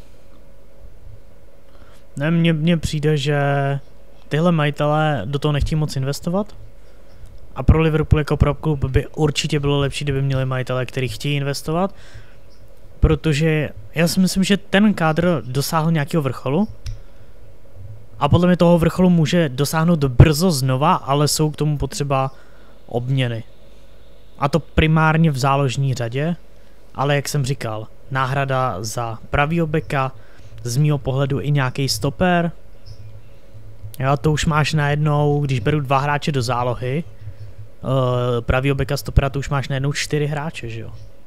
Ne, mně, mně přijde, že tyhle majitelé do toho nechtějí moc investovat. A pro Liverpool jako pro klub by určitě bylo lepší, kdyby měli majitelé, kteří chtějí investovat. Protože já si myslím, že ten kádr dosáhl nějakého vrcholu a podle mě toho vrcholu může dosáhnout brzo znova, ale jsou k tomu potřeba obměny. A to primárně v záložní řadě, ale jak jsem říkal, náhrada za pravýho beka, z mýho pohledu i nějaký stoper. Jo, to už máš najednou, když beru dva hráče do zálohy, uh, pravýho beka, stopera, to už máš najednou čtyři hráče, že jo?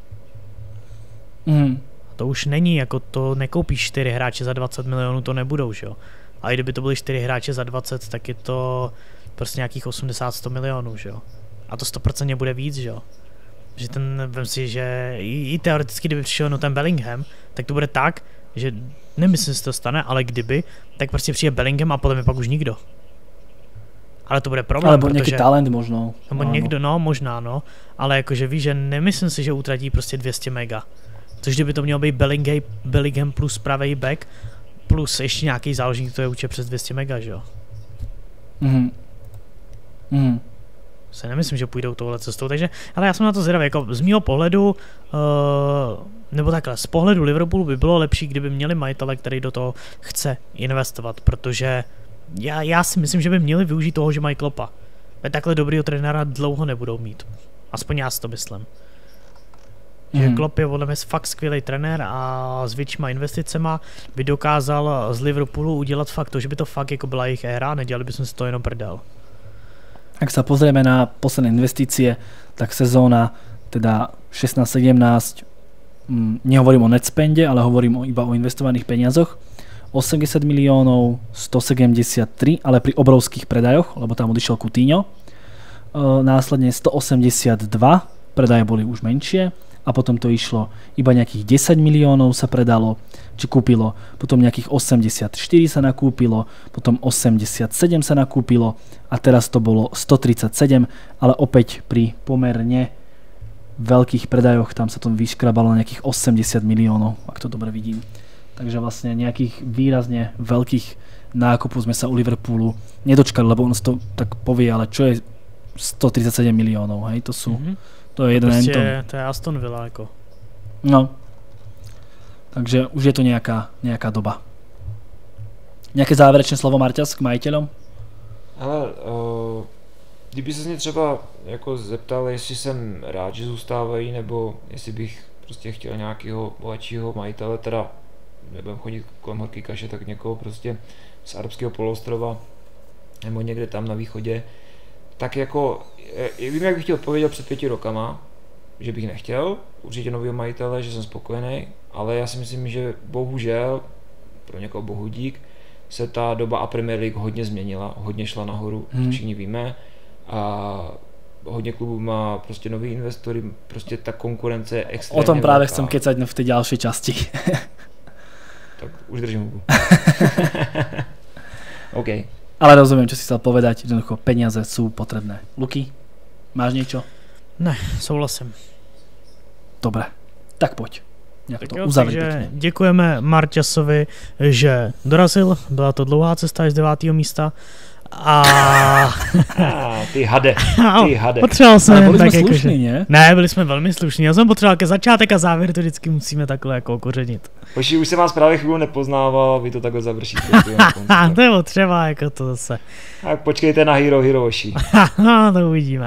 Mm.
To už není, jako to nekoupíš čtyři hráče za dvacet milionů, to nebudou, že jo. A i kdyby to byly čtyři hráče za dvacet, tak je to prostě nějakých osmdesát až sto milionů, že jo. A to sto procent bude víc, že jo. Že ten, vem si, že i, i teoreticky, kdyby přišel no ten Bellingham, tak to bude tak, že nemyslím, že se to stane, ale kdyby, tak prostě přijde Bellingham a podle mě pak už nikdo. Ale to bude problém,
alebo
protože...
nějaký talent možno.
Nebo někdo, no, možná, no. Ale jakože víš, že nemyslím si, že utratí prostě dvě stě mega. Což kdyby to mělo být Bellingham, Bellingham plus pravej back, plus ještě nějaký záložník, to je určitě přes dvě stě mega, že jo?
Mhm. Mhm.
Se nemyslím, že půjdou touhle cestou, takže, ale já jsem na to zvědavý, jako z mýho pohledu, uh, nebo takhle, z pohledu Liverpoolu by bylo lepší, kdyby měli majitele, který do toho chce investovat, protože já, já si myslím, že by měli využít toho, že mají Kloppa. Takhle dobrýho trenéra dlouho nebudou mít, aspoň já si to myslím. Že mm. Klopp je podle mě fakt skvělý trenér a s většíma investicema by dokázal z Liverpoolu udělat fakt to, že by to fakt jako byla jejich éra a nedělali bychom si to jenom prdel.
Ak sa pozrieme na posledné investície, tak sezóna teda šestnásť sedemnásť, hm, nehovorím o net spende, ale hovorím o, iba o investovaných peniazoch, osemdesiat miliónov, stosedemdesiattri, ale pri obrovských predajoch, lebo tam odišiel Coutinho, e, následne stoosemdesiatdva, predaje boli už menšie, a potom to išlo iba nejakých desať miliónov sa predalo, či kúpilo, potom nejakých osemdesiatštyri sa nakúpilo, potom osemdesiatsedem sa nakúpilo a teraz to bolo stotridsaťsedem, ale opäť pri pomerne veľkých predajoch tam sa to vyškrabalo na nejakých osemdesiat miliónov, ak to dobre vidím. Takže vlastne nejakých výrazne veľkých nákupov sme sa u Liverpoolu nedočkali, lebo on to tak povie, ale čo je sto tridsaťsedem miliónov, hej, to sú, mm-hmm. to je jeden
prostě,
entom.
to je Aston Villa, jako.
No, takže už je to nejaká, nejaká doba. Nejaké záverečné slovo, Marťas, k majiteľom?
Ale uh, kdyby se mě třeba jako zeptal, jestli jsem rád, že zůstávají, nebo jestli bych prostě chtěl nějakého bohatšího majitele, teda nebudem chodit kolem horký kaše, tak někoho prostě z arabského poloostrova nebo někde tam na východě, tak jako, vím, jak bych ti odpověděl před pěti rokama, že bych nechtěl určitě nového majitele, že jsem spokojený, ale já si myslím, že bohužel, pro někoho bohu dík, se ta doba a Premier League hodně změnila, hodně šla nahoru, hmm. to všichni víme, a hodně klubů má prostě nový investory, prostě ta konkurence je extrémně
O tom právě
velká.
chcem kecať v té další časti.
Tak už držím hubu. OK.
Ale rozumiem, čo si chcel povedať, jednoducho peniaze sú potrebné. Luky, máš niečo?
Ne, souhlasím.
Dobre, tak poď.
Tak jo, takže děkujeme Marťasovi, že dorazil, byla to dlouhá cesta až z devátého místa. A...
ah, ty hade, ty hade.
Potřeboval jsem.
Ale byli
tak
jsme
jako,
slušní,
že...
ne?
Ne, byli jsme velmi slušní. Já jsem potřeboval ke začátek a závěr, to vždycky musíme takhle jako okořenit.
Poši, už jsem vás právě chvíli nepoznával, vy to takhle završíte.
To je potřeba, jako to zase.
Tak počkejte na Hiro Hiroshi.
No, to uvidíme.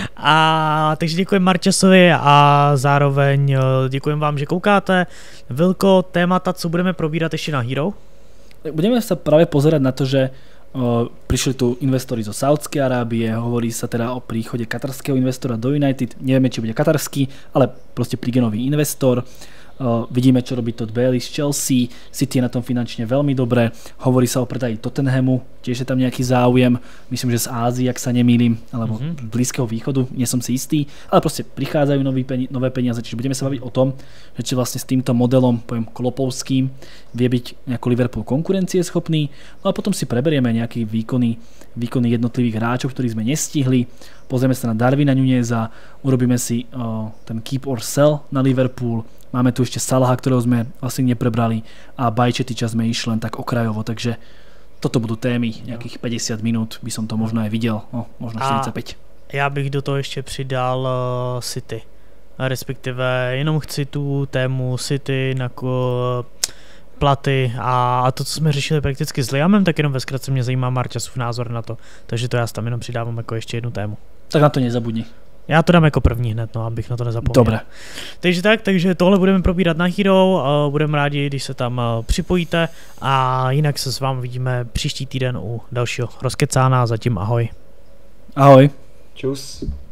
A takže děkuji Marťasovi a zároveň děkujem vám, že koukáte. Vilko, témata, co budeme probírat ještě na Hero?
Budeme sa práve pozerať na to, že o, prišli tu investori zo Saúdskej Arábie, hovorí sa teda o príchode katarského investora do United, nevieme, či bude katarský, ale proste príde nový investor. Uh, vidíme, čo robí Todd Bailey z Chelsea, City je na tom finančne veľmi dobre, hovorí sa o predaji Tottenhamu, tiež je tam nejaký záujem, myslím, že z Ázie, ak sa nemýlim, alebo mm-hmm. z Blízkeho východu, nie som si istý, ale proste prichádzajú nový peni- nové peniaze, čiže budeme sa baviť o tom, že či vlastne s týmto modelom, poviem klopovským, vie byť nejako Liverpool konkurencieschopný, no a potom si preberieme nejaký výkony, výkony jednotlivých hráčov, ktorí sme nestihli, pozrieme sa na Darwina Nuneza, urobíme si uh, ten keep or sell na Liverpool. Máme tu ešte Salaha, ktorého sme vlastne neprebrali a Bajčetiča sme išli len tak okrajovo, takže toto budú témy, nejakých päťdesiat minút by som to možno aj videl, no, možno štyridsaťpäť.
A já bych do toho ještě přidal uh, City, respektive jenom chci tu tému City na ko, platy a, a to, co jsme řešili prakticky s Liamem, tak jenom ve zkratce mě zajímá Marťasův názor na to, takže to já tam jenom přidávám jako ještě jednu tému.
Tak na to nezabudni.
Já to dám jako první hned, no, abych na to nezapomněl.
Dobre.
Takže tak, takže tohle budeme probírat na Hero, uh, budeme rádi, když se tam uh, připojíte a jinak se s vámi vidíme příští týden u dalšího rozkecána, zatím ahoj.
Ahoj.
Čus.